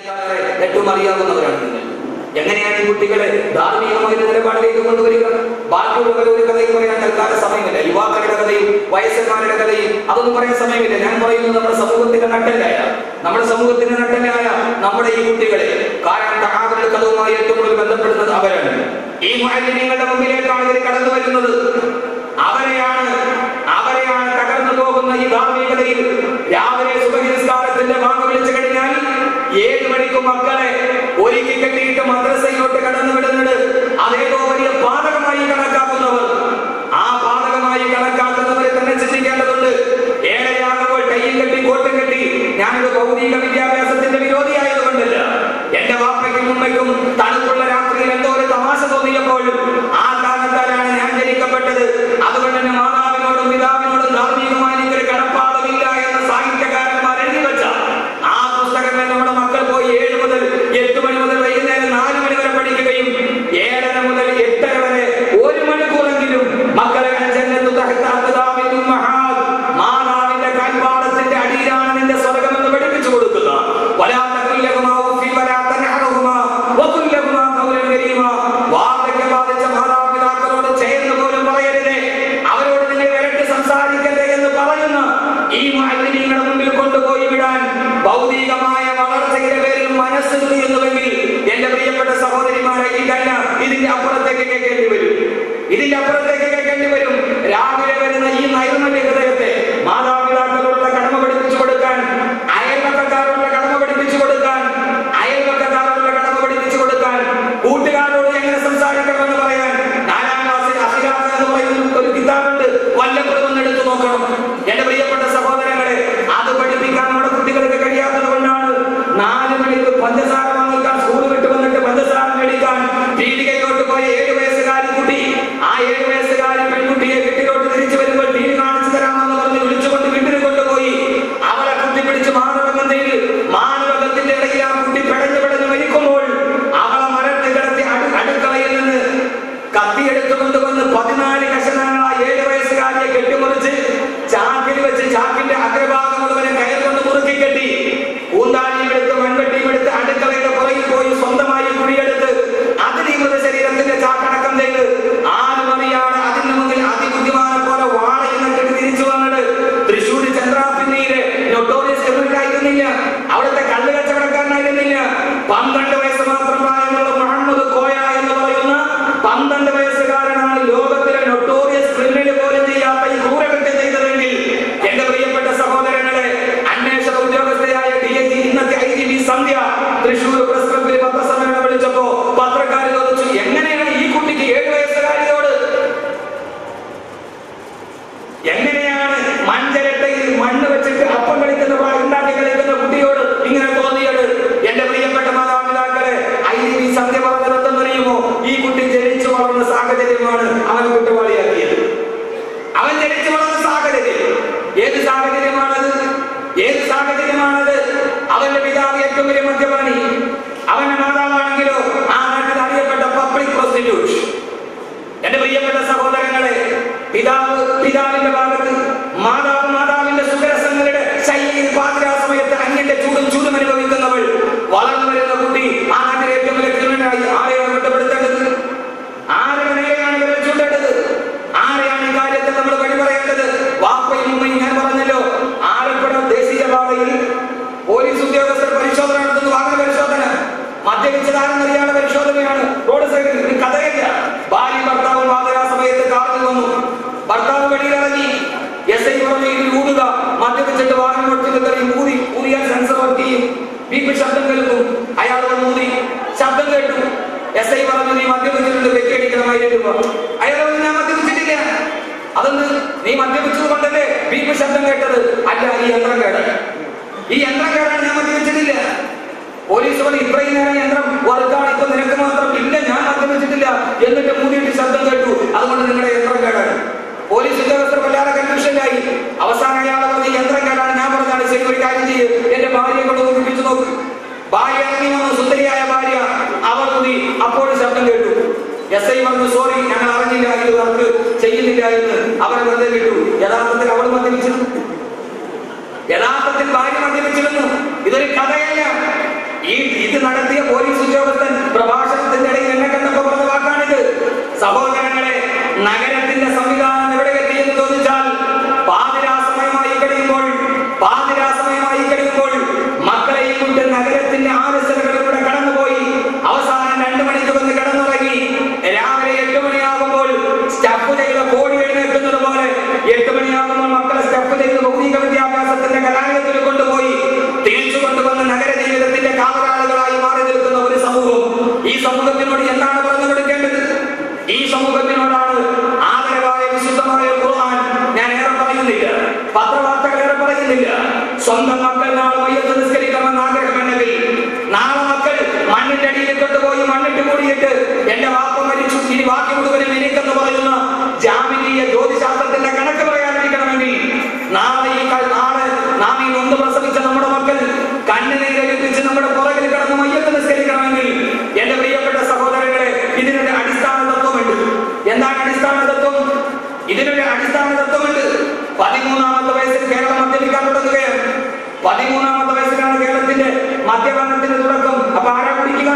ഏറ്റവും അറിയാവുന്നവരാണ് നിങ്ങൾ. എങ്ങനെയാണ് ഈ കുട്ടികളെ ധാർമ്മികമായ നിലപാടിലേക്ക് കൊണ്ടുവരിക? ബാക്കിയുള്ളവരെ ഒരു കഥയും പറയാൻ തൽക്കാല സമയമില്ല. യുവാക്കളുടെ കഥയും വയസ്സന്മാരുടെ കഥയും അതൊന്നും പറയാൻ സമയമില്ല. ഞാൻ പറയുന്നത് നമ്മുടെ സമൂഹത്തിന്റെ നട്ടലായ നമ്മുടെ ഈ കുട്ടികളെ, കാരണം തഹാദുൽ കഥവുമായി ഏറ്റവും കൂടുതൽ ബന്ധപ്പെടുന്നത് അവരാണ്. ഈ മുഅല്ലിമീങ്ങളുടെ മുമ്പിലേക്കാണ് ഇവർ കടന്നു വരുന്നത്. അവരെയാണ് തകർന്നു പോകുന്ന ഈ ധാർമ്മികതയിൽ രാവിലെ സുബഹി നിസ്കാരത്തിന്റെ ബാങ്ക് വിളിച്ചു കഴിഞ്ഞാൽ 7 മണിക്ക് മക്കളെ ഒരുക്കി കെട്ടിയിട്ട് മദ്രസയിലോട്ട് കടന്നു വിടുന്നത് അതേതോ വലിയ പാതകമായി കണക്കാക്കുന്നവർ, ആ പാതകമായി കണക്കാക്കുന്നവരെ തന്നെ ചിന്തിക്കേണ്ടതുണ്ട്. 7:30 കയ്യിൽ കെട്ടി കോട്ടും കെട്ടി ഞാനൊരു ഭൗതിക വിദ്യാഭ്യാസത്തിന്റെ വിരോധിയായതുകൊണ്ടല്ല. എന്റെ വാപ്പയ്ക്കും ഉമ്മയ്ക്കും തണുപ്പുള്ള രാത്രിയിൽ എന്തോ ഒരു തമാശ തോന്നിയപ്പോഴും ആ കാരണത്താലാണ് ഞാൻ ജനിക്കപ്പെട്ടത്. അതുകൊണ്ട് തന്നെ മാതാവിനോടും പിതാവിനോടും ധാർമ്മികമായി എനിക്കൊരു കടപ്പാടുമില്ല എന്ന് സാഹിത്യകാരന്മാർ എഴുതി വെച്ച ആ പുസ്തകങ്ങൾ നമ്മുടെ മക്കൾ പോയി 7 മുതൽ 8 മണി മുതൽ വൈകുന്നേരം 4 മണി വരെ പഠിക്കുകയും 7:30 മുതൽ 8:30 വരെ 1 മണിക്കൂറെങ്കിലും മക്കളെ മാതാവിന്റെ കാൽപാദത്തിന്റെ അടിയിലാണ് നിന്റെ സ്വർഗമെന്ന് പഠിപ്പിച്ചു കൊടുക്കുക. വാർദ്ധക്യബാധിച്ച മാതാപിതാക്കളോട് ചേർന്ന് പോലും പറയരുതേ, അവരോട് നിങ്ങൾ വിരട്ടി സംസാരിക്കരുത് എന്ന് പറയുന്ന ഈ മുഅല്ലിമീങ്ങളുടെ മുമ്പിൽ കൊണ്ടുപോയി വിടാൻ ഭൗതികമായ വളർച്ചയുടെ പേരിൽ മനസ്സ് തുനിയുന്നുവെങ്കിൽ എന്റെ പ്രിയപ്പെട്ട സഹോദരിമാരെ, ഇതല്ല, ഇതിന്റെ അപ്പുറത്തേക്ക് കേൾക്കേണ്ടി വരും. രാവിലെ വരുന്ന ഈ നൈർമല്യ ഹൃദയത്തെ മാതാപിതാക്കളോടുള്ള കടമ പഠിപ്പിച്ചു കൊടുക്കാൻ, അയൽവക്കക്കാരോടുള്ള കടമ പഠിപ്പിച്ചു കൊടുക്കാൻ, കൂട്ടുകാരോട് എങ്ങനെ സംസാരിക്കണമെന്ന് പറയാൻ 4ാം ക്ലാസ്സിൽ അഖിലാഖ് എന്ന് പറയുന്ന ഒരു കിതാബുണ്ട്. വല്ലപ്പോഴും ഒന്ന് എടുത്തു നോക്കണം എന്റെ പ്രിയപ്പെട്ട സഹോദരങ്ങളെ. അത് പഠിപ്പിക്കാൻ നമ്മുടെ കുട്ടികൾക്ക് കഴിയാത്തത് കൊണ്ടാണ് 4 മണിക്ക് പഞ്ചസാര വാങ്ങിക്കാൻ സ്കൂൾ വിട്ട് വന്നിട്ട് പഞ്ചസാര മേടിക്കാൻ പീടികയിലോട്ട് പോയ 7 വയസ്സുകാരി കുട്ടി, ആ 7 വയസ്സുകാരി പെൺകുട്ടിയെ വീട്ടിലോട്ട് തിരിച്ചു വരുമ്പോൾ ടി വി കാണിച്ചു തരാമെന്ന് പറഞ്ഞ് വിളിച്ചുകൊണ്ട് വീട്ടിൽ കൊണ്ടുപോയി അവളെ കുത്തിപ്പിടിച്ച് മാനവകത്തിന്റെ ഇടയിൽ ആ കുട്ടി പെടഞ്ഞു മരിക്കുമ്പോൾ അവളെ മരത്തിൽ കിടത്തി അടുക്കളയിൽ നിന്ന് കത്തിയെടുത്തു കൊണ്ടുവന്ന് 14 കഷണങ്ങളായി 7 വയസ്സുകാരിയെ കെട്ടിമുറിച്ച് ചാക്കിൽ വെച്ച് ചാക്കിന്റെ അഗ്രഭാഗം മുഴുവൻ കയർ കൊണ്ട് മുറുക്കി കെട്ടി കൂന്താടിയും എടുത്ത് മൺവെട്ടിയും എടുത്ത് അടുക്കളയുടെ പുറകിൽ പോയി സ്വന്തമായി കുഴിയെടുത്ത് അതിൽ ഈ മൃതശരീരത്തിന്റെ ചാക്കടക്കം ചെയ്ത് 6 മണിയാണ് അതിന് മുന്നിൽ അതിബുദ്ധിമാനെ പോലെ വാളയിന്ന് കെട്ടി തിരിച്ചു വന്നത്. തൃശ്ശൂർ ചന്ദ്രാപിന്നിയിലെ നൊട്ടോറിയസ് ക്രിമിനലായിരുന്നില്ല, അവിടുത്തെ കള്ള് കച്ചവടക്കാരനായിരുന്നില്ല. 12 വയസ്സ് മാത്രം പ്രായമുള്ള മുഹമ്മദ് കോയ എന്ന് പറയുന്ന 12 വയസ്സുകാരനാണ് ലോകത്തിലെ നൊട്ടോറിയസ് ക്രിമിനൽ പോലും ചെയ്യാത്ത ഈ ക്രൂരകൃത്യം ചെയ്തതെങ്കിൽ എന്റെ പ്രിയപ്പെട്ട സഹോദരങ്ങളെ, അന്വേഷണ ഉദ്യോഗസ്ഥയായ DIG ഇന്നത്തെ IGP സന്ധ്യ തൃശ്ശൂർ പ്രസ് ക്ലബ്ബിൽ പത്രസമ്മേളനം വിളിച്ചപ്പോ പത്രക്കാർ ചോദിച്ചു, എങ്ങനെയാണ് ഈ കുട്ടിക്ക് 7 വയസ്സുകാരിയോട് എങ്ങനെയാണ് മഞ്ചരട്ടയിൽ മണ്ണ് വെച്ചിട്ട് അപ്പം ഉണ്ടാക്കി കളിക്കുന്ന കുട്ടിയോട് ഇങ്ങനെ തോന്നിയത്? എന്റെ പ്രിയപ്പെട്ട മാതാപിതാക്കളെ, IGP സന്ധ്യ പറഞ്ഞത് എന്തെന്നറിയുമോ? ഈ കുട്ടി ജനിച്ചു വളർന്ന സാഹചര്യമാണ് അവനെ കുറ്റവാളിയാക്കിയത്. അവൻ ജനിച്ചു വളർന്ന സാഹചര്യം ഏത് സാഹചര്യമാണത്? അവന്റെ പിതാവ് ഏറ്റവും വലിയ മദ്യപാനി, അവന്റെ മാതാവാണെങ്കിലോ ആ നാട്ടിൽ അറിയപ്പെട്ട പബ്ലിക് പ്രോസ്റ്റിറ്റ്യൂട്ട്. എന്റെ പ്രിയപ്പെട്ട സഹോദരങ്ങളെ, പിതാവിന്റെ ഭാഗത്ത് മാതാവിന്റെ സുഖരസങ്ങളുടെ ശൈലിയിൽ പാതിരാ സമയത്ത് അന്യന്റെ ചൂടും അനുഭവിക്കുന്നവൾ, വളർന്നു വരുന്ന കുട്ടി ആ നാട്ടിലെ ഏറ്റവും വലിയ ക്രിമിനലായി. ആരെയാണ് കുറ്റപ്പെടുത്തേണ്ടത്? ആരുടെ നേരെയാണ് ഇവരെ ചൂണ്ടേണ്ടത്? ആരെയാണ് ഈ കാര്യത്തിൽ നമ്മൾ വഴി പറയേണ്ടത്? വാപ്പയും ഉമ്മയും. ഞാൻ പറഞ്ഞല്ലോ, ആലപ്പുഴ ദേശീയപാതയിൽ പോലീസ് ഉദ്യോഗസ്ഥർ പരിശോധന നടത്തുന്നു. വാഹന പരിശോധന, മദ്യപിച്ചതാരെന്നറിയാനുള്ള പരിശോധനയാണ്. റോഡ് സൈഡിൽ കഥയില്ല. ഭാര്യ ഭർത്താവും പാതിരാ സമയത്ത് കാറിൽ വന്നു. ഭർത്താവ് വെളിയിലിറങ്ങി. SI പറഞ്ഞു, ഇതിൽ ഊതുക. മദ്യപിച്ചിട്ട് വാഹനം ഓടിച്ചിട്ട് ഊതിയാൽ സെൻസർ വർക്ക് ചെയ്യും, ബീപ്പ് ശബ്ദം കേൾക്കും. അയാൾ ഊതി, ശബ്ദം കേട്ടു. SI പറഞ്ഞു, നീ മദ്യപിച്ചിട്ടുണ്ട്, വെക്കടിക്കണം 1000 രൂപ. അയാൾ പറഞ്ഞു, ഞാൻ മദ്യപിച്ചിട്ടില്ല. അതൊന്ന് നീ മദ്യപിച്ചത് കൊണ്ടല്ലേ ബീപ്പ് ശബ്ദം കേട്ടത്? അല്ല, ഈ യന്ത്രം കേടാണ്, ഞാൻ മദ്യപിച്ചിട്ടില്ല. പോലീസ് പറഞ്ഞു, ഇത്രയും നേരം യന്ത്രം വർക്കാണ്, ഇപ്പൊ നിനക്ക് മാത്രം ഇല്ല, ഞാൻ മദ്യപിച്ചിട്ടില്ല. എന്നിട്ട് മൂടിയിട്ട് ശബ്ദം കേട്ടു, അതുകൊണ്ട് നിങ്ങളുടെ യന്ത്രം കേടാണ്. പോലീസ് ഉദ്യോഗസ്ഥർ വല്ലാതെ കൺഫ്യൂഷനിലായി. അവസാനം അയാളെ പറഞ്ഞ് യന്ത്രം കേടാണ്. ഞാൻ പറഞ്ഞാണ്, ശരി, ഒരു കാര്യം ചെയ്യും, എന്റെ ഭാര്യയെ കൊണ്ട് ഊതിപ്പിച്ചു നോക്ക്. ഭാര്യ ഇറങ്ങി വന്നു, സുന്ദരിയായ ഭാര്യ. അവർ ഊതി, അപ്പോഴും ശബ്ദം കേട്ടു. SI പറഞ്ഞു, സോറി, ഞങ്ങൾ അറിഞ്ഞില്ല, ഇത് വർക്ക് ചെയ്യുന്നില്ല എന്ന്. അവരെ വെറുതെ വിട്ടു. യഥാർത്ഥത്തിൽ അവൾ മദ്യപിച്ചിരുന്നു, യഥാർത്ഥത്തിൽ ഭാര്യ മദ്യപിച്ചിരുന്നു. ഇതൊരു കഥയല്ല. ഈ നടത്തിയ പോലീസ് ഉദ്യോഗസ്ഥൻ പ്രഭാഷണത്തിന്റെ ഇടയിൽ എന്നെ കണ്ടപ്പോൾ പറഞ്ഞ വാക്കാണിത്. സഹോദരങ്ങളെ, നഗരത്തിന്റെ സംവിധാനം എവിടെ എത്തിയെന്ന് ചോദിച്ചാൽ പാതിരാസമയമായി കഴിയുമ്പോൾ മക്കളെയും കൊണ്ട് നഗരത്തിന്റെ ആവശ്യങ്ങളിലൂടെ കടന്നുപോയി അവസാനം 2 മണിക്ക് വന്ന് കിടന്നുറങ്ങി. രാവിലെ 8 മണിയാകുമ്പോൾ സ്റ്റഫ് ചെയ്ത കോടി എഴുന്നേൽക്കുന്നത് പോലെ 8 മണിയാകുമ്പോൾ മക്കളെ സ്റ്റഫ് ചെയ്ത് ഭൗതിക വിദ്യാഭ്യാസത്തിന്റെ കലാലയത്തിൽ കൊണ്ടുപോയി തിരിച്ചു കൊണ്ടുവന്ന് നഗര ജീവിതത്തിന്റെ കാവലാളുകളായി മാറി നിൽക്കുന്ന ഒരു സമൂഹം. ഈ സമൂഹത്തിനോട് എന്താണ് പറഞ്ഞു കൊടുക്കേണ്ടത്? ഈ സമൂഹത്തിനോടാണ് ആദരവായ വിശുദ്ധമായ ഖുർആൻ. ഞാൻ ഏറെ പറയുന്നില്ല, പത്രവാർത്തകൾ ഏറെ പറയുന്നില്ല. സ്വന്തം മക്കൾ നാളെ മയ്യത്ത് നിസ്കരിക്കണമെന്ന് ആഗ്രഹമുണ്ടെങ്കിൽ നാളെ മക്കൾ മണ്ണിന്റെ അടിയിൽ കൊണ്ടുപോയി മണ്ണിട്ട് മൂടിയിട്ട് എന്റെ വാപ്പ മരിച്ചു, ഇനി ബാക്കി മുഴുവനും എനിക്കെന്ന് പറയുന്ന ജാമിതീയ ജ്യോതിശാസ്ത്രത്തിന്റെ കണക്ക് പറയാതിരിക്കണമെങ്കിൽ നാളെ നാം ഈ ഒന്ന് പ്രസവിച്ച നമ്മുടെ മക്കൾ കണ്ണുനീരൊലിപ്പിച്ച് നമ്മുടെ പുറകിൽ കിടന്ന് മയ്യത്ത് നിസ്കരിക്കണമെങ്കിൽ എന്റെ പ്രിയപ്പെട്ട സഹോദരങ്ങളെ, ഇതിനൊരു അടിസ്ഥാന തത്വമുണ്ട്. എന്താണ് അടിസ്ഥാന തത്വം? ഇതിനൊരു അടിസ്ഥാന തത്വമുണ്ട്. 13ാമത്തെ വയസ്സിൽ കേരളം മദ്യപിക്കാൻ തുടങ്ങുകയാണ്. 13ാമത്തെ വയസ്സിലാണ് കേരളത്തിന്റെ മദ്യപാനത്തിന്റെ തുടക്കം. അപ്പൊ ആരാ കുടിക്കുക?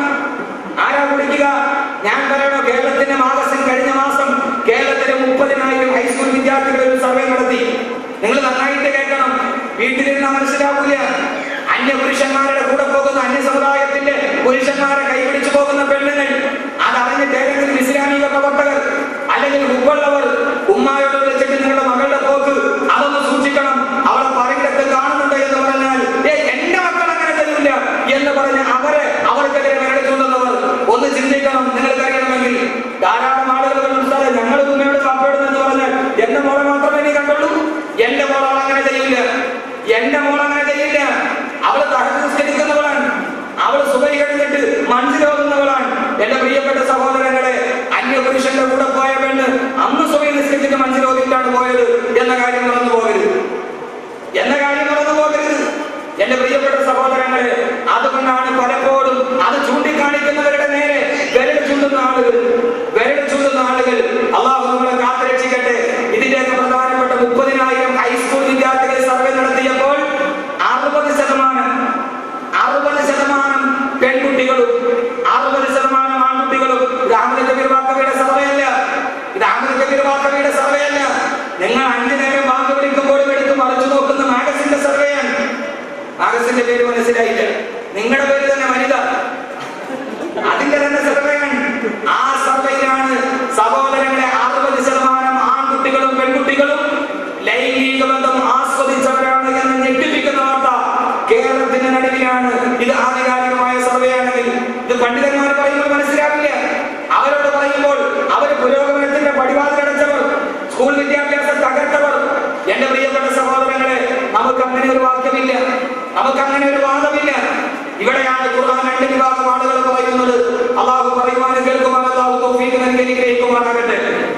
ഞാൻ പറയണോ? കേരളത്തിന്റെ മാഗസിൻ കഴിഞ്ഞ മാസം കേരളത്തിലെ 30,000 ഹൈസ്കൂൾ വിദ്യാർത്ഥികൾ ഒരു സർവേ നടത്തി. നിങ്ങൾ നന്നായിട്ട് കേൾക്കണം, വീട്ടിലിരുന്ന മനസ്സിലാവില്ല. അന്യ പുരുഷന്മാരുടെ കൂടെ പോകുന്ന അന്യ സമുദായത്തിന്റെ പുരുഷന്മാരെ കൈപിടിച്ചു പോകുന്ന പെണ്ണുങ്ങൾ, അതറിഞ്ഞിട്ട് ഏതെങ്കിലും ഇസ്ലാമിക പ്രവർത്തകർ അല്ലെങ്കിൽ ഉപ്പുള്ളവർ ഉമ്മായോട് വെച്ചിട്ട് നിങ്ങളുടെ മകളുടെ പോക്ക് അതൊന്ന് സൂക്ഷിക്കണം, അവളെ പറയിടത്ത് കാണുന്നുണ്ട് എന്ന് പറഞ്ഞാൽ എന്റെ മക്കൾ അങ്ങനെ തരില്ല എന്ന് പറഞ്ഞ് അവർക്കെതിരെ വിരളിച്ചുകൊണ്ടുവന്നവർ ഒന്ന് ചിന്തിക്കണം. നിങ്ങൾക്ക് അറിയണമെങ്കിൽ ധാരാളം ആളുകൾ ഞങ്ങൾ ഉമ്മയോട് പപ്പയോട് എന്ന് പറഞ്ഞാൽ എന്റെ മോളെ മാത്രമേ നീ കണ്ടുള്ളൂ. എന്റെ മോൾ അങ്ങനെ ചെയ്യില്ല. അവള് തഹജ്ജുദ് അവള് സുബഹി കഴിഞ്ഞിട്ട് മഞ്ചിലോകുന്നവളാണ്. എന്റെ പ്രിയപ്പെട്ട സഹോദരങ്ങളെ, അന്യപുരുഷന്റെ കൂടെ പോയ പെണ്ണ് അന്ന് സുബഹി നിസ്കരിച്ചിട്ട് മഞ്ചിലോകിട്ടാണ് പോയത് എന്ന കാര്യം മറന്നു പോകരുത്. എന്റെ പ്രിയപ്പെട്ട സഹോദരങ്ങളെ, അതുകൊണ്ടാണ് പലപ്പോഴും അത് ചൂണ്ടിക്കാണിക്കുന്നവരുടെ നേരെ വിരൽ ചൂണ്ടുന്ന ആളുകൾ അള്ളാഹു നമ്മളെ കാത്തുരക്ഷിക്കട്ടെ. ഇതിന്റെയൊക്കെ പ്രധാനപ്പെട്ട 30,000 ഹൈസ്കൂൾ വിദ്യാർത്ഥികൾ സർവേ നടത്തിയപ്പോൾ 60% പെൺകുട്ടികളും 60% ആൺകുട്ടികളും. ഇത് അഹ്മദ് കബീർ വാക്കവിയുടെ സർവേ അല്ല. നിങ്ങൾ 5 നേരം ബാങ്ക് വിളിക്കുമ്പോഴും എടുത്ത് മറിച്ചു നോക്കുന്ന മാഗസിന്റെ സർവേയാണ്. മാഗസിന്റെ പേര് മനസ്സിലായില്ല, നിങ്ങളുടെ പേര് തന്നെ വനിത, അതിന്റെ തന്നെ സർവേയാണ്. ആ സർവേയിലാണ് സഹോദരങ്ങളെ 60% ആൺകുട്ടികളും പെൺകുട്ടികളും ലൈംഗിക ബന്ധം ആസ്വദിച്ചവരാണ് എന്ന് ഞെട്ടിപ്പിക്കുന്ന വാർത്ത കേരളത്തിന്റെ നടുവിലാണ്. ഇത് ആധികാരികമായ സർവേയാണെങ്കിൽ ഇത് പണ്ഡിതന്മാർ പറയുമ്പോൾ മനസ്സിലാവില്ല. അവരോട് പറയുമ്പോൾ അവർ പുരോഗമനത്തിന്റെ പടിവാതിലടച്ചവർ, സ്കൂൾ വിദ്യാഭ്യാസം തകർത്തവർ. എന്റെ പ്രിയപ്പെട്ട സഹോദരങ്ങളെ, നമുക്ക് അങ്ങനെ ഒരു വാക്യമില്ല, നമുക്കങ്ങനെ ഒരു വാദമില്ല. ഇവിടെയാണ് ഖുർആൻ 2 വിഭാഗം ആളുകൾ പറയുന്നത്. അള്ളാഹു പറയുവാനും കേൾക്കുവാനും അള്ളാഹു തൗഫീഖ് നൽകി അനുഗ്രഹിക്കുമാറാകട്ടെ.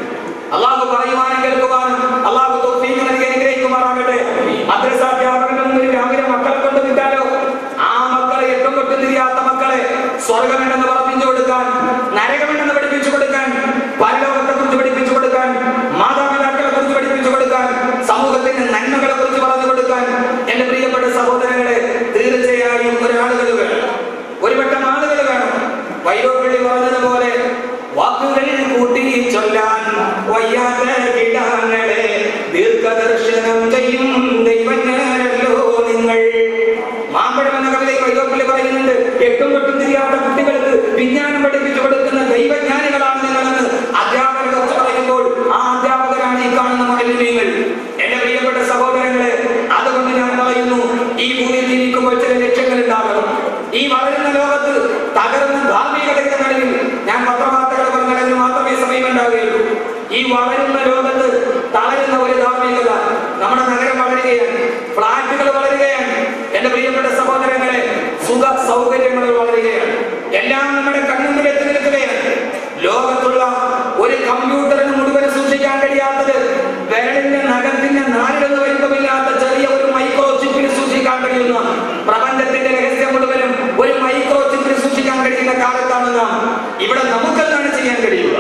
മദ്രസാധ്യാപകരുടെ മുന്നിൽ രാവിലെ മക്കളെ കൊണ്ട് വിട്ടാലോ ആ മക്കളെ എട്ടും തൊട്ടും തിരിയാത്ത മക്കളെ സ്വർഗമെന്ന് പഠിപ്പിച്ചു കൊടുക്കാൻ, നരകമെന്ന് പഠിപ്പിച്ചു കൊടുക്കാൻ, പരലോകത്തെ കുറിച്ച് പഠിപ്പിച്ചു കൊടുക്കാൻ, മാതാപിതാക്കളെ കുറിച്ച് പഠിപ്പിച്ചു കൊടുക്കാൻ, സമൂഹത്തിന്റെ നന്മകളെ കുറിച്ച് പറഞ്ഞു കൊടുക്കാൻ എന്റെ പ്രിയപ്പെട്ട സഹോദരങ്ങളെ തീർച്ചയായും ഒരാളുകൾ വേണം, ഒരുവട്ടം ആളുകൾ വേണം. വൈലോപ്പിള്ളി പറഞ്ഞതുപോലെ വാക്കുകൾ കൂട്ടി ചൊല്ലാൻ വയ്യാത്ത കിടാങ്ങളെ ദീർഘദർശനം ചെയ്യും ദൈവജ്ഞരല്ലോ നിങ്ങൾ. മാമ്പഴം എന്ന കവിതയിൽ വൈലോപ്പിള്ളി പറയുന്നുണ്ട്, എട്ടും തൊട്ടും തിരിയാത്ത കുട്ടികൾക്ക് വിജ്ഞാനം പഠിപ്പിച്ചു കൊടുക്കുന്ന ദൈവജ്ഞാനികളാണ് നിങ്ങളെന്ന് അധ്യാപകരെ കുറിച്ച് പറയുമ്പോൾ ആ അധ്യാപകരാണ് ഈ കാണുന്ന മുഅല്ലിമീങ്ങൾ. എന്റെ പ്രിയപ്പെട്ട സഹോദരങ്ങളെ, അതുകൊണ്ട് ഞാൻ പറയുന്നു, ഈ ഭൂമിയിൽ ജീവിക്കുമ്പോൾ ചില ലക്ഷ്യങ്ങൾ ഉണ്ടാകണം. ഈ വളരുന്ന ലോകത്ത് തകർന്ന ധാർമ്മികതയുടെ നടുവിൽ ഞാൻ പത്രവാർത്തകൾ പറഞ്ഞതിന് മാത്രമേ സമയമുണ്ടാവുകയുള്ളൂ. ഈ വളരുന്ന ലോകത്ത് തളരുന്ന ഒരു ധാർമ്മികത. നമ്മുടെ നഗരം വളരുകയാണ്, ഫ്ലാറ്റുകൾ വളരുകയാണ്. എന്റെ പ്രിയപ്പെട്ട സഹോദരങ്ങളെ, സുഖ സൗകര്യങ്ങൾ വളരുകയാണ്. എല്ലാം നമ്മുടെ കണ്ണുമുന്നിൽ എത്തി നിൽക്കുകയാണ്. ലോകത്തുള്ള ഒരു കമ്പ്യൂട്ടറിന് മുഴുവൻ സൂക്ഷിക്കാൻ കഴിയാത്തത് വിരലിന്റെ നഖത്തിന്റെ നാലിലൊന്ന് വലിപ്പമില്ലാത്ത ചെറിയ ഒരു മൈക്രോ ചിപ്പിൽ സൂക്ഷിക്കാൻ കഴിയുന്ന, പ്രപഞ്ചത്തിന്റെ രഹസ്യം മുഴുവനും ഒരു മൈക്രോ ചിപ്പിൽ സൂക്ഷിക്കാൻ കഴിയുന്ന കാലത്താണ് നാം. ഇവിടെ നമുക്കെന്താണ് ചെയ്യാൻ കഴിയുക?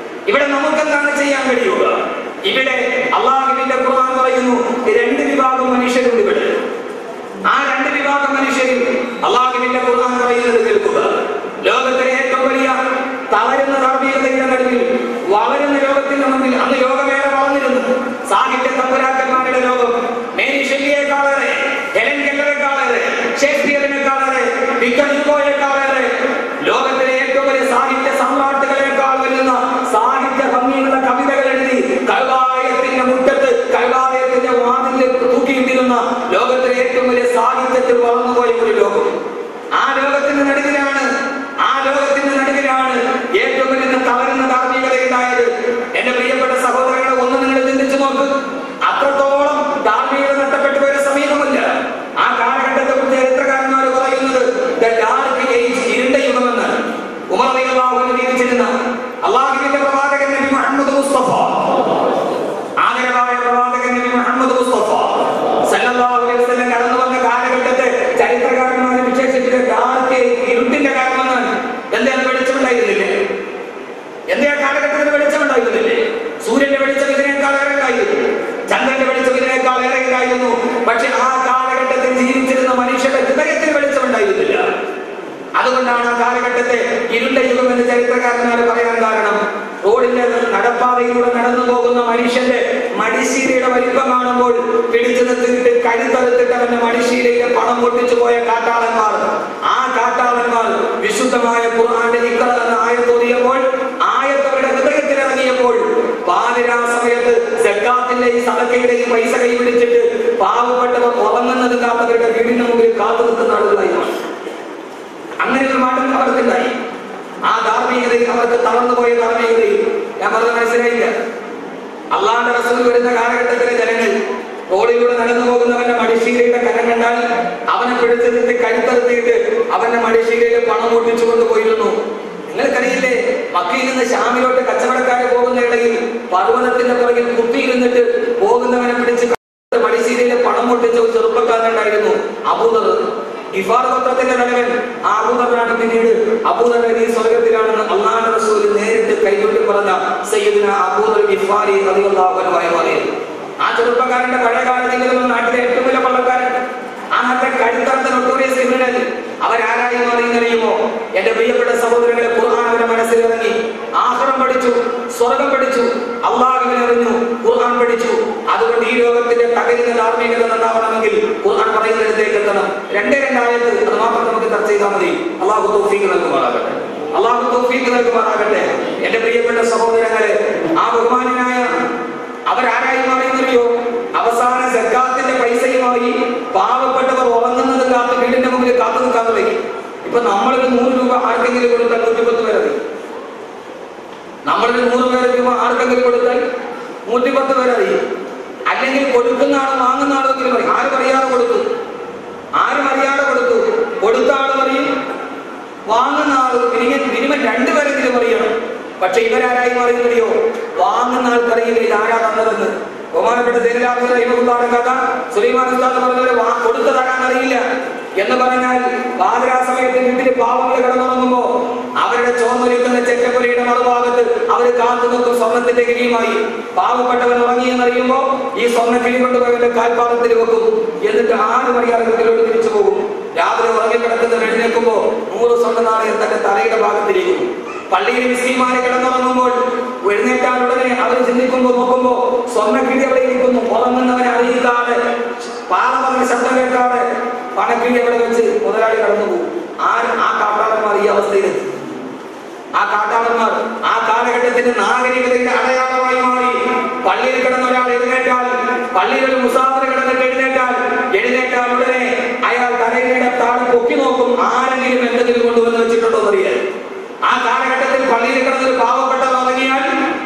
ഇവിടെ അള്ളാഹുവിന്റെ ഖുർആൻ പറയുന്നു, 2 വിഭാഗം മനുഷ്യരുണ്ട് ഇവിടെ. ആ 2 വിഭാഗം മനുഷ്യരിൽ അള്ളാഹുവിന്റെ ഖുർആൻ പറയുന്നത് കേൾക്കുക. അതുകൊണ്ടാണ് ആ കാലഘട്ടത്തെ ഇരുണ്ട യുഗം എന്ന് ചരിത്രകാരന്മാർ പറയാൻ കാരണം റോഡിന്റെ നടപ്പാതയിലൂടെ നടന്നു പോകുന്ന മനുഷ്യന്റെ മടിശീലയുടെ വലിപ്പം കാണുമ്പോൾ പിടിച്ചു നിർത്തിയിട്ട് കഴുത്തറുത്തിട്ട് അവന്റെ മടിശീലയിലെ പണം പൊട്ടിച്ചു പോയ കാട്ടാളന്മാർ, ആ കാട്ടാളന്മാർ വിശുദ്ധമായ ഖുർആന്റെ ഇഖ്റ എന്ന ആയത്തോതിയപ്പോൾ, ആയത്തവരുടെ ഹൃദയത്തിൽ ഇറങ്ങിയപ്പോൾ പാതിരാ സമയത്ത് സക്കാത്തിന്റെയും സദഖയുടെയും പൈസ കൈപിടിച്ചിട്ട് പാവപ്പെട്ടവർ ഉറങ്ങുന്നത് കാത്തവരുടെ വീടിന് മുമ്പിൽ കാത്തു നിൽക്കുന്ന ആളുകളായി മാറി. അങ്ങനെ ഒരു മാറ്റം അവർക്കുണ്ടായി. ആ ധാർമ്മികതയിൽ അവർക്ക് തളർന്നുപോയ ധാർമ്മികതയിൽ ഞാൻ പറഞ്ഞ മനസ്സിലായില്ല. അള്ളാഹുവിന്റെ റസൂൽ വരുന്ന കാലഘട്ടത്തിലെ ജനങ്ങൾ റോഡിലൂടെ നടന്നു പോകുന്നവന്റെ മടിശീലയുടെ കരം കണ്ടാൽ അവനെ പിടിച്ചു നിർത്തി കഴുത്തറുത്തിയിട്ട് അവന്റെ മടിശീലയിൽ പണം പൊട്ടിച്ചു കൊണ്ടുപോയിരുന്നു. നിങ്ങൾക്കറിയില്ലേ, മക്കയിൽ നിന്ന് ശാമിലോട്ട് കച്ചവടക്കാര് പോകുന്ന ഇടയിൽ പർവ്വതത്തിന്റെ പുറകിൽ കുത്തിയിരുന്നിട്ട് പോകുന്നവനെ പിടിച്ച് മടിശീലയിലെ പണം പൊട്ടിച്ച ഒരു ചെറുപ്പക്കാരനുണ്ടായിരുന്നു, അബൂദർ. ഗിഫാർ ഗോത്രത്തിന്റെ തലവൻ ആ അബൂദറാണ്. പിന്നീട് അബൂദർ നീ സ്വർഗത്തിലാണെന്ന് അല്ലാഹുവിന്റെ റസൂൽ നേരിട്ട് കൈകൊട്ടി പറഞ്ഞ സയ്യിദുനാ അബൂദർ ഗിഫാരി റളിയല്ലാഹു അൻഹു ആയി. ആ ചെറുപ്പക്കാരന്റെ പഴയകാല ജീവിതം നാട്ടിലെ ഏറ്റവും വലിയ കൊള്ളക്കാരൻ, ആ നാട്ടിലെ കഴുത്തറത്ത നൊട്ടോറിയസ് ക്രിമിനൽ. അവരാരായി മാറിയെന്നറിയുമോ? എന്റെ പ്രിയപ്പെട്ട സഹോദരങ്ങളെ, ഖുർആൻ അവരുടെ മനസ്സിൽ ഇറങ്ങി. ആഖിറം പഠിച്ചു, സ്വർഗം പഠിച്ചു, അല്ലാഹുവിനെ അറിഞ്ഞു, ഖുർആൻ പഠിച്ചു. അതുകൊണ്ട് ഈ ലോകത്തിന്റെ തകരുന്ന ധാർമ്മികത നന്നാവണമെങ്കിൽ ഖുർആൻ പറയുന്നിടത്തേക്ക് എത്തണം. രണ്ടേ രണ്ടായത്ത് അത് മാത്രം നമുക്ക് ചർച്ച ചെയ്താൽ മതി. അല്ലാഹു തൗഫീഖ് നൽകുമാറാകട്ടെ, അല്ലാഹു തൗഫീഖ് നൽകുമാറാകട്ടെ. എന്റെ പ്രിയപ്പെട്ട സഹോദരങ്ങളെ, ആ ബഹുമാനായ അവരാരായി മാറിയെന്നറിയോ? അവസാന സക്കാത്തിന്റെ പൈസയുമായി പാവപ്പെട്ടവർ ഉറങ്ങുന്നത് കാത്ത് വീടിന്റെ മുമ്പിൽ കാത്തു നിൽക്കാൻ തുടങ്ങി. ഇപ്പൊ നമ്മളൊരു 100 രൂപ ആർക്കെങ്കിലും കൊടുത്താൽ 110 പേരെ. നമ്മളൊരു 100 രൂപ ആർക്കെങ്കിലും കൊടുത്താൽ 110 പേരെ. അല്ലെങ്കിൽ കൊടുക്കുന്ന ആളും വാങ്ങുന്ന ആളെങ്കിലും പറയും. ആരും അറിയാതെ കൊടുത്തു, ആരും അറിയാതെ കൊടുത്തു. കൊടുത്ത ആൾ പറയും, വാങ്ങുന്ന ആള് മിനിമം 2 പേരെങ്കിലും അറിയണം. പക്ഷെ ഇവരാരായി മാറിയെന്നറിയോ? വാങ്ങുന്ന ആൾക്കറിയില്ല ഇതാരാ തന്നതെന്ന്. ബഹുമാനപ്പെട്ട കഥ സുലൈമാൻ ഉസ്താദ് പറഞ്ഞ കൊടുത്തതാകാൻ അറിയില്ല എന്ന് പറഞ്ഞാൽ പാതിരാ സമയത്ത് വീട്ടിൽ പാവങ്ങൾ കിടന്നുറങ്ങുമ്പോ അവരുടെ ചോർന്നൊലിക്കുന്ന ചെറ്റപ്പുരയുടെ മറുഭാഗത്ത് അവർ കാത്തു നിൽക്കും സ്വർണത്തിന്റെ കിഴിയുമായി. പാവപ്പെട്ടവൻ ഉറങ്ങിയെന്നറിയുമ്പോ ഈ സ്വർണ്ണ കിഴി കൊണ്ടുപോയവന്റെ കാൽപാദത്തിൽ വെക്കും. എന്നിട്ട് ആരും അറിയാതെ വീട്ടിലോട്ട് തിരിച്ചു പോകും. രാവിലെ ഉറങ്ങിക്കിടക്കുന്ന എഴുന്നേൽക്കുമ്പോ 100 സ്വർണ്ണ നാണയം തന്റെ തലയുടെ ഭാഗത്തിരിക്കും. പള്ളിയിൽ മിസ്ലിമാരെ കിടന്നുറങ്ങുമ്പോൾ എഴുന്നേറ്റാൽ ഉടനെ അവർ ചിന്തിക്കുമ്പോൾ നോക്കുമ്പോ സ്വർണ്ണക്കിഴി അവിടെ ഇരിക്കുന്നു. ഉറങ്ങുന്നവനെ അറിയിക്കാതെ, പാലമറിഞ്ഞ ശബ്ദം കേൾക്കാതെ പണക്കിഴി അവിടെ വെച്ച് മുതലാളി കടന്നുപോകും. ആ കാട്ടാളന്മാർ ഈ അവസ്ഥയിലെത്തി. ആ കാട്ടാളന്മാർ ആ കാലഘട്ടത്തിന്റെ നാഗരികതയുടെ അടയാളമായി മാറി. പള്ളിയിൽ കിടന്ന ഒരാൾ എഴുന്നേറ്റാൽ, പള്ളിയിൽ ഒരു മുസാഫിർ കിടന്നിട്ട് എഴുന്നേറ്റാൽ ഉടനെ അയാൾ തലയുടെ താഴെ പൊക്കി നോക്കും, ആരെങ്കിലും എന്തെങ്കിലും കൊണ്ടുവന്ന് വെച്ചിട്ടുണ്ടോ എന്നറിയാൻ. ആ കാലഘട്ടത്തിൽ പള്ളിയിൽ കിടന്നൊരു പാവപ്പെട്ടവർ ഉറങ്ങിയാൽ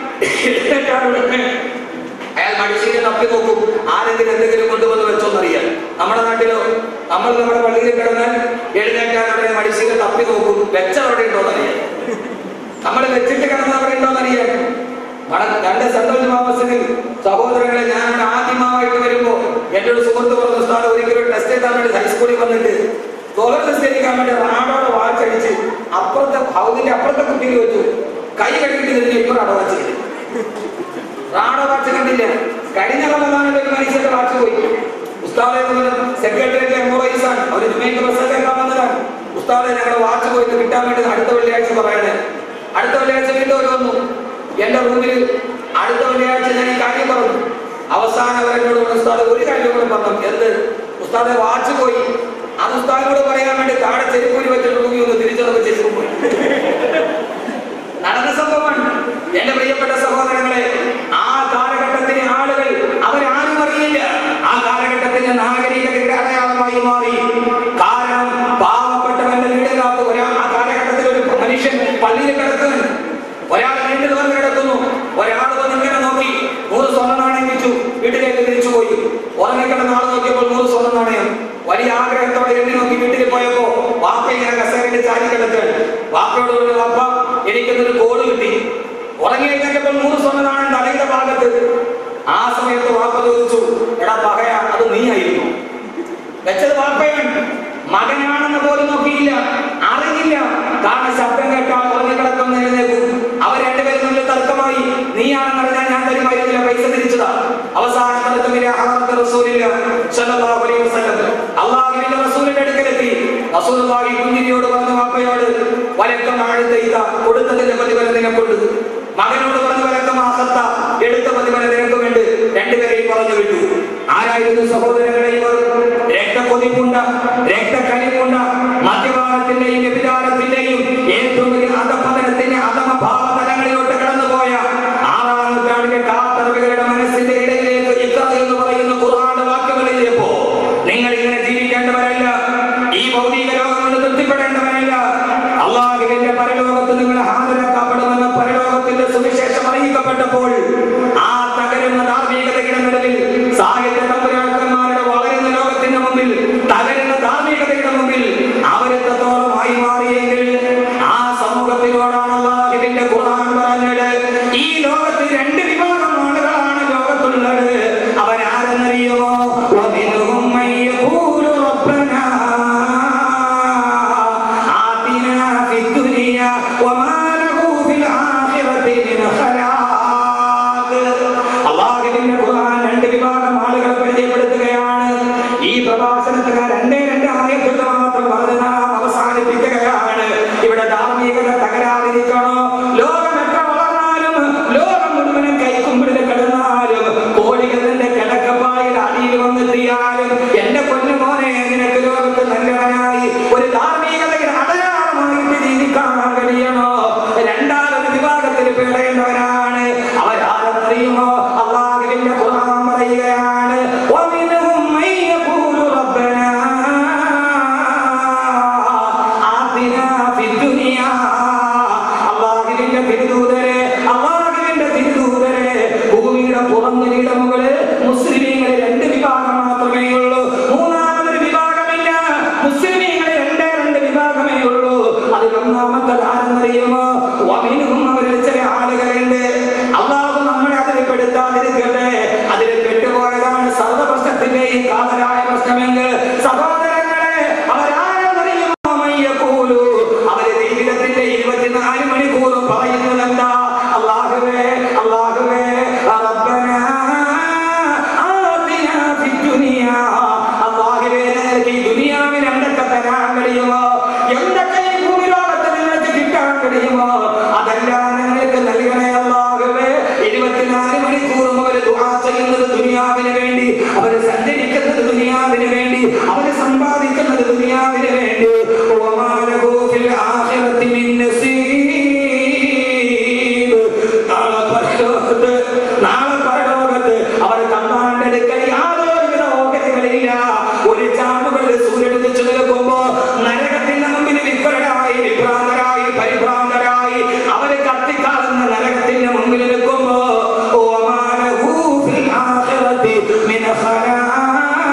അയാൾ മടിശീല തപ്പി നോക്കും, ആരെങ്കിലും എന്തെങ്കിലും കൊണ്ടുവന്ന് വെച്ചോന്നറിയാൻ. നമ്മുടെ നാട്ടിലോ നമ്മൾ നമ്മുടെ പള്ളിയിൽ കിടന്നാൽ എഴുന്നേറ്റാൽ ഉടനെ മടിശീല തപ്പി നോക്കും, വെച്ചവിടെ ഉണ്ടോന്നറിയാൻ. നമ്മൾ വെച്ചിട്ട് കിടന്നവിടെ ഉണ്ടോന്നറിയാൻ. രണ്ട് സെൻട്രൽ മാമസിൽ സഹോദരങ്ങളെ, ഞാൻ ആദ്യമായിട്ട് വരുമ്പോ എന്റെ ഒരു സുഹൃത്ത് പറഞ്ഞ ഉസ്താദ് ഒരിക്കലും ടെസ്റ്റ് എഴുതാൻ വേണ്ടി ഹൈസ്കൂളിൽ വന്നിട്ട് തോലറിക്കാൻ വേണ്ടി റാഡോടെ വാച്ചടിച്ച് അപ്പുറത്തെ ഹൗസിന്റെ അപ്പുറത്തെ കുട്ടിയിൽ വെച്ചു. കൈ കഴുകിട്ട് ഇതിന് ഇപ്പോൾ റാഡോ വാച്ച് ചെയ്തു. റാഡോ വാച്ച് കണ്ടില്ല. കഴിഞ്ഞ റമദാനിൽ ഒരു മനുഷ്യന്റെ വാച്ച് പോയി. ഉസ്താദെ സെക്രട്ടറിയുടെ എംഒറൈസാണ്, അവർ ജുമൈക്ക് ബസ്സേക്കാൻ വന്നതാണ്. ഉസ്താദെ ഞങ്ങളുടെ വാച്ച് പോയിട്ട് കിട്ടാൻ വേണ്ടി അടുത്ത വെള്ളിയാഴ്ച പറയണേ. അടുത്ത വെള്ളിയാഴ്ച വീണ്ടും അവർ വന്നു എന്റെ റൂമിൽ. അടുത്ത വെള്ളിയാഴ്ച ഞാൻ ഈ കാര്യം പറഞ്ഞു. അവസാനം അവരെന്നോട് ഉസ്താദ് ഒരു കാര്യം കൂടെ പറഞ്ഞു. എന്ത്? ഉസ്താദെ വാച്ച് പോയി. അത് ഉസ്താദിനോട് പറയാൻ വേണ്ടി താഴെ ചെരുപ്പൂരി വെച്ചിട്ട് റൂമി ഒന്ന് തിരിച്ചുറപ്പ് ചെരുപ്പ് പോയി. നടന്ന സംഭവമാണ്. എന്റെ പ്രിയപ്പെട്ട സഹോദരങ്ങളെ, ആ കാലഘട്ടത്തിലെ ആളുകൾ അവരാരും അറിയില്ല. ആ കാലഘട്ടത്തിന്റെ നാഗരികതയുടെ അടയാളമായി മാറി. കാരണം പാവപ്പെട്ടവന്റെ വീടിനകത്ത് ആ കാലഘട്ടത്തിൽ ഒരു മനുഷ്യൻ പള്ളിയിൽ കിടക്കുന്നു, ഒരാൾ വീട്ടിൽ തുറന്ന് കിടക്കുന്നു. ഒരാൾ വന്ന് ഇങ്ങനെ നോക്കി 100 സ്വർണ്ണ നാണയം വെച്ചു, വീട്ടിലേക്ക് തിരിച്ചുപോയി. ഉറങ്ങിക്കിടന്ന ആൾ നോക്കിയപ്പോൾ 100 സ്വർണ്ണ നാണയം. വലിയ ആഗ്രഹത്തോടെ എണ്ണി നോക്കി വീട്ടിൽ പോയപ്പോ വാപ്പ ഇങ്ങനെ കസേരയിൽ ചാരി കിടക്കുകയാണ്. വാപ്പയോട് പറഞ്ഞു, വാപ്പ എനിക്കൊന്നൊരു കോള് കിട്ടി. ഉറങ്ങി കഴിഞ്ഞപ്പോൾ 100 സ്വർണ്ണ നാണയം തലയുടെ ഭാഗത്ത്. ആ സമയത്ത് വാപ്പ ചോദിച്ചു, എടാ പകയ അത് നീ ആയിരുന്നു വെച്ചത്? വാപ്പയാണ്. മകനാണെന്ന് പോലും നോക്കിയില്ല, അറിഞ്ഞില്ല. കാരണം ശബ്ദം കേട്ടാൽ ഉറങ്ങിക്കിടക്കുന്ന എഴുന്നേക്കും. അവർ രണ്ടുപേരും തമ്മിൽ തർക്കമായി. നീയാണെന്ന് അറിഞ്ഞാൽ ഞാൻ തരുമായിരുന്നില്ല, പൈസ തിരിച്ചതാ. അവസാന തർക്കമില്ല. അള്ളാഹുവിന്റെ റസൂലിന്റെ അടുക്കലെത്തി. റസൂലുള്ളാഹി കുഞ്ഞിനിയോട് പറഞ്ഞു, വാപ്പയോട് വലക്കം ആഴ്ത്ത കൊടുത്തതിന്റെ പ്രതിഫലം നിനക്കുണ്ട്. മകനോട് പറഞ്ഞു വലക്കം ആസത്ത എടുത്ത പ്രതിഫലം നിനക്കുമുണ്ട്. രണ്ടുപേരെയും പറഞ്ഞു വിട്ടു. ആരായിരുന്നു സഹോദരങ്ങളെ ഇവർ? രക്തക്കൊതിപ്പുണ്ട, രക്തക്കലിപ്പുണ്ട, മദ്യപാനത്തിന്റെയും വ്യഭിചാരത്തിന്റെയും ഏറ്റവും വലിയ അധപതനത്തിന്റെ അധമഭാവതലങ്ങളിലോട്ട് കടന്നുപോയ 6-ാം നൂറ്റാണ്ടിലെ കാത്തറവികളുടെ മനസ്സിന്റെ ഇടയിലേക്ക് ഇഖ്റ എന്ന് പറയുന്ന ഖുർആന്റെ വാക്യങ്ങൾ എഴുതിയപ്പോ നിങ്ങൾ ഇങ്ങനെ ജീവിക്കേണ്ടവരല്ല, ഈ ഭൗതിക ലോകം കൊണ്ട് തൃപ്തിപ്പെടേണ്ടവരല്ല, അല്ലാഹുവിന്റെ പരലോകത്ത് നിങ്ങൾ ഹാജരാക്കപ്പെടുമെന്ന പരലോകത്തിന്റെ സുവിശേഷം അറിയിക്കപ്പെട്ടപ്പോൾ ആ തകരുന്ന ധാർമ്മികതയുടെ നടുവിൽ സാഹിത്യ തമ്പുരാക്കന്മാരുടെ വളരുന്ന ലോകത്തിന്റെ മുമ്പിൽ തകരുന്ന ധാർമ്മികതയുടെ മുമ്പിൽ അവരെത്രത്തോളമായി മാറിയെങ്കിൽ ആ സമൂഹത്തിനോടാണ് അല്ലാഹുവിന്റെ ഖുർആൻ പറഞ്ഞത്, ഈ ലോകത്ത് 2 വിഭാഗം ആളുകളാണ് ലോകത്തുള്ളത്. അവരാരെന്നറിയുമോ? വമിൻഹും മൻ യഖൂലു റബ്ബനാ ആതിനാ ഫിദ്ദുനിയ വമാ ലഹു ഫിൽ ആഖിറതി മിൻ ഖലാഖ്. അല്ലാഹുവിന്റെ ഖുർആൻ 2 വിഭാഗം ആളുകളെ പരിചയപ്പെടുത്തുകയാണ്. ഈ പ്രഭാഷണത്തിൽ 2 ആയത്തുകൾ മാത്രം പറഞ്ഞ് നാം അവസാനിപ്പിക്കുകയാണ്. ഇവിടെ ധാർമ്മികത തകരാതിരിക്കണോ? ലോകം എത്ര വളർന്നാലും, ലോകം മുഴുവനും കൈക്കുമ്പിളിൽ കിടന്നാലും, കോടികളുടെ കിടക്കപ്പായിൽ അടിയിൽ വന്നെത്തിയാലും, എന്റെ പൊന്നുമോനെ നിനക്ക് ലോകത്ത് നല്ലവനായി ഒരു ധാർമ്മികതയുടെ അടയാളമായിട്ട് ജീവിക്കാൻ കഴിയണോ? 2 വിഭാഗത്തിൽ പെടേണ്ടവരാണ്. അവരാരെന്നറിയുമോ? അല്ലാഹുവിന്റെ ഖുർആൻ പറയുകയാണ്, വമിൻഹും മൻ യഖൂലു റബ്ബനാ ആതിനാ ഫിദ്ദുനിയ. അല്ലാഹുവിന്റെ തിരുദൂതരെ, അല്ലാഹുവിന്റെ തിരുദൂതരെ, ഭൂമിയുടെ പുറംനിലയുടെ മുകളിൽ മുസ്ലിമീങ്ങൾ 2 വിഭാഗം മാത്രമേ ഉള്ളൂ. 3-ാമതൊരു വിഭാഗമില്ല. മുസ്ലിമീങ്ങൾ 2 വിഭാഗമേ ഉള്ളൂ. അതിൽ 1-ാമത്തെ ആരെന്നറിയുമോ? വമിൻഹും, അവരിൽ ചില ആളുകളുണ്ട്. അല്ലാഹു നമ്മളെ അതിൽ പെടുത്താതിരിക്കട്ടെ. അതിൽ പെട്ടുപോയതാണ് സർവ്വ പ്രശ്നത്തിന്റെയും കാതലായ പ്രശ്നമെങ്കിൽ സഹോദരങ്ങളെ, അവരാരെന്നറിയുമോ? മൻ യഖൂലു, അവര് ജീവിതത്തിന്റെ 24 മണിക്കൂറും പറയുന്നത് എന്താ? അല്ലാഹുവേ, അല്ലാഹുവേ, റബ്ബനാ ആതിനാ ഫിദ്ദുനിയ. അല്ലാഹുവേ, നിനക്ക് ഈ ദുനിയാവിൽ എന്തൊക്കെ തരാൻ കഴിയുമോ, എന്തൊക്കെ ഈ ഭൂമിലോകത്ത് നിങ്ങൾക്ക് കിട്ടാൻ കഴിയുമോ, അതെല്ലാം നിങ്ങൾക്ക് നൽകണേ അല്ലാഹുവേ. 24 മണിക്കൂറും അവർ ദുആ ചെയ്യുന്നത് ദുനിയാവിന് വേണ്ടി, അവർ സഞ്ചരിക്കുന്നത് ദുനിയാവിന് വേണ്ടി, അവർ സമ്പാദിക്കുന്നത് ദുനിയാവിന് വേണ്ടി. വമാ ലഹു ഫിൽ ആഖിറതി മിൻ നസീബ്. നാളെ പരലോകത്ത് അവർ തമ്മാന്റെ അടുക്കൽ യാതൊരുവിധ ഓഹരികളില്ല. ഒരു ചാമുകളിൽ സൂര്യൻ ഉദിച്ചു നിൽക്കുമ്പോ നരകത്തിന്റെ മുമ്പിൽ വിഭ്രരായി, വിഭ്രാന്തരായി, പരിഭ്രാന്തരായി അവര് കത്തിക്കാളുന്ന നരകത്തിന്റെ മുമ്പിൽ നിൽക്കുമ്പോ വമാ ലഹു ഫിൽ ആഖിറതി മിൻ ഖലാഖ്.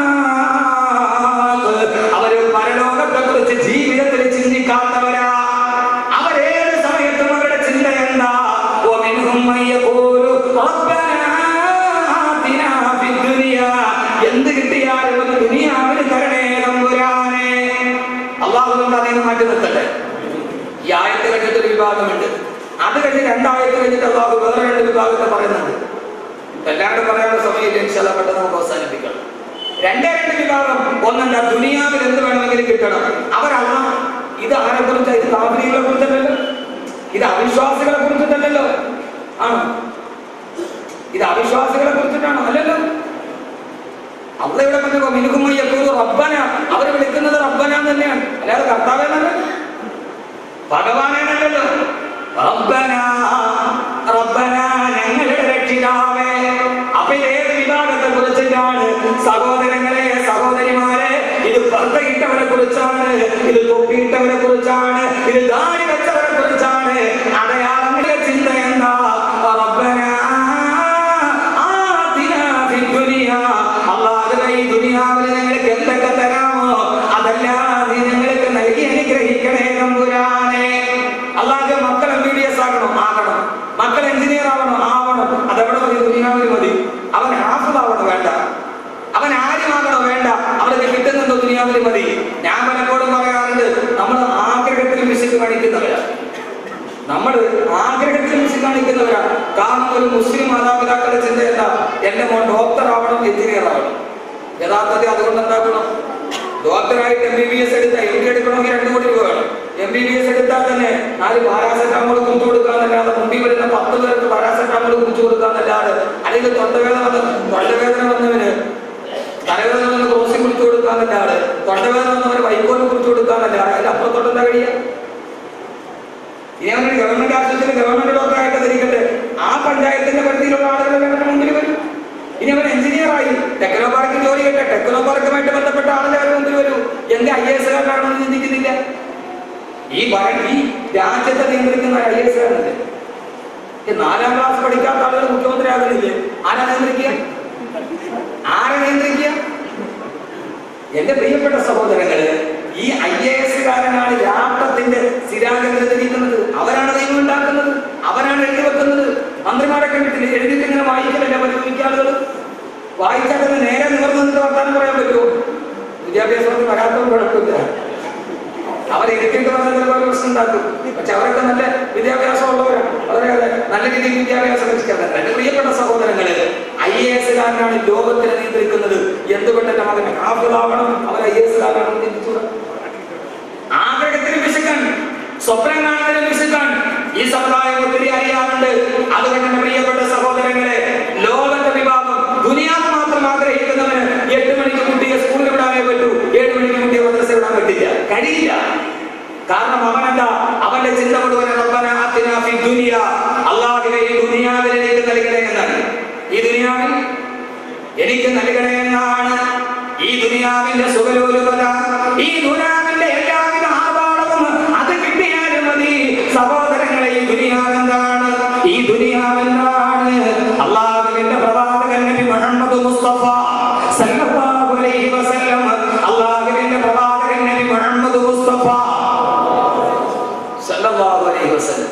അവര് പരലോകത്തെ കുറിച്ച് ജീവിതത്തിൽ ചിന്തിക്കാത്തവരാ. അവരേത് സമയത്തും അവരുടെ ചിന്ത എന്താ? വമിൻഹും മൻ യഖൂലു റബ്ബനാ ആതിനാ ഫിദ്ദുനിയ. എന്ത് കിട്ടിയാലും അത് ദുനിയാവിൽ തരണേ തമ്പുരാനെ. അല്ലാഹു അതിൽ നിന്ന് മാറ്റി നിർത്തട്ടെ. ഈ ആയത്ത് കഴിഞ്ഞിട്ടൊരു വിഭാഗമുണ്ട്. അത് കഴിഞ്ഞ് 2 ആയത്ത് കഴിഞ്ഞിട്ട് അല്ലാഹു വേറെ 2 വിഭാഗത്തെ പറയുന്നുണ്ട്. എല്ലാവരും പറയാനുള്ള സമയത്ത് ഇൻഷാല്ലാ പെട്ടെന്ന് നമുക്ക് അവസാനിപ്പിക്കണം. 2 വിഭാഗം. ഒന്നെന്താ? ദുനിയാവിൽ എന്ത് വേണമെങ്കിലും കിട്ടണം. അവരല്ല. ഇത് ആരെ കുറിച്ച്? ഇത് കാഫിറുകളെ കുറിച്ചല്ലല്ലോ, ഇത് അവിശ്വാസികളെ കുറിച്ചിട്ടല്ലല്ലോ. ആണോ? ഇത് അവിശ്വാസികളെ കുറിച്ചിട്ടാണോ? അല്ലല്ലോ. അള്ളാഹ് ഇവിടെ പറഞ്ഞു മിൻഹും മൻ യഖൂലു റബ്ബന. അവർ വിളിക്കുന്നത് റബ്ബന തന്നെയാണ്, അല്ലാതെ കർത്താവേന്നല്ല, ഭഗവാനേനല്ലല്ലോ. റബ്ബന, റബ്ബന, ഞങ്ങളുടെ രക്ഷിതാവേ. അപ്പൊ ഏത് വിഭാഗത്തെ കുറിച്ചിട്ടാണ്? സഹോദരങ്ങളെ, സഹോദരിമാരെ, ഇത് പർദ്ദയിട്ടവരെ കുറിച്ചാണ്, ഇത് തൊപ്പിയിട്ടവരെ കുറിച്ചാണ്, ഇത് ദാടി വെച്ചവരെ കുറിച്ചാണ്. അടയാളങ്ങളുടെ ചിന്ത എന്താ? റബ്ബന ആതിനാ ഫിദ്ദുനിയ. അല്ലാഹുവേ, ഈ ദുനിയാവിൽ ഞങ്ങൾക്ക് എന്തൊക്കെ തരാമോ അതെല്ലാം നീ ഞങ്ങൾക്ക് നൽകി അനുഗ്രഹിക്കണേ തമ്പുരാനെ. അല്ലാഹുവേ, മക്കൾ MBBS ആകണം, മക്കൾ എഞ്ചിനീയർ ആവണം, അതെവിടെ മതി? ദുനിയാവിൽ മതി. അവൻ ഹാഫിളാവണം വേണ്ട, അവൻ ആര്യമാകണോ വേണ്ട, അവർക്ക് കിട്ടുന്നുണ്ടോ ദുനിയാവിൽ മതി. ഞാൻ പലപ്പോഴും പറയാറുണ്ട്, നമ്മൾ ആഗ്രഹത്തിൽ വിശുദ്ധി കാണിക്കുന്നവരാ, കാരണം ഒരു മുസ്ലിം മാതാപിതാക്കളുടെ ചിന്ത എന്താ? എന്റെ മോൻ ഡോക്ടർ ആവണം, എഞ്ചിനീയർ ആവണം. യഥാർത്ഥത്തിൽ അതുകൊണ്ട് എന്താക്കണം? ഡോക്ടറായിട്ട് MBBS എടുത്ത MD എടുക്കണമെങ്കിൽ 2 കോടി രൂപ വേണം. MBBS എടുത്താൽ തന്നെ 4 പാരാസെറ്റാമോൾ കുറിച്ച് കൊടുക്കാന്നല്ലാതെ മുമ്പിൽ വരുന്ന 10 പേർക്ക് പാരാസെറ്റാമോൾ കുറിച്ച് കൊടുക്കാന്നല്ലാതെ, അല്ലെങ്കിൽ തൊണ്ടവേദന വന്നവന് തലവേദന വന്ന് ക്രോസിംഗ് കുറിച്ച് കൊടുക്കാന്നല്ലാതെ, തൊണ്ടവേദന വന്നവന് വൈക്കോല് കുറിച്ച് കൊടുക്കാന്നല്ലാതെ അതിന്റെ അപ്പുറത്തോട്ട് എന്താ കഴിയുക? ഇനി അവനൊരു ഗവൺമെന്റ് ആശുപത്രിയിൽ ഗവൺമെന്റ് ഡോക്ടറായിട്ട് ധരിക്കട്ടെ, ആ പഞ്ചായത്തിന്റെ പരിധിയിലുള്ള ആളുകൾ അവരുടെ മുമ്പിൽ വരും. ഇനി അവൻ എഞ്ചിനീയറായി ടെക്നോ പാർക്കിൽ ജോലി ചെയ്യട്ടെ, ടെക്നോ പാർക്കുമായിട്ട് ബന്ധപ്പെട്ട ആളുകൾ അവരുടെ മുമ്പിൽ വരൂ. എന്റെ IAS കാരനാണെന്ന് ചിന്തിക്കുന്നില്ല. ഈ രാജ്യത്തെ നിയന്ത്രിക്കുന്ന IAS കാരനല്ലേ? 4ാം ക്ലാസ് പഠിക്കാത്ത ആളുകൾ മുഖ്യമന്ത്രി ആകുന്നില്ലേ? ആരാ നിയന്ത്രിക്കുക? എന്റെ പ്രിയപ്പെട്ട സഹോദരങ്ങള്, ഈ IAS കാരനാണ് രാഷ്ട്രത്തിന്റെ സ്ഥിരാകേന്ദ്രത്തിരിക്കുന്നത്. അവരാണ് ദൈവം ഉണ്ടാക്കുന്നത്, അവരാണ് എഴുതി വെക്കുന്നത്. മന്ത്രിമാരെ കണ്ടിട്ടില്ല, എഴുതിയിട്ട് ഇങ്ങനെ വായിക്കലല്ല പരിഗണിക്കാളുകൾ. വായിച്ചാൽ തന്നെ നേരെ നിവർന്നിട്ട് വർത്താനം പറയാൻ പറ്റുമോ? വിദ്യാഭ്യാസത്തിന് വരാത്തവർ കുഴപ്പമില്ല, അവരെടുക്കേണ്ടി വന്നാൽ ചിലപ്പോൾ പ്രശ്നം ഉണ്ടാക്കും. പക്ഷെ അവരൊക്കെ നല്ല വിദ്യാഭ്യാസം ഉള്ളവരാണ്, വളരെ നല്ല രീതിയിൽ വിദ്യാഭ്യാസം ലഭിക്കുന്നത്. എന്റെ പ്രിയപ്പെട്ട സഹോദരങ്ങള്, IAS കാരനാണ് ലോകത്തിനെ നിയന്ത്രിക്കുന്നത്. എന്തുകൊണ്ട് എന്റെ മകൻ ഹാഫിളാവണം, അവർ IAS കാരനാണെന്ന് ചിന്തിച്ചൂടാ? ആഗ്രഹത്തിന് വിശക്കാൻ, സ്വപ്നം കാണുന്നതിന് വിശക്കാൻ ഈ സമുദായം ഒത്തിരി അറിയാറുണ്ട്. അതുകൊണ്ട് എന്റെ പ്രിയപ്പെട്ട സഹോദരങ്ങളെ, ലോകത്തെ വിഭാഗം ദുനിയാവ് മാത്രം ആഗ്രഹിക്കുന്നവന് 8 മണിക്ക് കുട്ടിയെ സ്കൂളിൽ വിടാനേ പറ്റൂ, 7 മണിക്ക് കുട്ടിയെ മദ്രസ വിടാൻ പറ്റില്ല, കഴിയില്ല. കാരണം അവനെന്താ, അവന്റെ ചിന്ത മുഴുവൻ റബ്ബനാ ആതിനാ ഫിദ് ദുനിയ, അല്ലാഹുവേ ഈ ദുനിയാവിൽ എനിക്ക് നൽകണേ എന്നാണ്. ഈ ദുനിയാവിൽ എനിക്ക് നൽകണേ എന്നാണ്. ഈ ദുനിയാവിന്റെ സുഖലോലുപത, ഈ ദുനിയാവിന്റെ എല്ലാവിധ ആർഭാടവും അത് കിട്ടിയാലും മതി. സഹോദരങ്ങളെ, ഈ ദുനിയാവെന്താണ്? ഈ ദുനിയാവെന്താണ്? അല്ലാഹുവിന്റെ പ്രവാചകൻ നബി മുഹമ്മദ് മുസ്തഫ സല്ലല്ലാഹു അലൈഹി വസല്ലം, അല്ലാഹുവിന്റെ പ്രവാചകൻ നബി മുഹമ്മദ് മുസ്തഫ സല്ലല്ലാഹു അലൈഹി വസല്ലം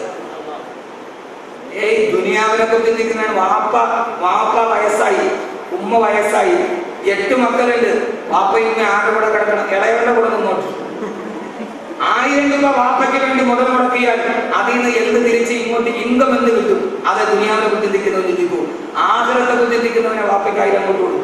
ദുനിയാവിനെ കുറിച്ച് ചിന്തിക്കുന്നതാണ്. വാപ്പ വയസ്സായി, ഉമ്മ വയസ്സായി, 8 മക്കളുണ്ട്. വാപ്പയും ആരുടെ കൂടെ കിടക്കണം? ഇളയവരുടെ കൂടെ നിന്നോട്ട്. 1000 രൂപ വാപ്പയ്ക്ക് വേണ്ടി മുതൽ മുടക്കിയാൽ അതിൽ നിന്ന് എന്ത് തിരിച്ച് ഇങ്ങോട്ട് ഇൻകം എന്ത് കിട്ടും? അത് ദുനിയാവിനെ കുറിച്ച് ചിന്തിക്കുന്നവൻ ചിന്തിക്കൂ. ആഖിറത്തെ കുറിച്ച് ചിന്തിക്കുന്നവനെ വാപ്പയ്ക്ക് 1000 അങ്ങോട്ട് കൊടുക്കും.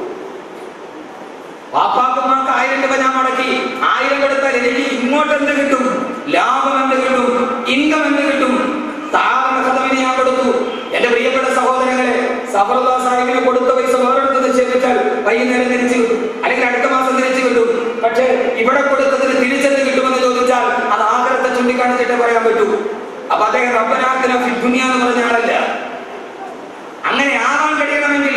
വാപ്പാക്കുമാർക്ക് 1000 രൂപ ഞാൻ മുടക്കി, 1000 കൊടുത്താൽ എനിക്ക് ഇങ്ങോട്ട് എന്ത് കിട്ടും? ലാഭം എന്ത് കിട്ടും? ഇൻകം എന്ത് കിട്ടും? താഴ്ന്ന കഥവിന് ഞാൻ കൊടുത്തു. എന്റെ പ്രിയപ്പെട്ട സഹോദരങ്ങളെ, സഫറുല്ലാ സാഹിബിന് കൊടുത്ത പൈസ വേറെടുത്ത് നിക്ഷേപിച്ചാൽ വൈകുന്നേരം തിരിച്ചു കിട്ടും, അല്ലെങ്കിൽ അടുത്ത മാസം തിരിച്ചു കിട്ടും. പക്ഷെ ഇവിടെ കൊടുത്തതിന് തിരിച്ചെന്ന് കിട്ടുമെന്ന് ചോദിച്ചാൽ അത് ആഖിറത്തെ ചൂണ്ടിക്കാണിച്ചിട്ടേ പറയാൻ പറ്റൂ. അപ്പൊ അദ്ദേഹം റബ്ബനാ ആതിനാ ഫിദ് ദുനിയ എന്ന് പറഞ്ഞ ആളല്ല. അങ്ങനെ ആവാൻ കഴിയണമെങ്കിൽ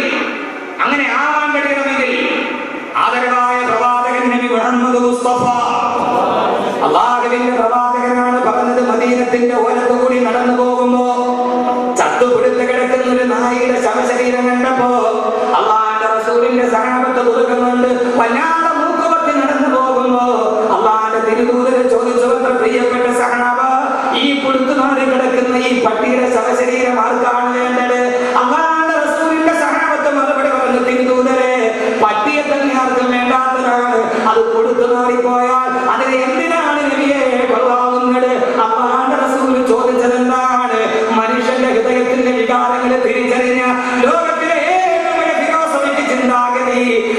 ആദരവായ പ്രവാചകൻ നബി മുഹമ്മദ് മുസ്തഫ, അല്ലാഹുവിന്റെ പ്രവാചകനാണ് പറഞ്ഞത്, മദീനത്തിന്റെ ഓരത്തുകൂടി നടന്നു പോകുമ്പോ ചത്തുപിടുത്ത് കിടക്കുന്ന ഒരു നായിയുടെ ശവശരീരം കണ്ടപ്പോ അല്ലാഹുവിന്റെ റസൂലിന്റെ സഹാബത്ത് കൊടുക്കുന്നുണ്ട്. വല്ലാതെ മൂക്കുപത്തി നടന്നു പോകുമ്പോ അല്ലാഹുവിന്റെ തിരുദൂതരെ ചോദിച്ചു, പ്രിയപ്പെട്ട സഹാബ, ഈ പുഴുത്തുമാറി കിടക്കുന്ന ഈ പട്ടിയുടെ ശവശരീരം ആർക്കാണ് വേണ്ടത്? അല്ലാഹുവിന്റെ റസൂലിന്റെ സഹാബത്ത് മറുപടി പറഞ്ഞു, തിരുദൂതരെ, പട്ടിയെ തന്നെ ആർക്കും വേണ്ടാത്തതാണ്. അത് പുഴുത്തുമാറിപ്പോയാൽ അതിനെ എന്തിനാണ് നബിയെ കൊള്ളാവുന്നത്? അല്ലാഹുവിന്റെ റസൂൽ ചോദിച്ചത് എന്താണ്? മനുഷ്യന്റെ ഹൃദയത്തിന്റെ വികാരങ്ങളെ തിരിച്ചറിഞ്ഞ ലോകത്തിലെ ഏറ്റവും വലിയ ഫിലോസഫിക്ക് ചിന്താഗതി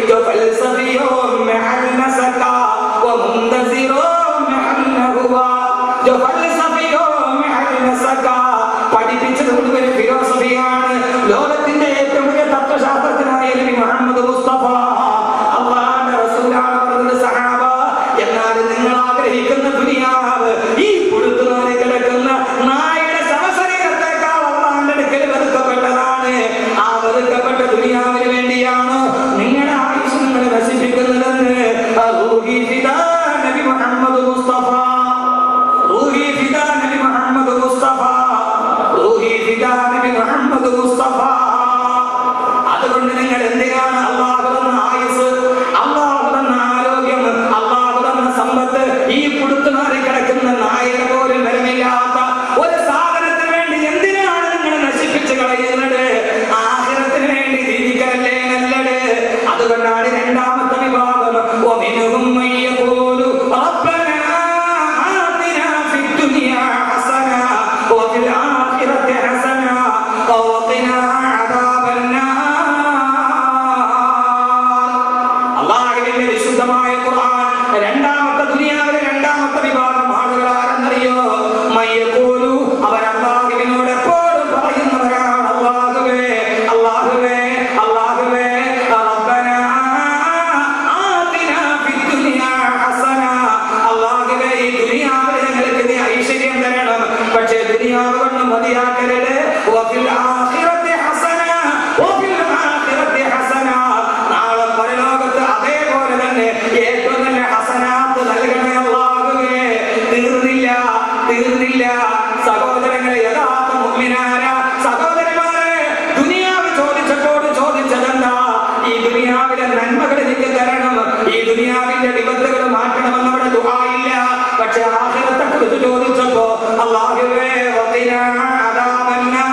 പഠിപ്പിച്ചത് മുഴുവൻ ഫിലോസഫിയാണ്. ലോകത്തിന്റെ ഏറ്റവും വലിയ തത്വശാസ്ത്രജ്ഞനായ നബി മുഹമ്മദ് മുസ്തഫ അല്ലാഹുവിന്റെ റസൂലാണ് പറഞ്ഞത്, സഹാബ, എന്നാൽ നിങ്ങൾ ആഗ്രഹിക്കുന്ന ദുനിയാവ് ഈ പുഴുത്തുമാറി കിടക്കുന്ന നായയുടെ ശവശരീരത്തെക്കാൾ അല്ലാഹുവിന്റെ അടുക്കൽ വെറുക്കപ്പെട്ടതാണ്. ആ വെറുക്കപ്പെട്ട ദുനിയാവിന് വേണ്ടിയാണ് നിങ്ങളുടെ ആയുസ് നിങ്ങളെ നശിപ്പിക്കുന്നതെന്ന് റൂഹി ഫിദാ നബി മുഹമ്മദ് മുസ്തഫ, റൂഹി ഫിദാ നബി മുഹമ്മദ് മുസ്തഫ, റൂഹി ഫിദാ നബി മുഹമ്മദ് മുസ്തഫ. അതുകൊണ്ട് നിങ്ങൾ എന്തിനാണ് അല്ലാഹു തന്ന ആയുസ്, അല്ലാഹു തന്ന ആരോഗ്യം, അല്ലാഹു തന്ന സമ്പത്ത് ഈ പുഴുത്തുമാറി കിടക്കുന്ന നായയുടെ പോലും ബലമില്ലാത്ത ഒരു സാധനത്തിന് വേണ്ടി എന്തിനാണ് നിങ്ങൾ നശിപ്പിച്ചു കളയുന്നത്? ആഖിറത്തിന് വേണ്ടി ജീവിക്കലല്ലേ നല്ലത്. അതുകൊണ്ടാണ് രണ്ടാമത്തെ വിഭാഗം, വമിൻഹും മൻ യഖൂലു റബ്ബനാ ആതിനാ ഫിദ് ദുനിയാ ഹസന വഫിൽ ആഖിറതി ഹസന വഖിനാ അദാബന്നാർ. അല്ലാഹുവിന്റെ വിശുദ്ധമായ ഖുർആൻ രണ്ടാമത്തെ ദുനിയാവിലെ രണ്ടാമത്തെ വിഭാഗം ആളുകൾ ആരെന്നറിയോ? തീർന്നില്ല. സഹോദരങ്ങളെ, യഥാർത്ഥ മുഅ്മിനായ സഹോദരന്മാരെ, ദുനിയാവ് ചോദിച്ചപ്പോൾ ചോദിച്ചതെന്താ? ഈ ദുനിയാവിലെ നന്മകൾ എനിക്ക് തരണം, ഈ ദുനിയാവിന്റെ വിപത്തുകൾ മാറ്റണമെന്ന് അവിടെ ദുആ ഇല്ല. പക്ഷെ ആഖിറത്തെ കുറിച്ച് ചോദിച്ചപ്പോ അല്ലാഹുവേ വഖിനാ അദാബന്നാർ,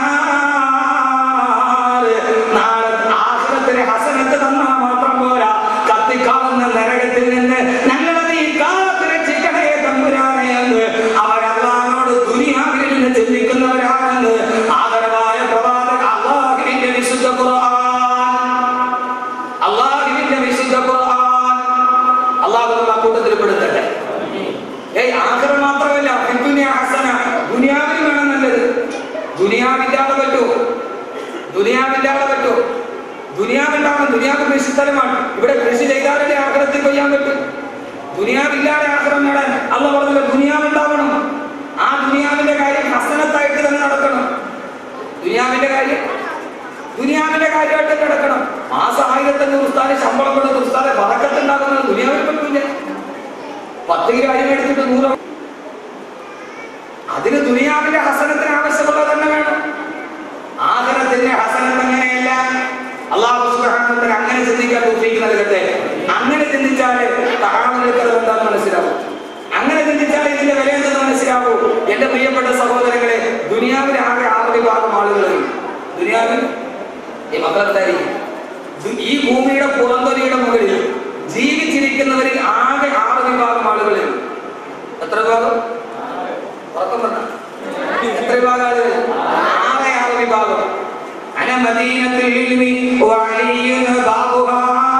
നാളെ ആഖിറത്തിലെ ഹസനത്ത് തന്നാ മാത്രം പോരാ, കത്തിക്കാവുന്ന നരകത്തിൽ നിന്ന് ഞങ്ങളെ നീ കാത്ത് രക്ഷിക്കണേ തമ്പുരാനെ എന്ന് അവർ അല്ലാഹുവോട് ദുനിയാവിൽ നിന്ന് ചിന്തിക്കുന്നവരാണെന്ന് ആദരവായ പ്രവാചകൻ അല്ലാഹുവിന്റെ വിശുദ്ധ ഖുർആൻ, അല്ലാഹുവിന്റെ വിശുദ്ധ ഖുർആൻ അല്ലാഹു നമ്മുടെ കൂട്ടത്തിൽ പെടുത്തട്ടെ. ആഖിറ മാത്രമല്ല, ദുനിയ ഹസന, ദുനിയാവിൽ വേണം നല്ലത്. ദുനിയാവില്ലാതെ പറ്റുമോ? ദുനിയാവില്ലാതെ പറ്റുമോ? ദുനിയാവുണ്ടാവണം. ദുനിയാവ് കൃഷിസ്ഥലമാണ്. ഇവിടെ കൃഷി ചെയ്താലേ ആഖിറത്തിൽ കൊയ്യാൻ പറ്റും. ദുനിയാവില്ലാതെ ആഖിറം നേടാൻ അല്ലാഹു പറഞ്ഞല്ലോ, ദുനിയാവുണ്ടാവണം. ആ ദുനിയാവിന്റെ കാര്യം ഹസനത്തായിട്ട് തന്നെ നടക്കണം. ദുനിയാവിന്റെ കാര്യമായിട്ട് നടക്കണം. മാസം 1500 ഉസ്താദ് ശമ്പളം കൊടുത്ത് ഉസ്താദെ ബറക്കത്തുണ്ടാകുന്നത് ദുനിയാവിൽ പറ്റില്ല. 10 കിലോ അരി എടുത്തിട്ട് 100, അതിന് ദുനിയാവിന്റെ ഹസനത്തിന് ആവശ്യമുള്ളത് തന്നെ വേണം. ആഖിറത്തിന്റെ ഹസനത്ത് അങ്ങനെയല്ല. അല്ലാഹു സുബ്ഹാനഹു വ തആല അങ്ങനെ ചിന്തിക്കാൻ തൗഫീഖ് നൽകട്ടെ. അങ്ങനെ ചിന്തിച്ചാലേ തആമുലുകൾ എന്താണെന്ന് മനസ്സിലാവും. അങ്ങനെ ചിന്തിച്ചാലേ ഇതിന്റെ വില എന്തെന്ന് മനസ്സിലാവൂ. എന്റെ പ്രിയപ്പെട്ട സഹോദരങ്ങളെ, ദുനിയാവിൽ ആകെ 6 വിഭാഗം ആളുകളുണ്ട്. ദുനിയാവിൽ ഈ മക്കളെന്തായിരിക്കും? ഈ ഭൂമിയുടെ പുറംതൊലിയുടെ മുകളിൽ ജീവിച്ചിരിക്കുന്നവരിൽ ആകെ 6 വിഭാഗം ആളുകളുണ്ട്. എത്ര വിഭാഗം? എത്ര വിഭാഗം ആളുകൾ? 6 വിഭാഗം. അന മദീനത്തുൽ ഇൽമി വഅലിയുൻ ബാബുഹാ,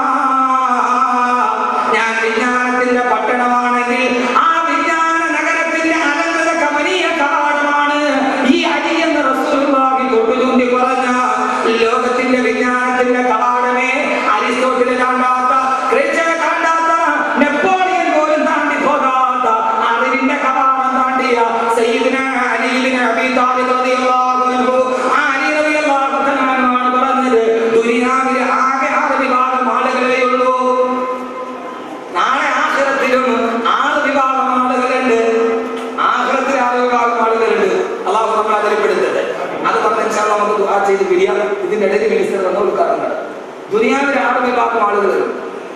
ഞാൻ വിജ്ഞാനത്തിന്റെ പട്ടണമാണെങ്കിൽ ആ വിജ്ഞാന നഗരത്തിന്റെ അനന്തത കമനീയ കവാടമാണ് ഈ അലി എന്ന റസൂലുള്ളാഹി തൊട്ടുചൂണ്ടി പറഞ്ഞ ലോകത്തിന്റെ വിജ്ഞാനത്തിന്റെ കവാടമേ. അരിസ്റ്റോട്ടിൽ കാണാത്ത, ക്രിസ്ത്യൻ കാണാത്ത, നെപ്പോളിയൻ പോലും താണ്ടി പോകാത്ത അറിവിന്റെ കവാടം താണ്ടിയ സയ്യിദുനാ അലി ഇബ്നു അബീ താലിബ് റളിയല്ലാഹു അൻഹു, ആ അലി റളിയല്ലാഹു തആല പറഞ്ഞത് ദുനിയാവിൽ ആകെ 6 വിഭാഗം ആളുകളേ ഉള്ളൂ. നാളെ ആഖിറത്തിലും 6 വിഭാഗം ആളുകളുണ്ട്. ആഖിറത്തിൽ 6 വിഭാഗം ആളുകളുണ്ട്. അല്ലാഹു നമ്മളെ അതിൽപ്പെടുത്തട്ടെ. അത് പറഞ്ഞ ഇൻഷാ അല്ലാഹ് നമുക്ക് ദുആ ചെയ്ത് പിരിയാം. ഇതിന്റെ ഇടയിൽ മിനിസ്റ്റർ വന്ന ഉദ്ഘാടനം. ദുനിയാവിൽ 6 വിഭാഗം ആളുകളുണ്ട്.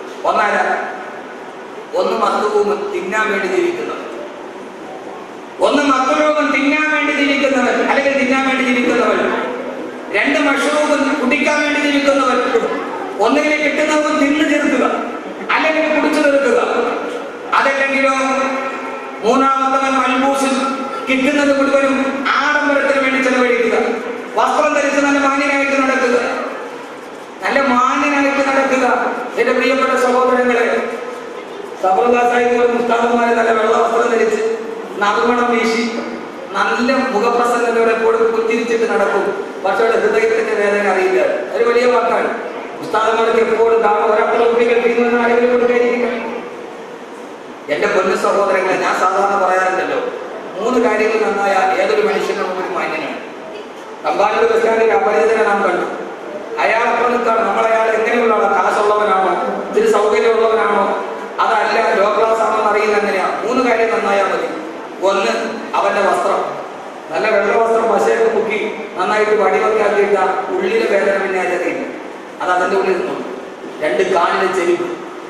ഒന്ന് മത്ലൂബ്, തിന്നാൻ വേണ്ടി ജീവിക്കുന്നവർ. ഒന്ന് മത്ലൂബ്, തിന്നാൻ വേണ്ടി ജീവിക്കുന്നവർ, അല്ലെങ്കിൽ തിന്നാൻ വേണ്ടി ജീവിക്കുന്നവർ. 2 മഷ്റൂബ്, കുടിക്കാൻ വേണ്ടി ജീവിക്കുന്നവർ. ഒന്നുകിൽ കിട്ടുന്നവർ തിന്നു തീർക്കുക, അല്ലെങ്കിൽ കുടിച്ചു തീർക്കുക. അതല്ലെങ്കിലോ മൂന്നാമത്തവൻ മൽബൂസ്, കിട്ടുന്നത് മുഴുവനും ആഡംബരത്തിന് വേണ്ടി ചെലവഴിക്കുക. വസ്ത്രം ധരിച്ച് നല്ല മാന്യനായിട്ട് നടക്കുക, നല്ല മാന്യനായിട്ട് നടക്കുക. എന്റെ പ്രിയപ്പെട്ട സഹോദരങ്ങളെ, സബറുദാസായിപ്പോലും മുസ്താദന്മാരെ നല്ല വെള്ള വസ്ത്രം ധരിച്ച് നറുമണം വീശി നല്ല മുഖപ്രസന്നതയോടെ എപ്പോഴും പുഞ്ചിരിച്ചിട്ട് നടക്കും. പക്ഷേ ഹൃദയത്തിന്റെ വേദന അറിയില്ല. ഒരു വലിയ വാക്കാണ്. ഉസ്താദന്മാർക്ക് എപ്പോഴും ഒരപ്പുറപ്പിക്കുന്ന ആരെങ്കിലും കൊടുക്കാതിരിക്കുക. എന്റെ പൊന്നു സഹോദരങ്ങളെ, ഞാൻ സാധാരണ പറയാറുണ്ടല്ലോ, 3 കാര്യങ്ങൾ നന്നായ ഏതൊരു മനുഷ്യനും ഒരു മാന്യനാണ്. തമ്പാനൂർ ബസ് സ്റ്റാൻഡിൽ അപരിചിതനെ നാം കണ്ടു. അയാൾ അപ്പുറം നിൽക്കാണ്. നമ്മളയാൾ എങ്ങനെയുള്ള ആളാണ്? കാശുള്ളവനാണോ, ഇത്തിരി സൗകര്യമുള്ളവനാണോ, അതല്ല ലോ ക്ലാസ് ആണോ എന്ന് അറിയില്ല. എങ്ങനെയാണ്? 3 കാര്യം നന്നായാൽ മതി. ഒന്ന്, അവന്റെ വസ്ത്രം, നല്ല വെള്ള വസ്ത്രം പശയൊക്കെ മുക്കി നന്നായിട്ട് വടിവൊക്കെ ആക്കിയിട്ട ഉള്ളിലെ വേദന പിന്നെ അറിയില്ല, അത് അതിന്റെ ഉള്ളിൽ നിന്നു. 2, കാലിലെ ചെരുപ്പ്.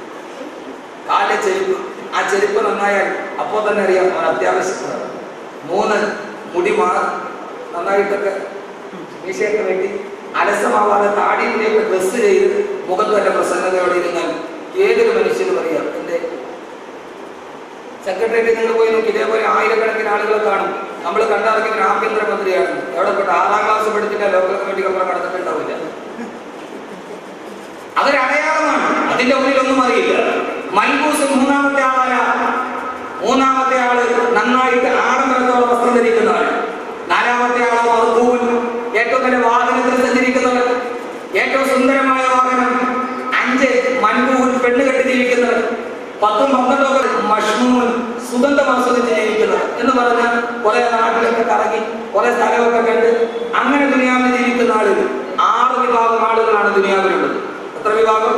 ആ ചെരുപ്പ് നന്നായാൽ അപ്പോൾ തന്നെ അറിയാം അവൻ അത്യാവശ്യമാണ്. 3, മുടി നന്നായിട്ടൊക്കെ മീശയൊക്കെ വെട്ടി അലസമാവാതെ താടിയിലേക്ക് ഡ്രസ് ചെയ്ത് മുഖത്ത് തന്നെ പ്രസന്നതയോടെ ഇരുന്നാൽ ഏതൊരു മനുഷ്യനും അറിയാം. എന്റെ സെക്രട്ടേറിയറ്റ് നിങ്ങൾ പോയി നോക്കി, ഇതേപോലെ ആയിരക്കണക്കിന് ആളുകളെ കാണും. നമ്മൾ കണ്ടിറങ്ങിയ ആഭ്യന്തരമന്ത്രിയാണ്. എവിടെ പെട്ട 6ാം ക്ലാസ് പഠിച്ചിട്ട് ലോക്കൽ കമ്മിറ്റിക്ക് അപ്പുറം കടന്നിട്ടുണ്ടാവില്ല. അതൊരടയാളമാണ്. അതിന്റെ ഉള്ളിലൊന്നും അറിയില്ല. മൽബൂസ് 3ാമത്തെ ആളായ 3ാമത്തെ ആള് നന്നായിട്ട് ആഡംബരത്തോടെ വസ്ത്രം ധരിക്കുന്നവർ. 4ാമത്തെ ആള് മർകൂൻ, ഏറ്റവും നല്ല വാഹനത്തിൽ സഞ്ചരിക്കുന്നവർ, ഏറ്റവും സുന്ദരമായ വാഹനം. 5, മൻകൂൻ, പെണ്ണ് കെട്ടി ജീവിക്കുന്നവർ. 10, 12 മഷ്മൂൻ, സുഗന്ധം ആസ്വദിച്ച് ജീവിക്കുന്നവർ എന്ന് പറഞ്ഞാൽ കുറെ നാട്ടിലൊക്കെ കറങ്ങി കുറെ സ്ഥലമൊക്കെ കണ്ട് അങ്ങനെ ദുനിയാവിൽ ജീവിക്കുന്ന ആളുകൾ. 6 വിഭാഗം ആളുകളാണ് ദുനിയാവിലുള്ളത്. എത്ര വിഭാഗം?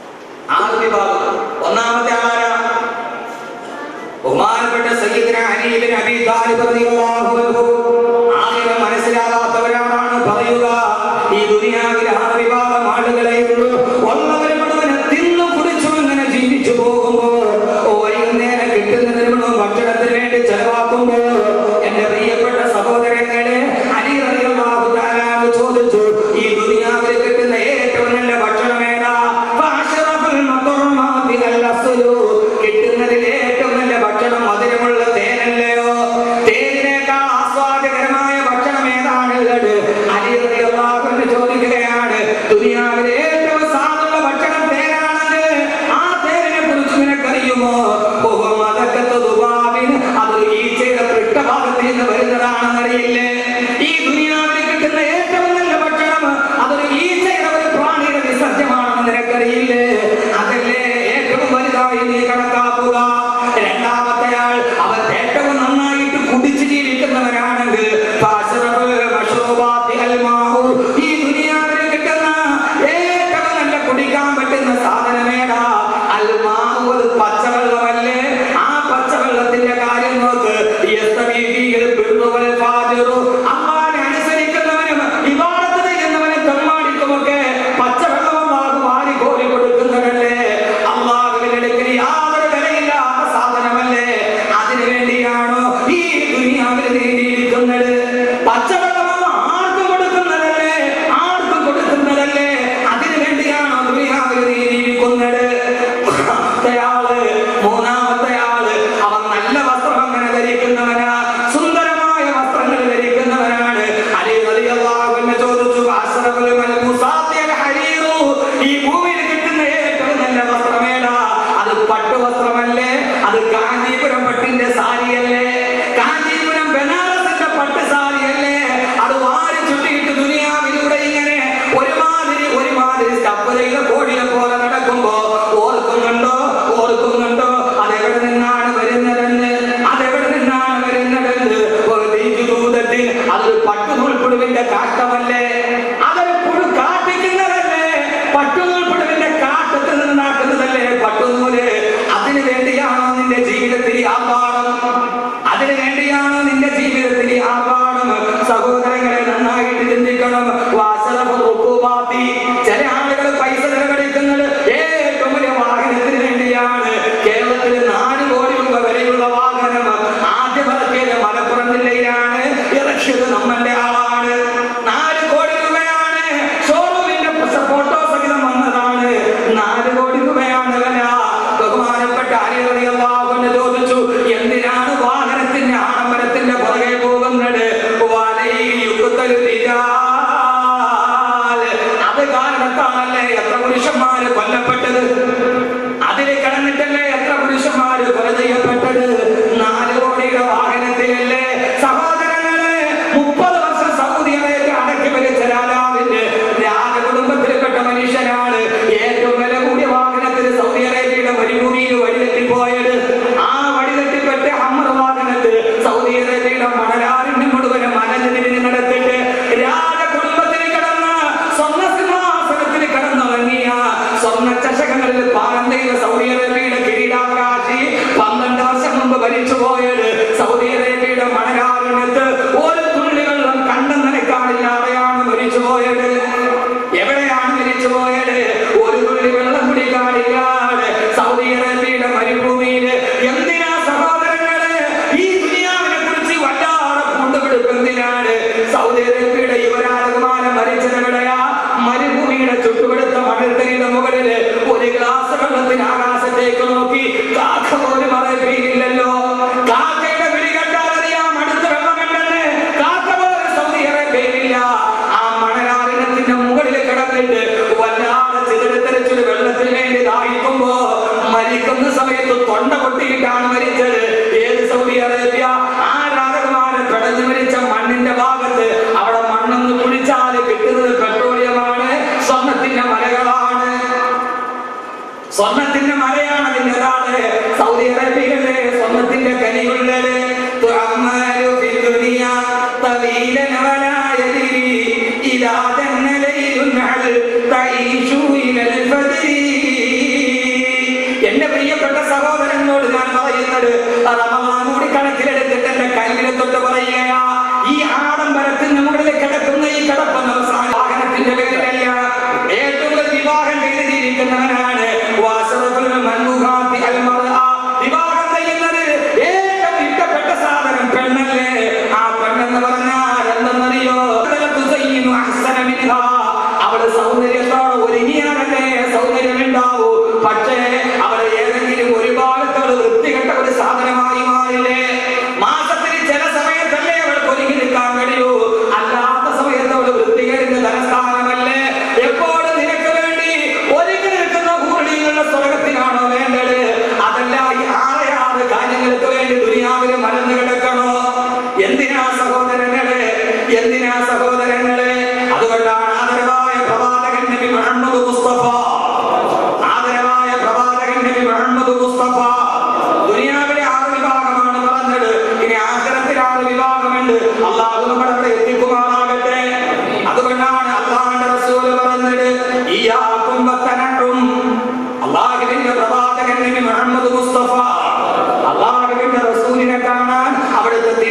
6 വിഭാഗം. ഒന്നാമത്തെ ആളാരാ? ബഹുമാനപ്പെട്ട സയ്യിദുനാ അലി ഇബ്നു അബീ താലിബ് റളിയല്ലാഹു അൻഹു ആഖിറ മനസ്സിലാകാത്തവരാണ് പറയുക, ഈ ദുനിയാവിൽ ആ വിഭാഗം ആളുകളെ ഉള്ളൂ. ഉള്ളവരെ മുഴുവൻ തിന്നു കുടിച്ചു അങ്ങനെ ജീവിച്ചു പോകുമ്പോൾ വൈകുന്നേരം കിട്ടുന്നതിന് മുഴുവൻ ഭക്ഷണത്തിന് വേണ്ടി ചെലവാക്കുമ്പോൾ എന്റെ പ്രിയപ്പെട്ട സഹോദരങ്ങളെ, അലി റളിയല്ലാഹു തആല ചോദിച്ചു, ഈ ദുനിയാവിൽ കിട്ടുന്ന ഏറ്റവും നല്ല ഭക്ഷണം ഏതാ? കിട്ടുന്നതിൽ ഏറ്റവും നല്ല ഭക്ഷണം മധുരമുള്ള തേനല്ലയോ? തേനിനേക്കാൾ ആസ്വാദ്യകരമായ ഭക്ഷണം ഏതാണുള്ളത്? അലി റളിയല്ലാഹു അൻഹു ചോദിക്കുകയാണ്. ദുനിയാവിലെ ഏറ്റവും സാധുള്ള ഭക്ഷണം തേനാണെങ്കിൽ ആ തേനിനെ കുറിച്ച് നിനക്കറിയുമോ? അത് ഈച്ചയുടെ പൃഷ്ഠഭാഗത്ത് നിന്ന് വരുന്നതാണെന്ന് അറിയില്ലേ? ഈ ദുനിയാവിൽ കിട്ടുന്ന ഏറ്റവും നല്ല ഭക്ഷണം അതൊരു ഈച്ചയുടെ ഒരു പ്രാണിയുടെ വിസർജ്യമാണെന്ന് നിനക്കറിയില്ലേ? അതല്ലേ ഏറ്റവും വലുതായി നീ കണക്കാക്കുക. രണ്ടാമത്തെയാൾ അവർ ഏറ്റവും നന്നായിട്ട് കുടിച്ചു ജീവിക്കുന്നവരാണെങ്കിൽ ഈ ദുനിയാവിൽ കിട്ടുന്ന ഏറ്റവും നല്ല കുടിക്കാൻ പറ്റുന്ന സാധനമേടാ? അൽമാഹു, അത് പച്ചവെള്ളമല്ലേ? ആ പച്ചവെള്ളത്തിന്റെ കാര്യം നോക്ക്. അമ്മാനെ അനുസരിക്കുന്നവനും ഇബാദത്ത് ചെയ്യുന്നവനും തെമ്മാടിക്കുമൊക്കെ പച്ചവെള്ളം അല്ലാഹു വാരി കോരി കൊടുക്കുന്നവരല്ലേ? അല്ലാഹുവിന്റെ അടുക്കൽ യാതൊരു വിലയില്ലാത്ത സാധനമല്ലേ? അതിനു വേണ്ടിയാണോ ഈ ദുനിയാവിൽ നീതിയിരിക്കുന്നത്? പച്ചവെള്ളം ആർക്കും കൊടുക്കുന്നതല്ലേ? ആർക്കും കൊടുക്കുന്നതല്ലേ? അതിനു വേണ്ടിയാണോ ദുനിയാവിൽ നീതിയിരിക്കുന്നത്? മൂന്നാമത്തെ ആള് അവൻ നല്ല വസ്ത്രം അങ്ങനെ ധരിക്കുന്നവനാ, സുന്ദരമായ വസ്ത്രങ്ങൾ ധരിക്കുന്നവനാണ്. അലി റളിയല്ലാഹു അൻഹു ചോദിച്ചു, അസ്റഫുൽ മൽബൂസാത്തി അൽ ഹരീറു, ഈ ഭൂമിയിൽ കിട്ടുന്ന ഏറ്റവും നല്ല വസ്ത്രമേടാ? അത് പട്ടുവസ്ത്രമല്ലേ? അത് കാഞ്ചീപുരം പട്ടിന്റെ സാരിയല്ലേ? കാഞ്ചീപുരം ബനാറസിന്റെ പട്ട് സാരിയല്ലേ? അത് വാരി ചുറ്റിയിട്ട് ദുനിയാവിലൂടെ ഇങ്ങനെ ഒരുമാതിരി സ്റ്റഫ് ചെയ്ത കോഴിയെ പോലെ നടക്കുമ്പോ ഓർക്കുന്നുണ്ടോ? അതെവിടെ നിന്നാണ് വരുന്നതെന്ന്? അതൊരു പട്ടുനൂൽപ്പുഴുവിന്റെ കാഷ്ടമല്ലേ? അതൊരു പുഴു കാട്ടിക്കുന്നതല്ലേ? പട്ടുനൂൽപ്പുഴുവിന്റെ കാട്ടത്തിൽ നിന്നാക്കുന്നതല്ലേ പട്ടുനൂല്? അതിനു വേണ്ടിയാണോ നിന്റെ ജീവിതത്തിൽ ആർഭാടം? അതിനു വേണ്ടിയാണോ നിന്റെ ജീവിതത്തിൽ ആർഭാടം? സഹോദരങ്ങളെ, നന്നായിട്ട് ചിന്തിക്കണം. ചില ആളുകൾ പൈസ ചെലവഴിക്കുന്നത് ഏറ്റവും വലിയ വാഹനത്തിന് വേണ്ടിയാണ്. കേരളത്തിൽ 4 കോടി രൂപ വരെയുള്ള വാഹനം ആദ്യം ഇറക്കിയത് മലപ്പുറം ജില്ലയിലാണ്. ഇറക്കിയത് നമ്മന്റെ ആളാണ്. 4 കോടി രൂപയാണ്. ഷോറൂമിന്റെ ഫോട്ടോ സഹിതം വന്നതാണ്. 4 കോടി രൂപയാണ് വില. ബഹുമാനപ്പെട്ട അലി റളിയല്ലാഹു അൻഹു ചോദിച്ചു, എന്തിനാണ് വാഹനത്തിന്റെ ആഡംബരത്തിന്റെ പുറകെ പോകുന്നത്? അത് കാരണത്താണല്ലേ എത്ര പുരുഷന്മാര് കൊല്ലപ്പെട്ടത്? അതിൽ കിടന്നിട്ടല്ലേ എത്ര പുരുഷന്മാര് കൊല ചെയ്യപ്പെട്ടത്? 4 കോടിയുടെ വാഹനത്തിലല്ലേ? സഹോദരങ്ങളെ, 30 വർഷം സൗദി അറേബ്യ അടക്കി ഭരിച്ച രാജാവിന്റെ രാജകുടുംബത്തിൽപ്പെട്ട മനുഷ്യനാണ് ഏറ്റവും വില കൂടിയ വാഹനത്തിൽ സൗദി അറേബ്യയുടെ മരുഭൂമിയിൽ വഴിതെറ്റിപ്പോയത്. ആ വഴിതെറ്റിപ്പെട്ട ഹമ്മർ വാഹനത്തിൽ സൗദി അറേബ്യയുടെ മണലാരിന്റെ മുഴുവനും മലനിരിഞ്ഞ് നടത്തിട്ട് രാജകുടുംബത്തിൽ കിടന്ന് സ്വർണ്ണസിംഹാസനത്തിൽ കിടന്നുറങ്ങിയ സ്വർണ്ണ ചഷകങ്ങളിൽ പാകം ചെയ്ത സൗദി അറേബ്യയുടെ കിരീടാവകാശി 12 വർഷം മുമ്പ് ഭരിച്ചുപോയത് സൗദി അറേബ്യയുടെ മണലാരണ്യത്ത് ഒരു തുള്ളി വെള്ളം കണ്ടം നനയ്ക്കാനില്ലാതെയാണ് മരിച്ചുപോയത്. എവിടെയാണ് മരിച്ചുപോയത്? ഒരു തുള്ളി വെള്ളം കുടിക്കാനില്ലാതെ സൗദി അറേബ്യയുടെ മരുഭൂമിയിൽ. എന്തിനാ സഹോദരങ്ങളെ ഈ ദുനിയാവിനെ കുറിച്ച് വല്ലാതെ കൊണ്ടുപിടിക്കുന്നതിനാണ്? സൗദി അറേബ്യയുടെ യുവരാജകുമാരൻ മരിച്ചതെവിടെയാ? മരുഭൂമിയുടെ ചുട്ടുപെടുത്ത മണൽത്തരിയുടെ മുകളിൽ ഒരു ഗ്ലാസ് വെള്ളത്തിന് ആകാശത്തേക്ക് നോക്കി കാക്ക പോലും അറിയില്ലല്ലോ. കാക്കയുടെ വിളി കണ്ടാൽ അറിയാം അടുത്ത വെള്ളം കണ്ടെന്ന്. കാക്ക പോലും സൗദി അറേബ്യയിലില്ല. ആ മണലാരണ്യത്തിന്റെ മുകളിൽ കിടന്നിട്ട് വല്ലാതെ ചിതറിത്തെറിച്ചൊരു വെള്ളത്തിന് വേണ്ടി ദാഹിക്കുമ്പോ മരിക്കുന്ന സമയത്ത് തൊണ്ട പൊട്ടിയിട്ടാണ് മരിച്ചത്. ഏത് സൗദി അറേബ്യ? ആ രാജകുമാരൻ പിടഞ്ഞു മരിച്ച മണ്ണിന്റെ ഭാഗത്ത് അവിടെ മണ്ണൊന്ന് കുഴിച്ചാൽ കിട്ടുന്നത് പെട്രോളിയമാണ്, സ്വർണത്തിന്റെ മലകളാണ്. സ്വർണത്തിന്റെ മലയാണ് അതിൻ്റെതാണ്. സൗദി അറേബ്യയിലെ സ്വർണത്തിന്റെ കനിയുള്ളത്. എന്റെ പ്രിയപ്പെട്ട സഹോദരനോട് ഞാൻ പറയുന്നത്, റമളാൻ കൂടി കണക്കിലെടുത്തിട്ട്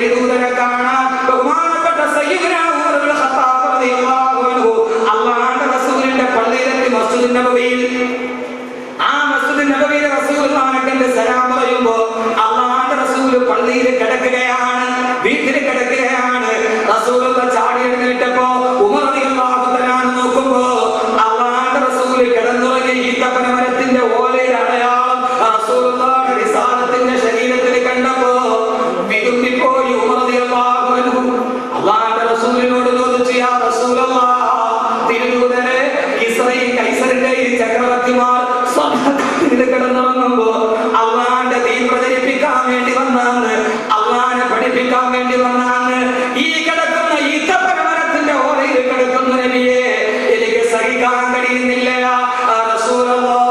തിരുദൂതനെ കാണാൻ ബഹുമാനപ്പെട്ട സയ്യിദുനാ ഉമർ ഇബ്നുൽ ഖത്താബ് റളിയല്ലാഹു അൻഹു അല്ലാഹുവിന്റെ റസൂലിന്റെ പള്ളിയിലെത്തി മസ്ജിദുൻ നബവിയിൽ. ആ മസ്ജിദുൻ നബവിയിലെ റസൂലുള്ളാഹിനെ കണ്ട് സലാം പറയുമ്പോൾ അല്ലാഹുവിന്റെ റസൂൽ പള്ളിയിൽ കിടക്കുകയാണ്, വീട്ടിൽ കിടക്കുകയാണ്. റസൂലുള്ള ചാടി എഴുന്നേറ്റപ്പോ ഉമർ റളിയല്ലാഹു തആല നോക്കുമ്പോ അല്ലാഹുവിന്റെ റസൂൽ കിടന്നുറങ്ങിയ ഈത്തപ്പന മരത്തിന്റെ ഓലയുടെ അടയാളം റസൂലുള്ളാഹിന്റെ റിസാലത്തിന്റെ ശരീരത്തിൽ കണ്ടപ്പോ വിതുമ്പിപ്പോയി ഉമർ റളിയല്ലാഹു അൻഹു. അല്ലാഹുവിന്റെ റസൂലിനോട് ചോദിച്ചു, യാ റസൂലല്ലാഹ്, തിരുദൂതനെ ഇസ്രായേൽ കൈസറിന്റെ ചക്രവർത്തിമാർ സ്വർഗ്ഗത്തിൽ കിടന്നുറങ്ങുമ്പോ അല്ലാഹുവിന്റെ ദീൻ പ്രചരിപ്പിക്കാൻ വേണ്ടി വന്നാണ്, അല്ലാഹുവിനെ പഠിപ്പിക്കാൻ വേണ്ടി വന്നാണ്. ഈ കിടക്കുന്ന ഈത്തപ്പന മരത്തിന്റെ ഓലയിൽ കിടക്കുന്ന നബിയെ എനിക്ക് സഹിക്കാൻ കഴിയുന്നില്ല റസൂലല്ലാഹ്.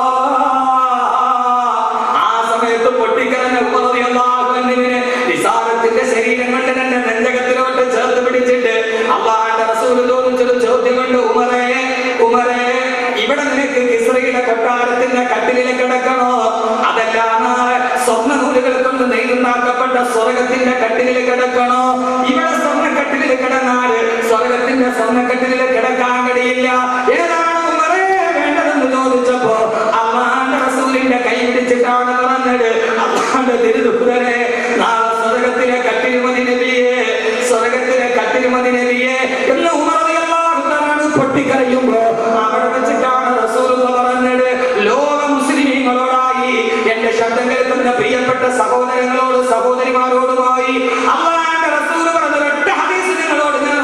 ആ സമയത്ത് പൊട്ടിക്കരഞ്ഞ ഉമർ റളിയല്ലാഹു അൻഹുവിനെ റിസാലത്തിന്റെ ശരീരം കൊണ്ട് തന്നെ നെഞ്ചകത്തിലോട്ട് ചേർത്ത് പിടിച്ചിട്ട് അല്ലാഹുവിന്റെ റസൂൽ ചോദിച്ചൊരു ചോദ്യം കൊണ്ട്, ഉമറേ ഉമറേ, ഇവിടെ നിനക്ക് ഇസ്രായേലിലെ കൊട്ടാരത്തിന്റെ കട്ടിലിൽ കിടക്കണോ, അതല്ല സ്വർണ്ണ നൂലുകൾ കൊണ്ട് നെയ്തുണ്ടാക്കപ്പെട്ട സ്വർഗത്തിന്റെ കട്ടിലിൽ കിടക്കണോ? ഇവിടെ സ്വർണ്ണ കട്ടിലിൽ കിടന്നാല് സ്വർഗത്തിന്റെ സ്വർണ്ണക്കട്ടിലിൽ കിടക്കാൻ കഴിയില്ല. ഏതാണ് ഉമറേ വേണ്ടതെന്ന് ചോദിച്ചപ്പോ അല്ലാഹുവിന്റെ റസൂലിന്റെ കൈ പിടിച്ചിട്ടാണ് പറഞ്ഞത്, അല്ലാഹുവിന്റെ തിരുദൂതനെ നാളെ സ്വർഗത്തിലെ കട്ടിൽ മതി നബിയെ, സ്വർഗത്തിലെ കട്ടിൽ മതി നബിയെ എന്ന് ഉമർ റളിയല്ലാഹു തആല പൊട്ടിക്കരയുമ്പോ അവിടെ വെച്ചിട്ടാണ് റസൂലുള്ള പറഞ്ഞത്, ലോക മുസ്ലിമീങ്ങളോടായി എന്റെ ശബ്ദം കേൾക്കുന്ന പ്രിയപ്പെട്ട സഹോദരങ്ങളോട് സഹോദരിമാരോടുമായി അല്ലാഹുവിന്റെ റസൂൽ പറഞ്ഞ ഒറ്റ ഹദീസ് നിങ്ങളോട് ഞാൻ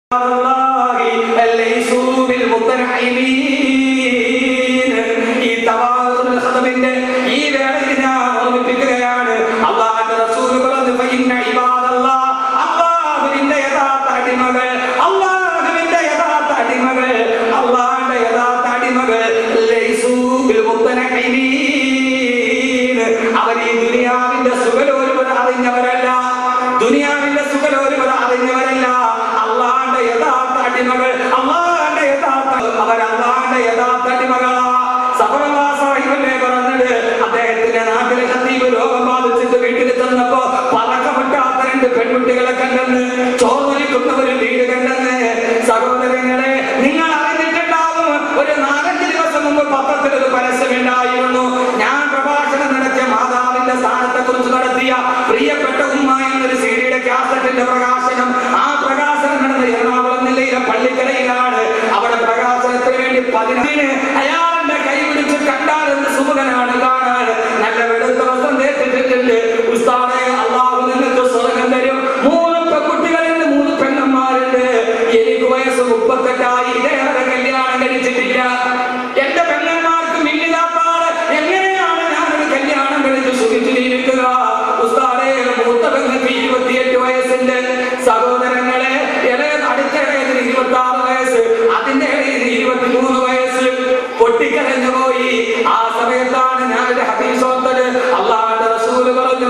ഈ തവാസുൽ ഖദമിന്റെ ഈ വേളയിൽ ഞാൻ ഓർമ്മിപ്പിക്കുകയാണ്. അല്ലാഹുവിന്റെ റസൂൽ പറഞ്ഞു, ഫഇന്ന ഇബാദല്ലാഹ്, അല്ലാഹുവിന്റെ യഥാർത്ഥ അടിമകൾ, അല്ലാഹുവിന്റെ യഥാർത്ഥ അടിമകൾ, അല്ലാഹുവിന്റെ യഥാർത്ഥ അടിമകൾ ലൈസൂ ബിൽ മുത്തനഇമീൻ, അവർ ഈ ദുനിയാവിന്റെ സുഖലോലുപത അറിഞ്ഞവരല്ല, ദുനിയാവിന്റെ സുഖലോലുപത അറിഞ്ഞവരല്ല. അല്ലാഹുവിന്റെ യഥാർത്ഥ അടിമകൾ, അല്ലാഹുവിന്റെ യഥാർത്ഥ അവർ അല്ലാഹുവിന്റെ യഥാർത്ഥ അടിമകളാ. സഫറല്ലാഹി പറഞ്ഞത്, അദ്ദേഹത്തിന്റെ നാട്ടിലെ ഖതീബ് രോഗം ബാധിച്ചിട്ട് വീട്ടിൽ ചെന്നപ്പോ പലക്കമിട്ടാത്ത രണ്ട് പെൺകുട്ടികളെ കണ്ടെന്ന്, ചോർന്നൊലിക്കുന്ന ഒരു വീട് കണ്ടെന്ന്. സഹോദരങ്ങളെ, നിങ്ങൾ അറിഞ്ഞിട്ടുണ്ടാവും, ഒരു 4-5 ദിവസം മുമ്പ് പത്രത്തിൽ ഒരു പരസ്യമുണ്ടായിരുന്നു. ഞാൻ പ്രഭാഷണം നടത്തിയ മാതാവിന്റെ സ്ഥാനത്തെ കുറിച്ച് നടത്തിയ പ്രിയപ്പെട്ട ഉമ്മ എന്നൊരു സീഡിയുടെ കാസറ്റിന്റെ പ്രകാശനം. ആ പ്രകാശനം നടന്ന എറണാകുളം ജില്ലയിലെ പള്ളിക്കരയിലാണ്. അവിടെ പ്രകാശനത്തിന് വേണ്ടി 15 അയാളുടെ കൈ പിടിച്ച് കണ്ടാൽ എന്ത് സുമുഖനാണ് കാണാൻ. നല്ല വെളുത്ത വസ്ത്രം ധരിച്ചിട്ടുണ്ട്. ഉസ്താദേ, അല്ലാഹു നിങ്ങൾക്ക് സ്വർഗ്ഗം തരും. 3 പെൺകുട്ടികളുണ്ട്, 3 പെണ്ണന്മാരുണ്ട്. എനിക്ക് വയസ്സ് 38 ഇതേറെ കല്യാണം കഴിച്ചിട്ടില്ല. എന്റെ പെണ്ണന്മാർക്ക് മിന്നിലാപ്പാട് എങ്ങനെയാണ് ഞാനൊരു കല്യാണം കഴിച്ച് സുഖിച്ചിരിക്കുക? ഉസ്താദേ, മൂത്ത പെങ്ങൾക്ക് 28 വയസ്സുണ്ട്. സഹോദരങ്ങളെ, അടുത്തിടയിൽ 26 വയസ്സ്, അതിന്റെ ഇടയിൽ 23 വയസ്സ്. പൊട്ടിക്കരഞ്ഞു പോയി. ആ സമയത്താണ് ഞാൻ ഒരു ഹദീസ് ഓർത്തത്. അല്ലാഹുവിന്റെ റസൂൽ പറഞ്ഞു,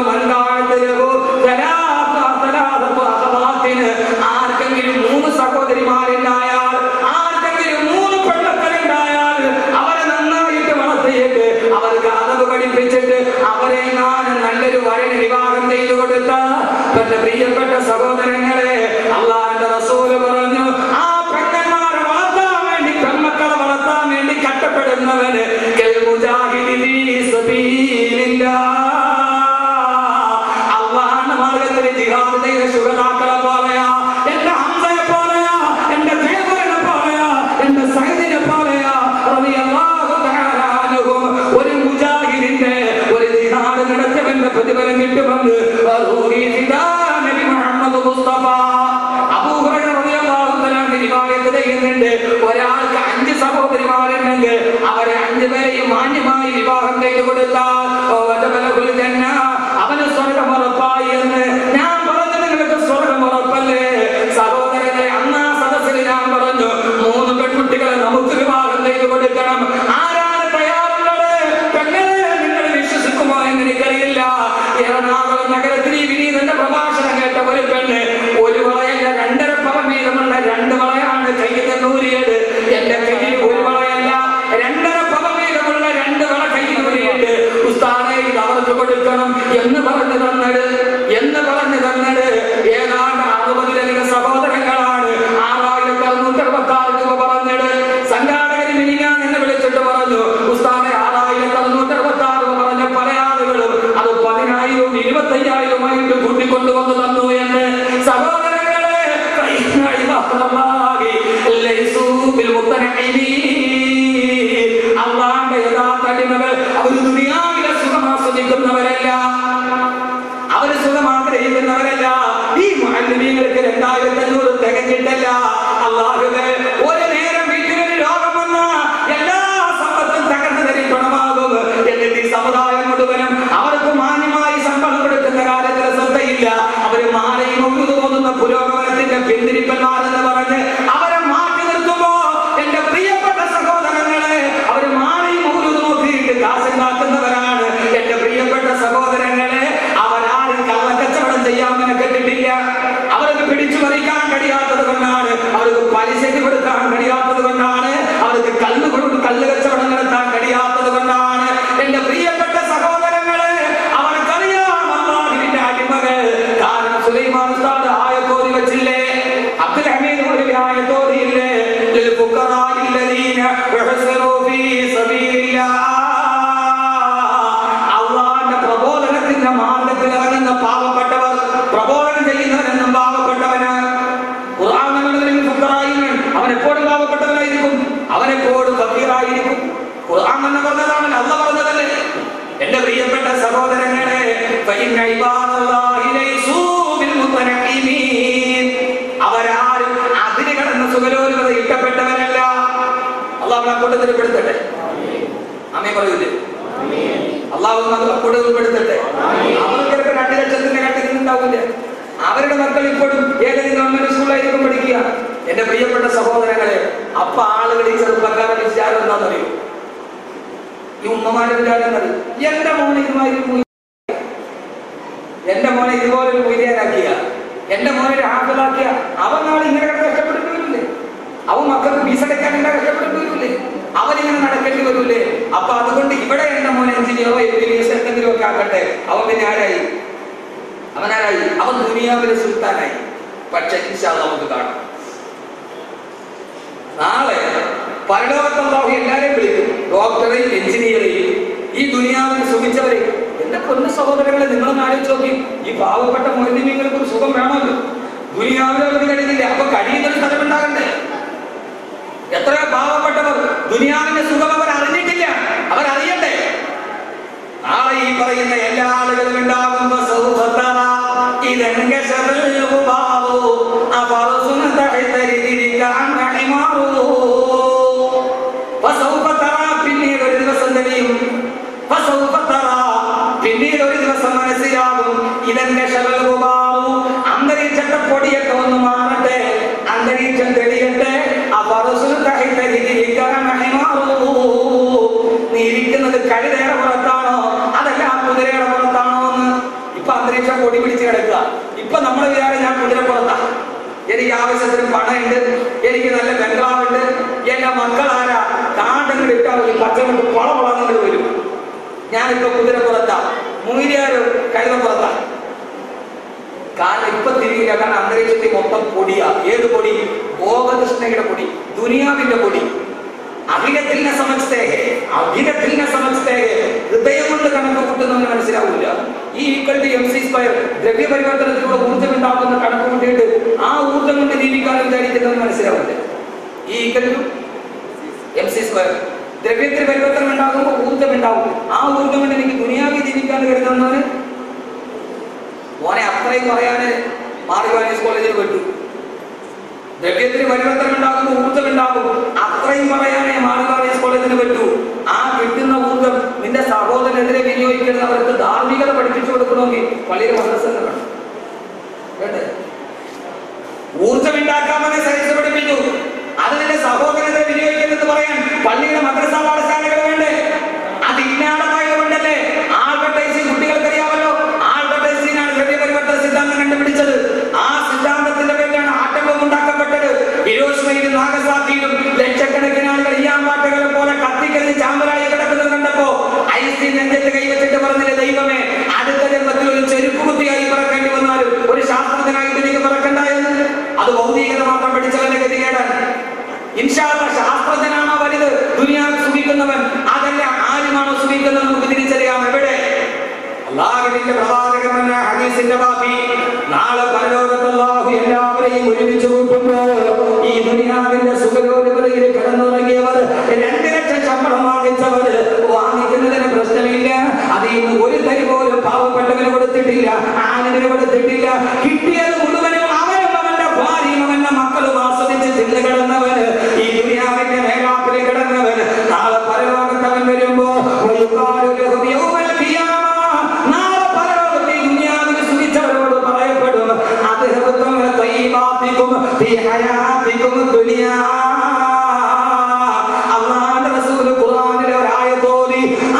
ആർക്കെങ്കിലും 3 സഹോദരിമാരുണ്ടായാൽ, ആർക്കെങ്കിലും 3 പെൺമക്കളുണ്ടായാൽ അവരെ നന്നായിട്ട് വളർത്തിയിട്ട് അവർക്ക് അതവ് പഠിപ്പിച്ചിട്ട് അവരെ ഞാൻ നല്ലൊരു വരന് വിവാഹം ചെയ്തു കൊടുത്ത എന്റെ പ്രിയപ്പെട്ട സഹോദരങ്ങളെ, അല്ലാഹുവിന്റെ റസൂൽ പറഞ്ഞു, ആ പെൺമക്കളെ വളർത്താൻ വേണ്ടി, പെൺമക്കളെ വളർത്താൻ വേണ്ടി കഷ്ടപ്പെടുന്നവന് അല്ലാഹുവിന്റെ മാർഗത്തിൽ ജിഹാദ് ചെയ്ത ശുഹദാക്കളെ പോലെയാ, എന്റെ ഹംസയെ പോലെയാ, എന്റെ ദേവനെ പോലെയാ, എന്റെ സൈദിനെ പോലെയാ റളിയല്ലാഹു തആല അൻഹും. ഒരു മുജാഹിദിന്റെ ഒരു ജിഹാദ് നടത്തിയവന്റെ പ്രതിഫലം കിട്ടുമെന്ന് നബി മുഹമ്മദ് മുസ്തഫ. അബൂ ഹുറൈറ റളിയല്ലാഹു തആല റിവായത്ത് ചെയ്യുന്നുണ്ട്, ഒരാൾക്ക് 5 സഹോദരിമാരുണ്ടെങ്കിൽ അവരെ 5 പേരെയും മാന്യമായി വിവാഹം ചെയ്തു കൊടുത്താൽ അവന് സ്വർഗ്ഗം ഉറപ്പായി എന്ന്. ഞാൻ പറഞ്ഞു, നിങ്ങൾക്ക് സ്വർഗ്ഗം എന്ന് പറഞ്ഞതാണല്ലോ, അല്ല പറഞ്ഞതല്ലേ. എന്റെ പ്രിയപ്പെട്ട സഹോദരങ്ങളെ, അവരാരും അതിന് കടന്ന സുഖലോലുപത ഇഷ്ടപ്പെട്ടവനല്ല. അള്ളാഹു അക്കൂട്ടത്തിൽ പെടുത്തട്ടെ. ആമീൻ പറയൂലേ? അള്ളാഹു അക്കൂട്ടത്തിൽ പെടുത്തട്ടെ. അവർക്ക് 2 ലക്ഷത്തിന്റെ കട്ടിൽ ഉണ്ടാവില്ല. അവരുടെ മക്കൾ ഇപ്പോഴും ഏതെങ്കിലും ഗവൺമെന്റ് സ്കൂളിലായിരിക്കും പഠിക്കുക. എന്റെ പ്രിയപ്പെട്ട സഹോദരങ്ങളെ, അപ്പൊ ആളുകൾ ഈ ചെറുപ്പക്കാരുടെ വിചാരം എന്താണെന്നറിയോ? ഈ ഉമ്മമാരുടെ വിചാരം എന്നറിയും, എന്റെ മോനെ ഇതുപോലൊരു മൊയ്ലിയാനാക്കിയ, എന്റെ മോനെ ഒരു ഹാഫിളാക്കിയ, അവൻ നാളെ ഇങ്ങനെ കഷ്ടപ്പെടേണ്ടി വരില്ലേ? അവൻ മക്കൾക്ക് ഫീസ് അടയ്ക്കാൻ കഷ്ടപ്പെടേണ്ടി വരില്ലേ? അവനിങ്ങനെ നടക്കേണ്ടി വരില്ലേ? അപ്പൊ അതുകൊണ്ട് ഇവിടെ എന്റെ മോനെ എഞ്ചിനീയറോ MBBS എന്തെങ്കിലും ഒക്കെ ആക്കട്ടെ. അവൻ പിന്നെ ആരായി? അവൻ ദുനിയാവിലെ സുൽത്താനായി. പക്ഷെ ഇൻഷാ അല്ലാഹ് നമുക്ക് കാണാം, നാളെ പരലോകത്ത് അല്ലാഹു എല്ലാരെയും വിളിക്കും, ഡോക്ടറെയും എഞ്ചിനീയറെയും ഈ ദുനിയാവിൽ സുഖിച്ചവരെയും. എന്റെ പൊന്നു സഹോദരങ്ങളെ, നിങ്ങളൊന്ന് ആലോചിച്ച് നോക്കി. ഈ പാവപ്പെട്ട മൊയ്‌ലിമീങ്ങൾക്ക് ഒരു സുഖം വേണമല്ലോ. ദുനിയാവിൽ അവർക്ക് കഴിയുന്നില്ല, അപ്പൊ കഴിയുന്നൊരു സ്ഥലമുണ്ടാകണ്ടേ? എത്രയോ പാവപ്പെട്ടവർ ദുനിയാവിന്റെ സുഖം അവർ അറിഞ്ഞിട്ടില്ല, അവരറിയണ്ടേ? നാളെ ഈ പറയുന്ന എല്ലാ ആളുകളും ഉണ്ടാകുമ്പോ പിന്നീട് ഒരു ദിവസം മനസ്സിലാകും, ഇതെന്റെ അന്തരീക്ഷത്തെ പൊടിയൊക്കെ ഒന്ന് മാറട്ടെ, അന്തരീക്ഷം തെളിയട്ടെ. നീ ഇരിക്കുന്നത് കഴുതയുടെ പുറത്താണോ അതല്ല കുതിരയുടെ പുറത്താണോ എന്ന് ഇപ്പൊ അന്തരീക്ഷം പൊടി പിടിച്ച് കിടക്കുക. ഇപ്പൊ നമ്മൾ വിചാരം ഞാൻ കുതിരപ്പുറത്താ, എനിക്ക് ആവശ്യത്തിന് പണമുണ്ട്, എനിക്ക് നല്ല ബംഗ്ലാവുണ്ട്, എന്റെ മക്കളാരാ കാണ്ടങ്ങൾ ഇട്ടാൽ ഒരു പച്ചമുണ്ട് വളവളങ്ങൾ വരും. ഞാനിപ്പോ കുതിരപ്പുറത്താ, മൂര്യാരോ കഴുതപ്പുറത്താ. കാരണം ഇപ്പൊ തിരിയില്ല, കാരണം അന്തരീക്ഷത്തിൽ മൊത്തം പൊടിയാ. ഏത് പൊടി? ഭോഗതൃഷ്ണയുടെ പൊടി, ദുനിയാവിന്റെ പൊടി. അഖിലത്തിനെ സമസ്തേഹേ, ഹൃദയം കൊണ്ട് കണക്ക് കൂട്ടുന്നവന് മനസ്സിലാവില്ല. ഈ =mc², ദ്രവ്യപരിവർത്തനത്തിലൂടെ ഊർജ്ജം ഉണ്ടാക്കുന്ന കണക്ക് കൂട്ടിയിട്ട് ആ ഊർജ്ജം കൊണ്ട് ജീവിക്കാൻ വിചാരിക്കുന്നവന് മനസ്സിലാവില്ല. ഈ =mc², ദ്രവ്യത്തിന് പരിവർത്തനം ഉണ്ടാകുമ്പോൾ ഊർജ്ജം ഉണ്ടാവും. ആ ഊർജ്ജം കൊണ്ട് എനിക്ക് ദുനിയാവി ജീവിക്കാൻ കരുതുന്നവന് മോനെ അത്രയും പറയാന് മാർഗവാനീസ് കോളേജിൽ വിട്ടു. ദ്രവ്യത്തിന് പരിവർത്തനം ഉണ്ടാകുമ്പോൾ ഊർജ്ജം ഉണ്ടാകും, അത്രയും പറയാനേ മാർഗവാനീസ് കോളേജിന് പറ്റൂ. ആ കിട്ടുന്ന ഊർജ്ജം നിന്റെ സഹോദരനെതിരെ വിനിയോഗിക്കുന്നത് അവർക്ക് ധാർമ്മികത പഠിപ്പിച്ചു കൊടുക്കണമെങ്കിൽ പള്ളിയിൽ മദ്രസ വേണ്ടേ? ഊർജ്ജം ഉണ്ടാക്കാമെന്ന് സയൻസ് പഠിപ്പിച്ചു, അത് നിന്റെ സഹോദരനെതിരെ വിനിയോഗിക്കുന്നത് പറയാൻ പള്ളിയുടെ മദ്രസ പാഠശാലകൾ വേണ്ടേ? അതില്ലാതായതുകൊണ്ടല്ലേ ആൽബർട്ട് ഐൻസ്റ്റീൻ, കുട്ടികൾക്കറിയാമല്ലോ, ആൽബർട്ട് ഐൻസ്റ്റീനാണ് ദ്രവ്യപരിവർത്തന സിദ്ധാന്തം കണ്ടുപിടിച്ചത്. ആ സിദ്ധാന്തത്തിന്റെ പേരിലാണ് ആറ്റം ബോംബ് ഉണ്ടാക്കപ്പെട്ടത്. ഹിരോഷിമയിലും നാഗസാക്കിയിലും ലക്ഷക്കണക്കിന് ആളുകൾ ഈയാമ്പാറ്റകളെ പോലെ കത്തിക്കരിഞ്ഞ് ചാമ്പലായി കിടക്കുന്നത് കണ്ടപ്പോ ഐൻസ്റ്റീൻ നെഞ്ചത്ത് കൈവച്ചിട്ട് പറഞ്ഞില്ലേ, ദൈവമേ, അടുത്ത ജന്മത്തിൽ ഒരു ചെരുപ്പ് കുത്തിയായി പിറക്കേണ്ടി വന്നാലും ഒരു ശാസ്ത്രജ്ഞനായിട്ട് എനിക്ക് പിറക്കണ്ട എന്ന്. അത് ഭൗതികത മാത്രം പഠിച്ചവന്റെ ഗതികേടാണ്. ഇൻഷാ അല്ലാഹ് ശാസ്ത്രജ്ഞനാണോ വലുത് ദുനിയാവിൽ സുഖിക്കുന്നവൻ, അതല്ല ആരുമാണോ സുഖിക്കുന്നത് നമുക്ക് തിരിച്ചറിയാം. എവിടെ? അല്ലാഹുവിന്റെ പ്രവാചകൻ ഹദീസിന്റെ ബാക്കി, നാളെ പരലോകത്ത് അല്ലാഹു എല്ലാവരെയും ഒരുമിച്ച് കൂട്ടുമ്പോൾ ഈ ദുനിയാവിന്റെ സുഖലോലുപതയിൽ കിടന്നുറങ്ങിയവർ, 2 ലക്ഷം ശമ്പളം വാങ്ങിച്ചവർ, വാങ്ങിക്കുന്നതിന് പ്രശ്നമില്ല, അതിൽ നിന്ന് ഒരു തരി പോലും പാവപ്പെട്ടവന് കൊടുത്തിട്ടില്ല, ആണിന് കൊടുത്തിട്ടില്ല. കിട്ടിയത് മുഴുവനും അവനും അവന്റെ ഭാര്യയും അവന്റെ മക്കളും ആസ്വദിച്ച് തിന്നു കിടന്നവന്, ഈ ദുനിയാവിന്റെ മേലാപ്പിൽ കിടന്നവന്, നാളെ പരലോകത്തവൻ വരുമ്പോ നാളെ പരലോകത്തെ ദുനിയാവിൽ സുഖിച്ചവരോട് പറയപ്പെടും, അല്ലാഹുവിന്റെ റസൂൽ ഖുർആനിലെ ഒരു ആയത്ത് ഓതി,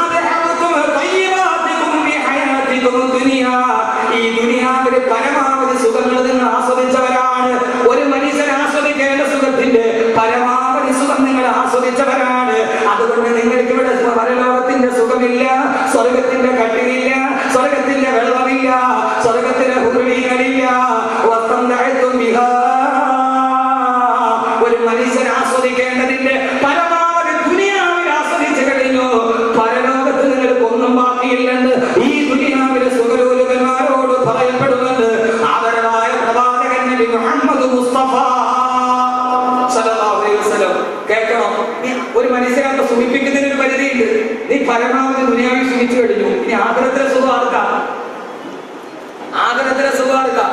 ഈ ദുനിയാവിൽ പരമാവധി സുഖങ്ങൾ നിങ്ങൾ ആസ്വദിച്ചവരാണ്. ഒരു മനുഷ്യൻ ആസ്വദിക്കേണ്ട സുഖത്തിന്റെ പരമാവധി സുഖം നിങ്ങൾ ആസ്വദിച്ചവരാണ്. അതുകൊണ്ട് നിങ്ങൾക്ക് ഇവിടെ പരലോകത്തിന്റെ സുഖമില്ല, സ്വർഗത്തിന്റെ കട്ടിലില്ല, സ്വർഗത്തിന്റെ വെള്ളമില്ല, സ്വർഗത്തിന്റെ ഹുറുലികളില്ല. ഒരു മനുഷ്യൻ ആസ്വദിക്കേണ്ടതിന്റെ പരമാവധി ദുനിയാവിൽ ആസ്വദിച്ചു കഴിഞ്ഞു. പരലോകത്ത് നിങ്ങൾക്ക് ഒന്നും ബാക്കിയില്ലെന്ന് ഈ ദുനിയാവിലെ സുഖലോലുപന്മാരോട് പറയപ്പെടുന്നുണ്ട്. ആദരവായ പ്രവാചകൻ നബി മുഹമ്മദ് മുസ്തഫ സല്ലല്ലാഹു അലൈഹി വസല്ലം കേൾക്കണം. ഒരു മനുഷ്യനെ സുഖിപ്പിക്കുന്നതിന് ഒരു പരിധിയുണ്ട്. പരമാവധി ദുനിയാവിൽ സുഖിച്ചു കഴിഞ്ഞു. ഇനി ആഖിറത്തിലെ സുഖം ആർക്കാ? ആഖിറത്തിലെ സുഖം ആർക്കാ?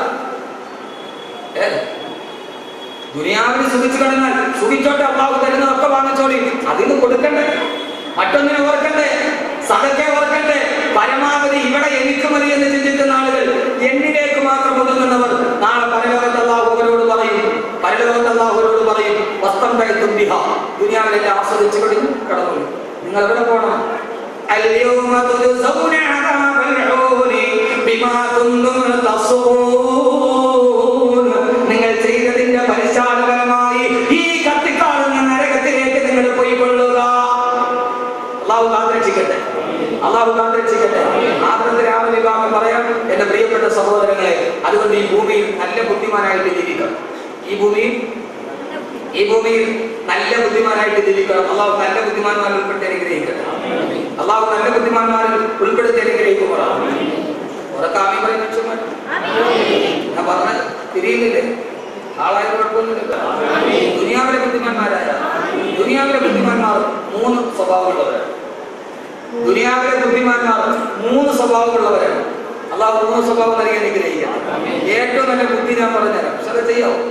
ദുനിയാവിൽ സുഖിച്ചു കിടന്നാൽ സുഖിച്ചോട്ടെ, അള്ളാഹു തരുന്നതൊക്കെ വാങ്ങിച്ചോളി. അതിന് കൊടുക്കണ്ടേ? മറ്റൊന്നിനെ ഓർക്കണ്ടേ? സദക്കെ ഓർക്കണ്ടേ? പരമാവധി ഇവിടെ എനിക്ക് മതി എന്ന് ചിന്തിക്കുന്ന ആളുകൾ, എന്നിലേക്ക് മാത്രം ഒതുങ്ങുന്നവർ, നാളെ പരലോകത്ത് അള്ളാഹു അവരോട് പറയും, വസ്ത്രം കയറ്റും ബിഹ, ദുനിയാവിലെല്ലാം ആസ്വദിച്ചു കഴിഞ്ഞു കടന്നു. നിങ്ങൾ എവിടെ പോകണം? നിങ്ങൾ ചെയ്തതിന്റെ പരിശാലപരമായി ഈ കത്തിക്കാളുന്ന നരകത്തിലേക്ക് നിങ്ങൾ പോയിക്കൊള്ളുക. അള്ളാഹു കാത്തിരക്ഷിക്കട്ടെ, അള്ളാഹു കാത്തിരക്ഷിക്കട്ടെ. ആദ്യത്തെ രാവിലെ പറയാം, എന്റെ പ്രിയപ്പെട്ട സഹോദരങ്ങളെ, അതുകൊണ്ട് ഈ ഭൂമിയിൽ നല്ല ബുദ്ധിമാനായിട്ട് ജീവിക്കണം. ഈ ഭൂമിയിൽ നല്ല ബുദ്ധിമാനായിട്ട് ജീവിക്കണം. അള്ളാഹു നല്ല ബുദ്ധിമാന്മാരിൽ ഉൾപ്പെടുത്തി അനുഗ്രഹിക്കട്ടെ. അള്ളാഹു നല്ല ബുദ്ധിമാന്മാരിൽ ഉൾപ്പെടുത്തി അനുഗ്രഹിക്കുമ്പോഴാണ് ഉറക്കാമി പറയും മനുഷ്യന്മാർ. ഞാൻ പറഞ്ഞ തിരിയുന്നില്ലേ? ആളായ കുഴപ്പമൊന്നുമില്ല. ദുനിയാവിലെ ബുദ്ധിമാന്മാരായ ദുനിയാവിലെ ബുദ്ധിമാന്മാർ 3 സ്വഭാവമുള്ളവരാണ്. ദുനിയാവിലെ ബുദ്ധിമാന്മാർ 3 സ്വഭാവമുള്ളവരാണ്. അള്ളാഹു 3 സ്വഭാവം നൽകി അനുഗ്രഹിക്കാം. ഏറ്റവും നല്ല ബുദ്ധി ഞാൻ പറഞ്ഞുതരാം. പക്ഷെ അത് ചെയ്യാവോ?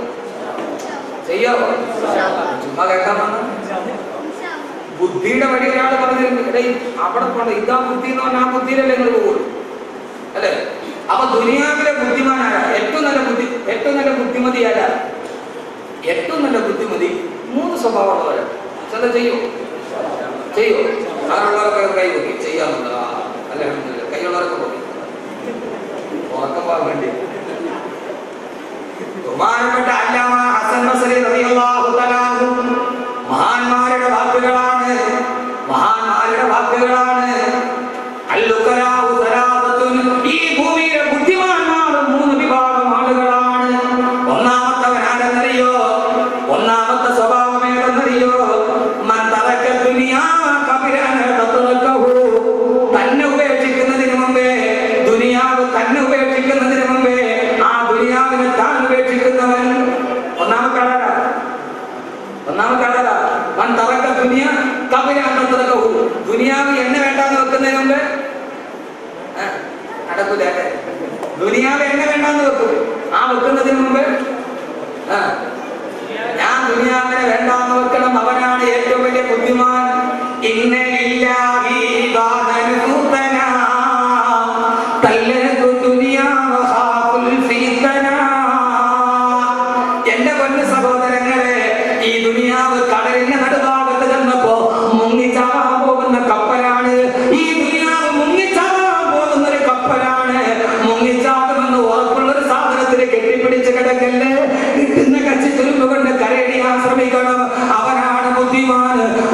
ചുമ്മാ കേൾക്കാൻ വന്ന ബുദ്ധിയുടെ വഴി ഒരാൾ പറഞ്ഞിട്ടുണ്ട്, ഇടയിൽ അവിടെ പോണ്ട, ഇതാ ബുദ്ധി എന്ന് പറഞ്ഞാൽ ആ ബുദ്ധിയിലല്ലേ നിങ്ങൾ പോകുള്ളൂ, അല്ലേ? അപ്പൊ ദുനിയാവിലെ ബുദ്ധിമാനായ ഏറ്റവും നല്ല ബുദ്ധിമതിയായ ഏറ്റവും നല്ല ബുദ്ധിമതി 3 സ്വഭാവമുള്ളവരാണ്. ചില ചെയ്യോ അങ്ങനെയുള്ളവരൊക്കെ കൈ നോക്കി ചെയ്യാറുണ്ട്. അല്ലെ, കൈയുള്ളവരൊക്കെ നോക്കി ഉറക്കം പോകാൻ വേണ്ടി. ബഹുമാനപ്പെട്ട അല്ലാമ ഹസൻ ബസരി റളിയല്ലാഹു തആല മഹാന്മാരുടെ വാക്കുകളാണ്. അൽലുകരാഉ സലാസത്തുൻ, ഈ ഭൂമിയിലെ ബുദ്ധിമാന്മാർ 3 വിഭാഗം ആളുകളാണ്. ഒന്നാമത്തെ സ്വഭാവം ഏതെന്നറിയോ? മൻ തറക ദുനിയാ ഖബല അൻ തതറകഹു, തന്നെ ഉപേക്ഷിക്കുന്നതിന് മുമ്പേ, ദുനിയാവ് തന്നെ ഉപേക്ഷിക്കുന്നതിന് മുമ്പേ ആ ദുനിയാവിനെ താൻ ഉപേക്ഷിക്കുന്നവൻ. ഒന്നാമത്തെ ആളാ മൻ തറക ദുനിയാ ഖബല അൻ തതറകഹു, ദുനിയാവ് എന്നെ വേണ്ടാന്ന് വെക്കുന്നതിന് മുമ്പേ നടക്കൂല. ദുനിയാവ് എന്നെ വേണ്ടാന്ന് വെക്കും, ആ വെക്കുന്നതിന് മുമ്പ് ഞാൻ ദുനിയാവിനെ വേണ്ടാന്ന് വെക്കണം. അവനാണ് ഏറ്റവും വലിയ ബുദ്ധിമാൻ. ഇന്നലില്ലാഹി ഇബാദൻ ഫുതനാ തല്ലതു ദുനിയാ വഖാഫുൽ ഫിതനാ. എന്റെ പൊന്നു സഹോദരങ്ങളെ, ഈ ദുനിയാവ് കടലിന്റെ നടുഭാഗത്ത് ചെന്നപ്പോ മുങ്ങിച്ചാവാൻ പോകുന്ന കപ്പലാണ്. ഈ ദുനിയാവ് മുങ്ങിച്ചാവാൻ പോകുന്ന ഒരു കപ്പലാണ്. മുങ്ങിച്ചാകുമെന്ന് ഉറപ്പുള്ളൊരു സാധനത്തിന് കെട്ടിപ്പിടിച്ച് കിടക്കല്ലേ, കിട്ടുന്ന കച്ചി തുരുമ്പ് കൊണ്ട് കരയടിയാൻ ശ്രമിക്കണം. അവനാണ് ബുദ്ധിമാൻ.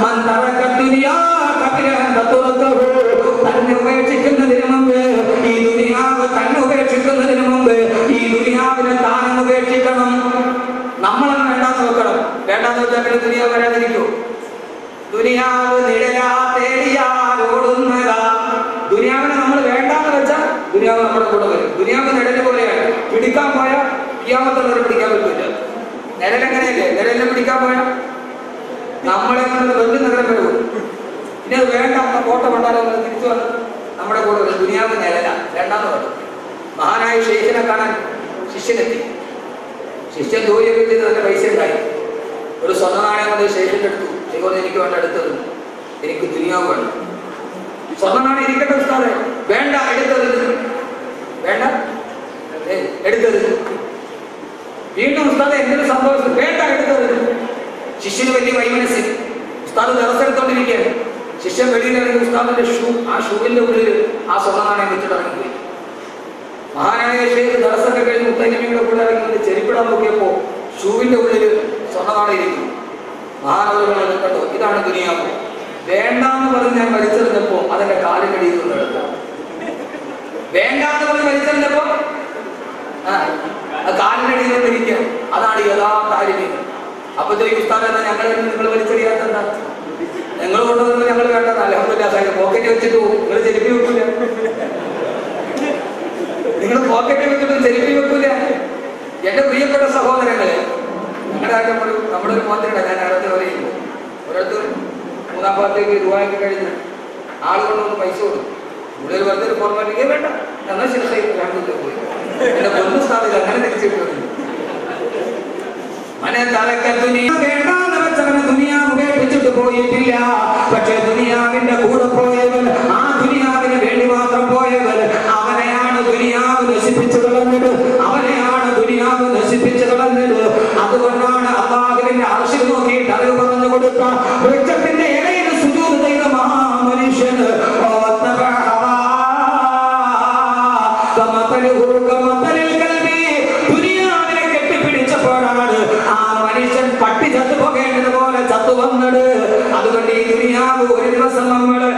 തന്നെ ഉപേക്ഷിക്കുന്നതിന് മുമ്പ്, ഈ ദുനിയാവ് തന്നെ ഉപേക്ഷിക്കുന്നതിന് മുമ്പ് ഈ ദുനിയാവിനെ താനും ഉപേക്ഷിക്കണം. നമ്മളൊന്നും വേണ്ടാന്ന് വെക്കണം. വേണ്ടാന്ന് വെച്ചാൽ പിന്നെ ദുനിയാവ് വരാതിരിക്കൂ. ദുനിയാവ് നിഴലാ തേടിയാൽ ഓടുന്നതാ. ദുനിയാവിനെ നമ്മൾ വേണ്ടാന്ന് വെച്ചാൽ ദുനിയാവ് നമ്മുടെ കൂടെ വരും. ദുനിയാവ് നിഴല് പോലെയാണ്. പിടിക്കാൻ പോയാൽ ഖിയാമത്തുള്ളവരെ പിടിക്കാൻ പറ്റില്ല. നിഴലെങ്ങനെയല്ലേ? നിഴലിനെ പിടിക്കാൻ പോയാൽ നമ്മളെ കൊണ്ട് വെറുതെ നഗരം വരും. ഇനി അത് വേണ്ട, കോട്ട കൊണ്ടാലോ തിരിച്ചു വന്ന് നമ്മുടെ കൂടെ വരും. ദുനിയാവ് നിഴല വേണ്ടാന്ന് പറഞ്ഞു. മഹാനായ ഷെയ്ഖിനെ കാണാൻ ശിഷ്യനെത്തി. ശിഷ്യൻ ജോലിയൊക്കെ ചെയ്ത് നല്ല പൈസ ഉണ്ടായി. ഒരു സ്വർണ്ണ നാണയം കൊണ്ട് ഷെയ്ഖിന്റെ അടുത്തു. ഷെയ്ഖ് എനിക്ക് വേണ്ട, എടുത്തത് എനിക്ക് ദുനിയാവ് വേണം. സ്വർണ്ണ നാണയം ഇരിക്കട്ടെ ഉസ്താദേ. വേണ്ട, എടുത്തത് വേണ്ട, എടുത്തത്. വീണ്ടും ഉസ്താദെ എന്തൊരു സംഭവിച്ചു? വേണ്ട, എടുത്തത്. ശിഷ്യന് വലിയ വൈമനസ്. ഉസ്താദ് ദിവസെടുത്തോണ്ടിരിക്കുകയാണ്. ശിഷ്യൻ വെളിയിലിറങ്ങി ഉസ്താദിന്റെ ആ ഷൂവിന്റെ ഉള്ളിൽ ആ സ്വർണ്ണ നാണയം വെച്ചിട്ട് ഇറങ്ങിപ്പോയി. മഹാനായ ഷെയ്ഖ് ദിവസമൊക്കെ കഴിഞ്ഞ് മുത്തൈനമിയുടെ കൂടെ ഇറങ്ങി ചെരിപ്പിടാൻ നോക്കിയപ്പോ ഷൂവിന്റെ ഉള്ളിൽ സ്വർണ്ണ നാണയം ഇരിക്കുന്നു. മഹാനവറുകൾ കണ്ടു, ഇതാണ് ദുനിയാവ്. വേണ്ടാന്ന് പറഞ്ഞ് ഞാൻ വലിച്ചെറിഞ്ഞപ്പോ അതെന്റെ കാലിനടിയിൽ നിന്ന് എടുത്തു. വേണ്ടാന്ന് പറഞ്ഞ് വലിച്ചെറിഞ്ഞപ്പോ കാലിനടിയിൽ നിന്നിരിക്കുക. അതാണ് യഥാർത്ഥ ആര്യൻ. അപ്പൊ ഉസ്താദ് എന്താ നിങ്ങൾ വലിച്ചെറിയാത്തെന്താ? നിങ്ങൾ കൊണ്ടുവന്ന് ഞങ്ങൾ വേണ്ടത് അൽഹംദുലില്ലാഹ്. പോക്കറ്റ് വെച്ചിട്ട് നിങ്ങൾ ചെരുപ്പി വെക്കൂല. നിങ്ങൾ പോക്കറ്റ് വെച്ചിട്ട് ചെരുപ്പി വെക്കൂല. എന്റെ പ്രിയപ്പെട്ട സഹോദരങ്ങളെ, നമ്മുടെ ഒരു മോത്തിനുണ്ട്. ഞാൻ അടുത്ത് പറയുമ്പോൾ ഒരിടത്ത് 3-ാം ഭാഗത്തേക്ക് രൂപയൊക്കെ കഴിഞ്ഞ് ആളുകളൊന്ന് പൈസ കൊടുക്കും. കൂടുതൽ വെറുതെ ഒരു ഫോർമാലിറ്റിക്കേ വേണ്ട, എന്നാൽ ശരി പോയി എന്റെ പൊന്നു സ്ഥാപില്ല, അങ്ങനെ തിരിച്ചിട്ടുണ്ട്. വേണ്ടാന്ന് വെച്ചവന് ദുനിയാവ് ഉപേക്ഷിച്ചിട്ട് പോയിട്ടില്ല. പക്ഷെ ദുനിയാവിന്റെ കൂടെ പോയവൻ, ആ ദുനിയാവിന് വേണ്ടി മാത്രം പോയവൻ, അവനെയാണ് ദുനിയാവ് നശിപ്പിച്ചു കളഞ്ഞത്. അവനെയാണ് ദുനിയാവ് നശിപ്പിച്ചു കളഞ്ഞത്. അതുകൊണ്ടാണ് അല്ലാഹുവിന്റെ അർശിൽ നോക്കിയിട്ട് അറിവ് പറഞ്ഞു കൊടുത്ത വൃക്ഷത്തിന്റെ ഇടയിൽ സുജൂദ് ചെയ്ത മഹാമനുഷ്യന് ദുനിയാവിനെ കെട്ടിപ്പിടിച്ചപ്പോഴാണ് ആ മനുഷ്യൻ പട്ടി ചത്തുപോകേണ്ടതുപോലെ ചത്തു വന്നത്. അതുകൊണ്ട് ഈ ദുനിയാവ് ഒരു ദിവസം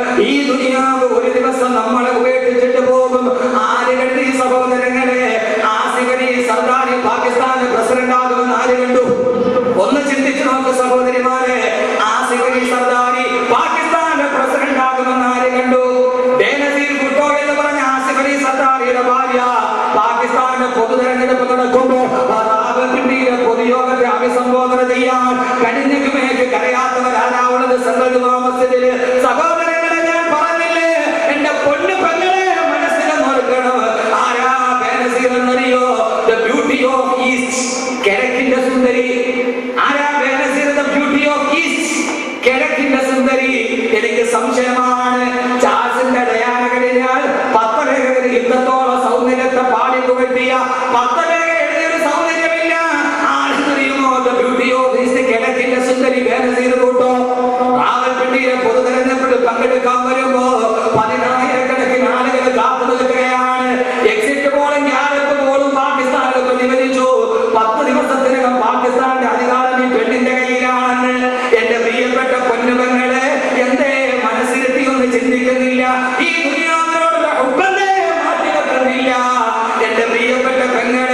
നമ്മളെ ഉപേക്ഷിച്ചിട്ട് പോകും. ആര് കണ്ടു ഈ സഹോദരങ്ങളെ? ആസിഫ് അലി സർദാരി പാകിസ്ഥാന്റെ പ്രസിഡന്റ് ആകുമെന്ന് ആര് കണ്ടു? ഒന്ന് ചിന്തിച്ചു നോക്ക് സഹോദരിമാരെ. ആസിഫ് അലി സർദാരി പാകിസ്ഥാന്റെ പ്രസിഡന്റ് ആകുമെന്ന് ആര് കണ്ടു? ബേനസീർ ഭുട്ടോ എന്ന് പറഞ്ഞ ആസിഫ് അലി സർദാരിയുടെ ഭാര്യ പാകിസ്ഥാന്റെ പൊതു തെരഞ്ഞെടുപ്പ് നടക്കുമ്പോ റാവൽപിണ്ടിയിലെ പൊതുയോഗത്തെ അഭിസംബോധന ചെയ്യാൻ കഴിഞ്ഞ ജുമയ്ക്ക് കരയാത്തവരാരാവുള്ളത് സംഘടിത മസ്ജിദില്. സഹോദരങ്ങളെ, ഞാൻ പറഞ്ഞില്ലേ, എന്റെ പൊന്നു പെങ്ങളെ മനസ്സിൽ നോക്കണം. ആരാ ബേനസീർ എന്നറിയോ? ദ ബ്യൂട്ടി ഓഫ് ഈസ്റ്റ്, കിഴക്കിന്റെ സുന്ദരി. ആരാ Benazir? The beauty of east, കിഴക്കിന്റെ സുന്ദരി. എനിക്ക് സംശയമാണ്, ചാൾസിന്റെ ഡയാന കഴിഞ്ഞാൽ പത്തലേഖകന് യുദ്ധത്തോളം സൗന്ദര്യത്തെ പാടി പുകഴ്ത്തിയ പത്തലേഖ എഴുതിയൊരു സൗന്ദര്യമില്ല. ആശ്ചര്യമോ? ദ ബ്യൂട്ടി ഓഫ് ഈസ്റ്റ്, കിഴക്കിന്റെ സുന്ദരി ബേനസീർ ഭുട്ടോ റാവൽപിണ്ടിയിലെ പൊതു തെരഞ്ഞെടുപ്പിൽ പങ്കെടുക്കാൻ വരുമ്പോ 10,000-കണക്കിന് ആളുകൾ കാത്തു നിൽക്കുകയാണ്. എക്സിറ്റ് പോളും ഗ്യാലപ്പ് പോളും പാകിസ്ഥാനിൽ പ്രതിഫലിച്ചു. 10 ദിവസത്തിനകം പാകിസ്ഥാന്റെ അധികാരം ഈ പെണ്ണിന്റെ കയ്യിലാണെന്ന്. എന്റെ പ്രിയപ്പെട്ട പൊന്നുപെങ്ങളെ, എന്തേ മനസ്സിലെത്തി ഒന്ന് ചിന്തിക്കുന്നില്ല? ഈ ദുനിയാവിനോടുള്ള ഹുബ്ബല്ലേ മാറ്റി വെക്കുന്നില്ല? എന്റെ പ്രിയപ്പെട്ട പെങ്ങളെ,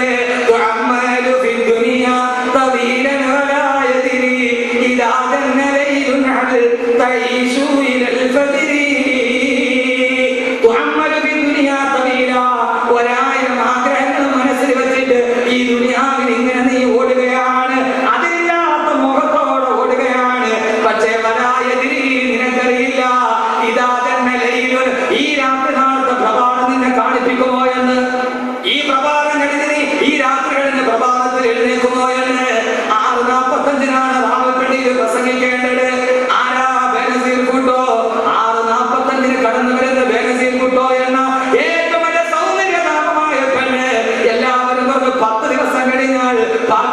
ഒരായിരം ആഗ്രഹങ്ങൾ മനസ്സിൽ വെച്ചിട്ട് ഈ ദുനിയാവിൽ ഇങ്ങനെ നീ ഓടുകയാണ്. അതില്ലാത്ത മുഖത്തോടെ ഓടുകയാണ്. പക്ഷേ നിനക്കറിയില്ല, ഇതാ തന്നെ ലൈലുൻ, ഈ രാത്രി നാളത്തെ പ്രഭാതം നിന്നെ കാണിപ്പിക്കുമോ എന്ന്. ഈ പ്രഭാതം കഴിഞ്ഞ് നീ ഈ രാത്രി കഴിഞ്ഞ് പ്രഭാതത്തിൽ എഴുന്നേക്കുമോ എന്ന്. 6:45 റാവൽപിണ്ടിയിൽ പ്രസംഗിക്കേണ്ടത്. ആരാ? ബേനസീർ ഭുട്ടോ. 6:45 കടന്നു വരുന്ന ബേനസീർ ഭുട്ടോ എന്ന ഏറ്റവും വലിയ സൗന്ദര്യനാമമായ പെണ്ണ്. എല്ലാവരും പറഞ്ഞു 10 ദിവസം കഴിഞ്ഞാൽ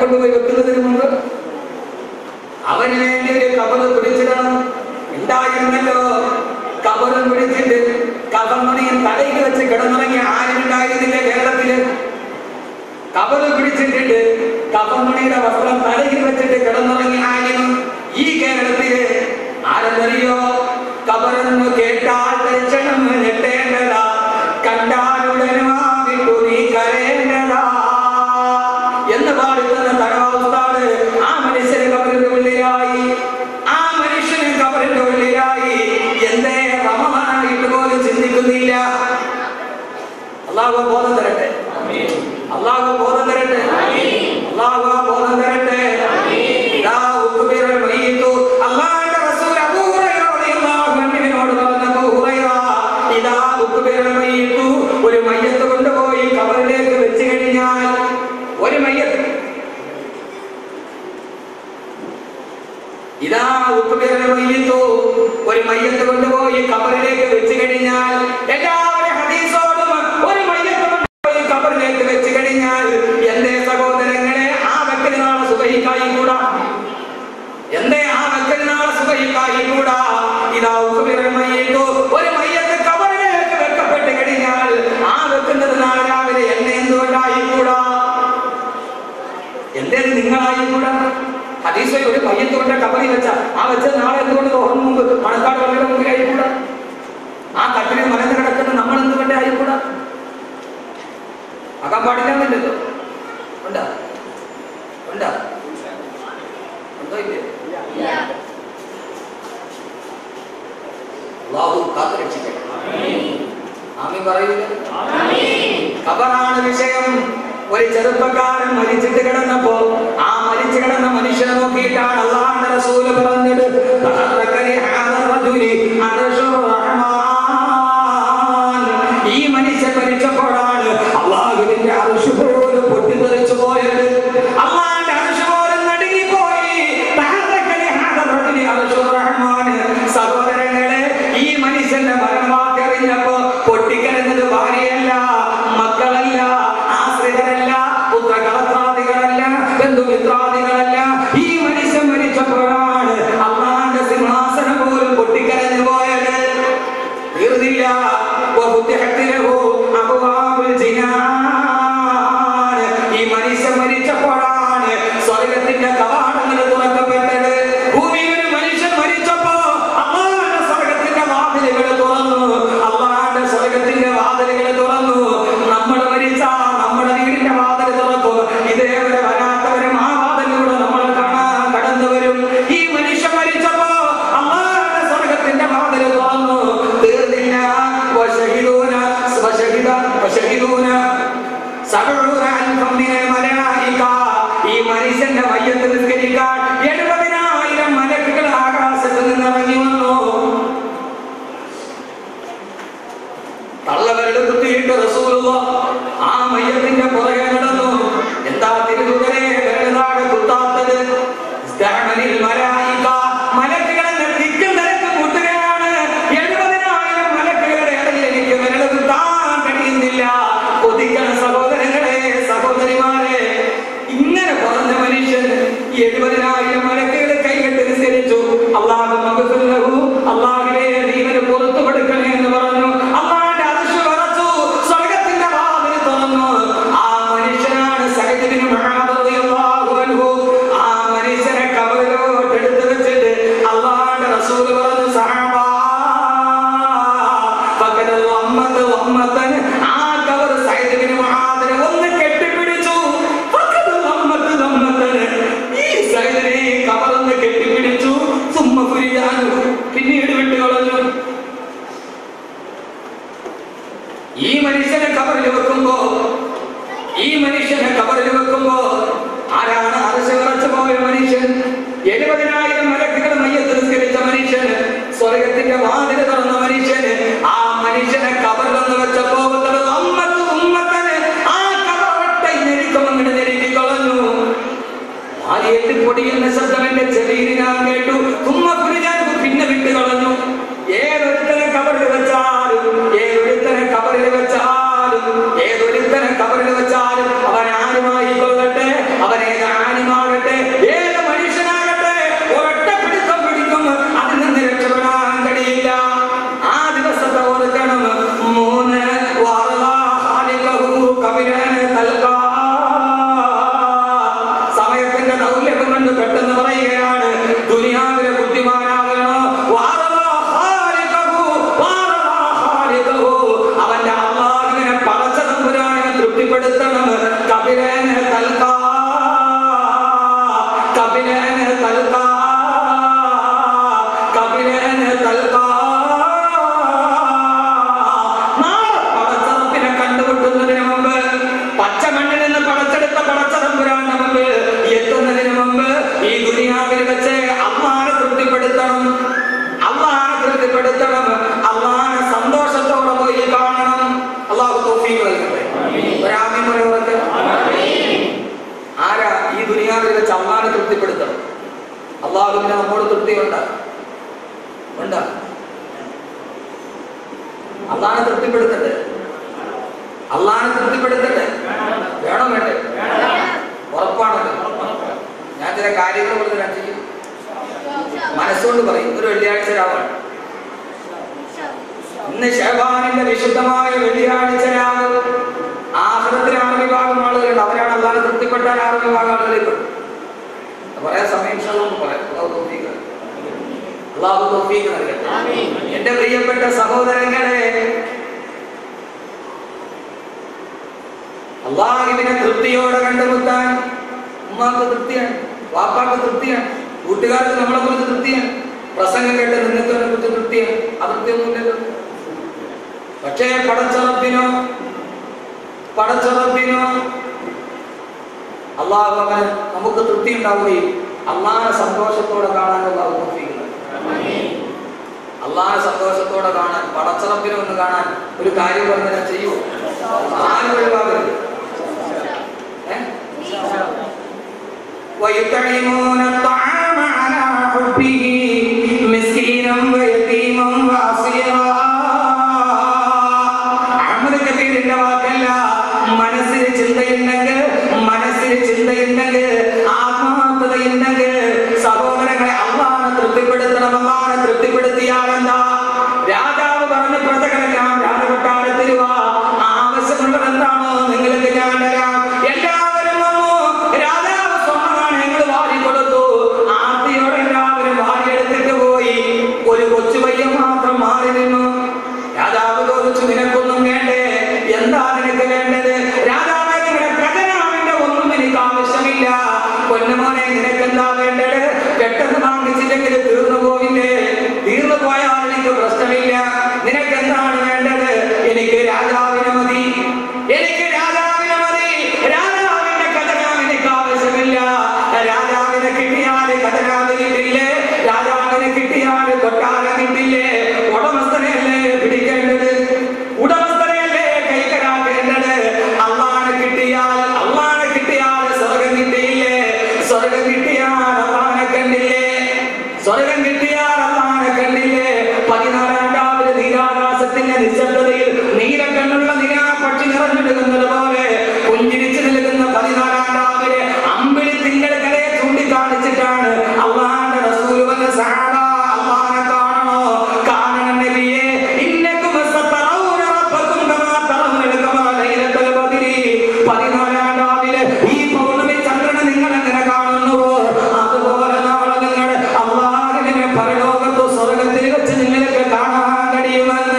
കൊണ്ടുപോയി വെക്കുന്നതിന് മുമ്പ് അവന് വേണ്ടി ഒരു കബറ് പിടിച്ചിടണം ഉണ്ടായിരുന്നല്ലോ. കബറും പിടിച്ചിട്ട് കബർമണിയും തലയിൽ വെച്ച് കിടന്നുറങ്ങിയ ആരുണ്ടായിരുന്നില്ല കേരളത്തില്. കബറ് പിടിച്ചിട്ടിട്ട് കബർമണിയുടെ വസ്ത്രം തലയിൽ വെച്ചിട്ട് കിടന്നുറങ്ങിയ ആരും ഈ കേരളത്തില് ആരെന്നറിയോ? കബറെന്ന് കേട്ടാൽ ദർശനം ഞെട്ടേണ്ടതാ, കണ്ടാലുടനുമാവിട്ടു നീ കരയേണ്ടതാ എന്ന് പാടുന്ന തറവാസ്താണ്. ആ മനുഷ്യന് കബറിന്റെ ഉള്ളിലായി, ആ മനുഷ്യന് കബറിന്റെ ഉള്ളിലായി. എന്തേ റമദാനായിട്ട് പോലും ചിന്തിക്കുന്നില്ല? അല്ലാഹു ബോധം തരട്ടെ, അല്ലാഹു ബോധം തരട്ടെ, അല്ലാഹു ബോധം തരട്ടെ. അല്ലാഹുവിന്റെ റസൂൽ അബൂ ഹുറൈറ റളിയല്ലാഹു അൻഹുവിനോട് പറഞ്ഞു, അബൂ ഹുറൈറ, ഇദാ ഉഖ്ബിറൽ മയ്യിതു, ഒരു മയ്യത്ത് കൊണ്ടുപോയി ഖബറിലേക്ക് വെച്ച് കഴിഞ്ഞാൽ, ഒരു മയ്യത്ത് ഇദാ ഉഖ്ബിറൽ മയ്യിതു, ഒരു മയ്യത്ത് കൊണ്ടുപോയി ഖബറിലേക്ക് വെച്ച് കഴിഞ്ഞാൽ, എല്ലാവരും ഹദീസോടും ഒരു മയ്യത്ത് കൊണ്ടുപോയി ഖബറിലേക്ക് വെച്ച് കഴിഞ്ഞാൽ എന്തേ സഹോദരങ്ങളെ ആ വെക്കൽ നാളെ സുബഹിക്കായി കൂടാ? എന്തേ ആ വെക്കൽ നാളെ സുബഹിക്കായി കൂടാ? ഇദാ ഉഖ്ബിറൽ മയ്യിതു, ഒരു മയ്യത്ത് ഖബറിലേക്ക് വെക്കപ്പെട്ട് കഴിഞ്ഞാൽ ആ വെക്കുന്നത് നാളെ രാവിലെ എന്നെ എന്തുകൊണ്ടായി കൂടാ? എന്തേ നിങ്ങളായി കൂടാ? ഹദീസിൽ ഒരു മയ്യത്ത് കൊണ്ട് ഖബറിൽ വെച്ച ആ വെച്ച നാളെ എന്തുകൊണ്ട് തോറും മുമ്പ് മണക്കാട് വള്ളിയുടെ മുമ്പിൽ ആയിക്കൂടാ? ആ കട്ടിലിൽ മലന്ന് കിടക്കുന്ന നമ്മൾ എന്തുകൊണ്ട് ആയിക്കൂടാ? ആകാൻ പാടില്ലാന്നില്ലല്ലോ. ഉണ്ടാ ഉണ്ടാ ഉണ്ടോ ഇല്ലേ? അല്ലാഹു കാത്തുരക്ഷിക്കട്ടെ. ആമീൻ പറയൂല? ഖബറാണ് വിഷയം. ഒരു ചെറുപ്പക്കാരൻ മരിച്ചിട്ട് കിടന്നപ്പോ ആ മരിച്ചു കിടന്ന മനുഷ്യനെ നോക്കിയിട്ടാണ് അല്ലാഹുവിന്റെ റസൂൽ പറഞ്ഞത്, ഈ മനുഷ്യൻ മരിച്ചപ്പോഴാണ് അല്ലാഹുവിന്റെ അർശ് പോലും പൊട്ടിത്തെറിച്ചു പോയത്. അല്ലാഹുവിന്റെ അർശ് പോലും നടുങ്ങിപ്പോയി. സഹോദരങ്ങളെ, ഈ മനുഷ്യന്റെ മരണം വാക്കറിഞ്ഞപ്പോ പൊട്ടിക്കരഞ്ഞത് ഭാര്യയല്ല, മക്കളല്ല, ആശ്രിതരല്ല, പുത്രകളത്രാദികളല്ല, ബന്ധുമിത്രാദികളല്ല. ഈ മനുഷ്യൻ മരിച്ചപ്പോഴാണ് അല്ലാഹുവിന്റെ സിംഹാസനം പോലും പൊട്ടിക്കരഞ്ഞു പോയത്. തീർന്നില്ല. ഈ മനുഷ്യൻ മരിച്ചപ്പോഴാണ് സ്വർഗത്തിന്റെ കവാടങ്ങൾ തുറക്കപ്പെട്ടത്. ഭൂമിയിൽ ഒരു മനുഷ്യൻ മരിച്ചപ്പോ അല്ലാഹുവിന്റെ സ്വർഗത്തിന്റെ വാതിലുകൾ തുറന്നു. അല്ലാഹുവിന്റെ സ്വർഗത്തിന്റെ വാതിലുകൾ തുറന്നു. നമ്മൾ മരിച്ചാൽ നമ്മുടെ വീടിന്റെ വാതിൽ തുറക്കും. ഇതേവരെ വരാത്തവരും ആ വാതിലൂടെ നമ്മൾ കാണാൻ കടന്നു വരും. ഈ മനുഷ്യൻ മരിച്ചപ്പോ അല്ലാഹുവിന്റെ സ്വർഗത്തിന്റെ വാതിൽ തുറന്നു. തീർന്നില്ല. ഈ മനുഷ്യന്റെ മയ്യത്ത് നിസ്കരിക്കാൻ 70,000 മലക്കുകൾ ആകാശത്ത് നിന്ന് ഇറങ്ങി വന്നു. തള്ളവരുടെ കുത്തിയിട്ട് റസൂലുള്ളാഹ് ആ മയ്യത്തിന്റെ പുറകെ നടന്നു. എന്താ തിരുതുകരെ വെള്ളനാട് കുത്താത്തത്? മലക്കുകളെ തിക്കും നിരക്ക് കൂട്ടുകയാണ്. 70,000 മലക്കുകളുടെ ഇടയിൽ എനിക്ക് വിരൽ കുത്താൻ കഴിയുന്നില്ല. കൊതിക്കണ സഹോദരങ്ങളെ, സഹോദരിമാരെ, ഇങ്ങനെ പറഞ്ഞ മനുഷ്യൻ 70,000 മലക്കുകളെ കൈകെട്ടി നിസ്കരിച്ചു. അല്ലാഹുവേ നീ ഇവന് പുറത്തു കൊടുക്കണേ എന്ന് പറഞ്ഞു. അല്ലാഹുവിന്റെ അർശ് വിറച്ചു. സ്വർഗത്തിന്റെ വാതിൽ തുറന്നു. ആ പടച്ചറപ്പിനെ കണ്ടുമുട്ടുന്നതിന് മുമ്പ്, പച്ചമണ്ണിൽ നിന്ന് പടച്ചെടുത്ത പടച്ചതമ്പുരാന്റെ മുമ്പ് എത്തുന്നതിന് മുമ്പ് ഈ ദുനിയാവിൽ വെച്ച് അള്ളാനെ തൃപ്തിപ്പെടുത്തണം, അള്ളാനെ തൃപ്തിപ്പെടുത്തണം, അള്ളാനെ സന്തോഷത്തോടെ പോയി കാണണം. അള്ളാഹു തൗഫീഖ് നൽകട്ടെ. ഒരാമീൻ പറയുന്നത് ആരാ ഈ ദുനിയാവിൽ വെച്ച് അള്ളാനെ തൃപ്തിപ്പെടുത്തണം? അള്ളാഹുവിന് നമ്മോട് തൃപ്തി ഉണ്ടാ? അള്ളാനെ തൃപ്തിപ്പെടുത്തട്ടെ, അള്ളാനെ തൃപ്തിപ്പെടുത്തട്ടെ. വേണം വേണ്ടേ? ഉറപ്പാണല്ലോ. ഞാൻ ചില കാര്യങ്ങൾ പറഞ്ഞാൽ ചെയ്യും, മനസ്സുകൊണ്ട് പറയും. ഒരു വെള്ളിയാഴ്ച രാവാണ് ഇന്ന്, ശഅബാനിന്റെ വിശുദ്ധമായ വെള്ളിയാഴ്ച രാവ്. ആഖിറത്തിൽ 6 വിഭാഗം ആളുകളുണ്ട്. അവരാണ് അള്ളാഹെ തൃപ്തിപ്പെട്ടാൽ 6 വിഭാഗം ആളുകളിൽ പറയാൻ സമയം അള്ളാഹു തൗഫീഖ് നൽകട്ടെ. എന്റെ പ്രിയപ്പെട്ട സഹോദരങ്ങളെ, അള്ളാഹുവിനെ തൃപ്തിയോടെ കണ്ടുമുട്ടാൻ ഉമ്മാക്ക് തൃപ്തിയാണ്, വാപ്പാക്ക് തൃപ്തിയാണ്, കൂട്ടുകാർക്ക് നമ്മളെ കുറിച്ച് തൃപ്തിയാണ്, പ്രസംഗം കേട്ട് നിങ്ങൾക്ക് അതിനെ കുറിച്ച് തൃപ്തിയാണ്. അതൃപ്തിയൊന്നുമില്ലല്ലോ. പക്ഷേ പടച്ചറപ്പിനോ അള്ളാഹു അവന് നമുക്ക് തൃപ്തി ഉണ്ടാവുകയും അള്ളാഹെ സന്തോഷത്തോടെ കാണാനുള്ള തൗഫീഖ്, അള്ളാഹെ സന്തോഷത്തോടെ കാണാൻ, പടച്ചറപ്പിനെ ഒന്ന് കാണാൻ ഒരു കാര്യം പറഞ്ഞാൽ ചെയ്യുമോ? ആരും ഒഴിവാകരുത്. ويطعمون الطعام على حبه مسكينا ويتيما واسيرا. അഹ്മദ് കബീറിന്റെ വാക്കല്ല, മനസ്സിൽ ചിന്തയുണ്ടെങ്കിൽ, ആത്മാർത്ഥതയുണ്ടെങ്കിൽ സഹോദരങ്ങളെ അള്ളാഹനെ തൃപ്തിപ്പെടുത്തണം. അള്ളാഹനെ തൃപ്തിപ്പെടുത്തിയാൽ എന്താ? രാജാവ് പറഞ്ഞ പ്രജകളെല്ലാം രാജകൊട്ടാരത്തിൽ വാ, ആവശ്യമുള്ളത് എന്താണോ നിങ്ങൾക്ക് ഞാൻ തരാം. എല്ലാവരും വന്നു. രാജാവ് സ്വർണ്ണമാണ് ഞങ്ങൾ വാരിക്കൊടുത്തു. ആർത്തിയോടെ എല്ലാവരും വാരിയെടുത്തിട്ട് പോയി. ഒരു കൊച്ചു പയ്യൻ മാത്രം മാറി നിന്നു. രാജാവ് ചോദിച്ചു, നിനക്കൊന്നും വേണ്ടേ? എന്താ നിനക്ക് വേണ്ടത്? രാജാവേ, നിങ്ങളുടെ ഖജനാവിന്റെ ഒന്നും എനിക്ക് ആവശ്യമില്ല. പൊന്നുമോനെ, നിനക്കെന്താ വേണ്ടത്? പെട്ടെന്ന് വാങ്ങിച്ചില്ലെങ്കിൽ തീർന്നു പോവില്ലേ? തീർന്നു പോയാൽ എനിക്ക് പ്രശ്നമില്ല. നിനക്കെന്താണ് വേണ്ടത്? എനിക്ക് രാജാവിനെ മതി, എനിക്ക് രാജാവിനെ മതി. രാജാവിന്റെ ഖജനാവ് എനിക്ക് ആവശ്യമില്ല. രാജാവിനെ കിട്ടിയാൽ ഖജനാവ് കിട്ടില്ലേ? രാജാവിനെ കിട്ടിയാൽ കൊട്ടാരം കിട്ടില്ലേ? ഉടമസ്ഥനെയല്ലേ പിടിക്കേണ്ടത്? ഉടമസ്ഥനെയല്ലേ കൈക്കലാക്കേണ്ടത്? അള്ളാഹനെ കിട്ടിയാൽ സ്വർഗം കിട്ടിയില്ലേ? സ്വർഗം കിട്ടിയാൽ അള്ളാഹനെ കണ്ടില്ലേ? സ്വർഗം കിട്ടിയാൽ അള്ളാഹനെ കണ്ടില്ലേ? 14-ാം രാവിലെ നീരാകാശത്തിന്റെ നിശബ്ദതയിൽ നീലക്കണ്ണുള്ള നിലാപക്ഷി നിറഞ്ഞെടുക്കുന്നത് പോലെ പുഞ്ചിരിച്ചു നിൽക്കുന്ന 14-ാം രാവിലെ അമ്പിളി തിങ്കളെ ചൂണ്ടിക്കാണിച്ചിട്ടാണ് അള്ളാഹുവിന്റെ റസൂൽ വന്ന സഹാബ, അള്ളാഹനെ കാണണോ? കാണണം നബിയേ. ഇന്നകും സതറൗന റബ്ബകും കമാ തറൗനൽ ഖമറ ലൈലത്തുൽ ബദ്രി. 14-ാം രാവിലെ ഈ പൗർണമി ചന്ദ്രനെ നിങ്ങൾ എങ്ങനെ കാണുന്നുവോ അതുപോലെ നാളെ നിങ്ങൾ അള്ളാഹുവിനെ പരലോകത്ത് സ്വർഗത്തിൽ വെച്ച് നിങ്ങൾക്ക് കാണാൻ കഴിയുമെന്ന്.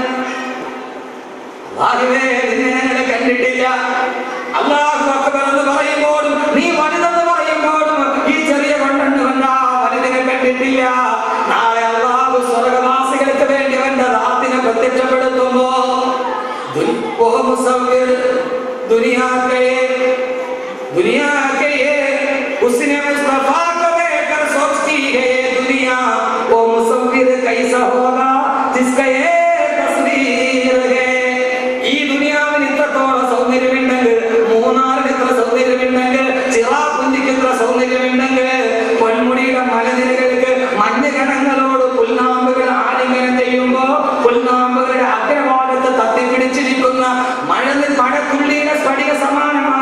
അല്ലാഹുവേ, നിന്നെ ഞങ്ങൾ കണ്ടിട്ടില്ല. അല്ലാഹു അക്ബർ എന്ന് പറയുമ്പോഴും നീ വലുതെന്ന് പറയുമ്പോഴും ഈ ചെറിയ കൊണ്ടെന്ന് കണ്ടാ വലുതിനെ കണ്ടിട്ടില്ല. നാളെ അല്ലാഹു സ്വർഗവാസികൾക്ക് വേണ്ടി അവന്റെ റാത്തിനെ പ്രത്യക്ഷപ്പെടുത്തുമ്പോ दुनिया के ये उसने मुस्तफा को देखकर सोचती है दुनिया वो मुसव्विर कैसा होगा जिसका ये तस्वीर है. ഈ ദുനിയാവിന് ഇത്രത്തോളം സൗന്ദര്യമുണ്ടെങ്കിൽ, മൂന്നാറിന് ഇത്ര സൗന്ദര്യമുണ്ടെങ്കിൽ, ചിറാപുഞ്ചിക്ക് ഇത്ര സൗന്ദര്യമുണ്ടെങ്കിൽ, പൊന്മുടിയുടെ മലനിരകൾക്ക് മഞ്ഞുകണങ്ങളോട് പുൽനാമ്പുകൾ ആലിംഗനം ചെയ്യുമ്പോ പുൽനാമ്പുകളുടെ അഗ്രഭാഗത്ത് തത്തിപ്പിടിച്ചിരിക്കുന്ന മഴത്തുള്ളിയുടെ സ്ഫടിക സമാനമായ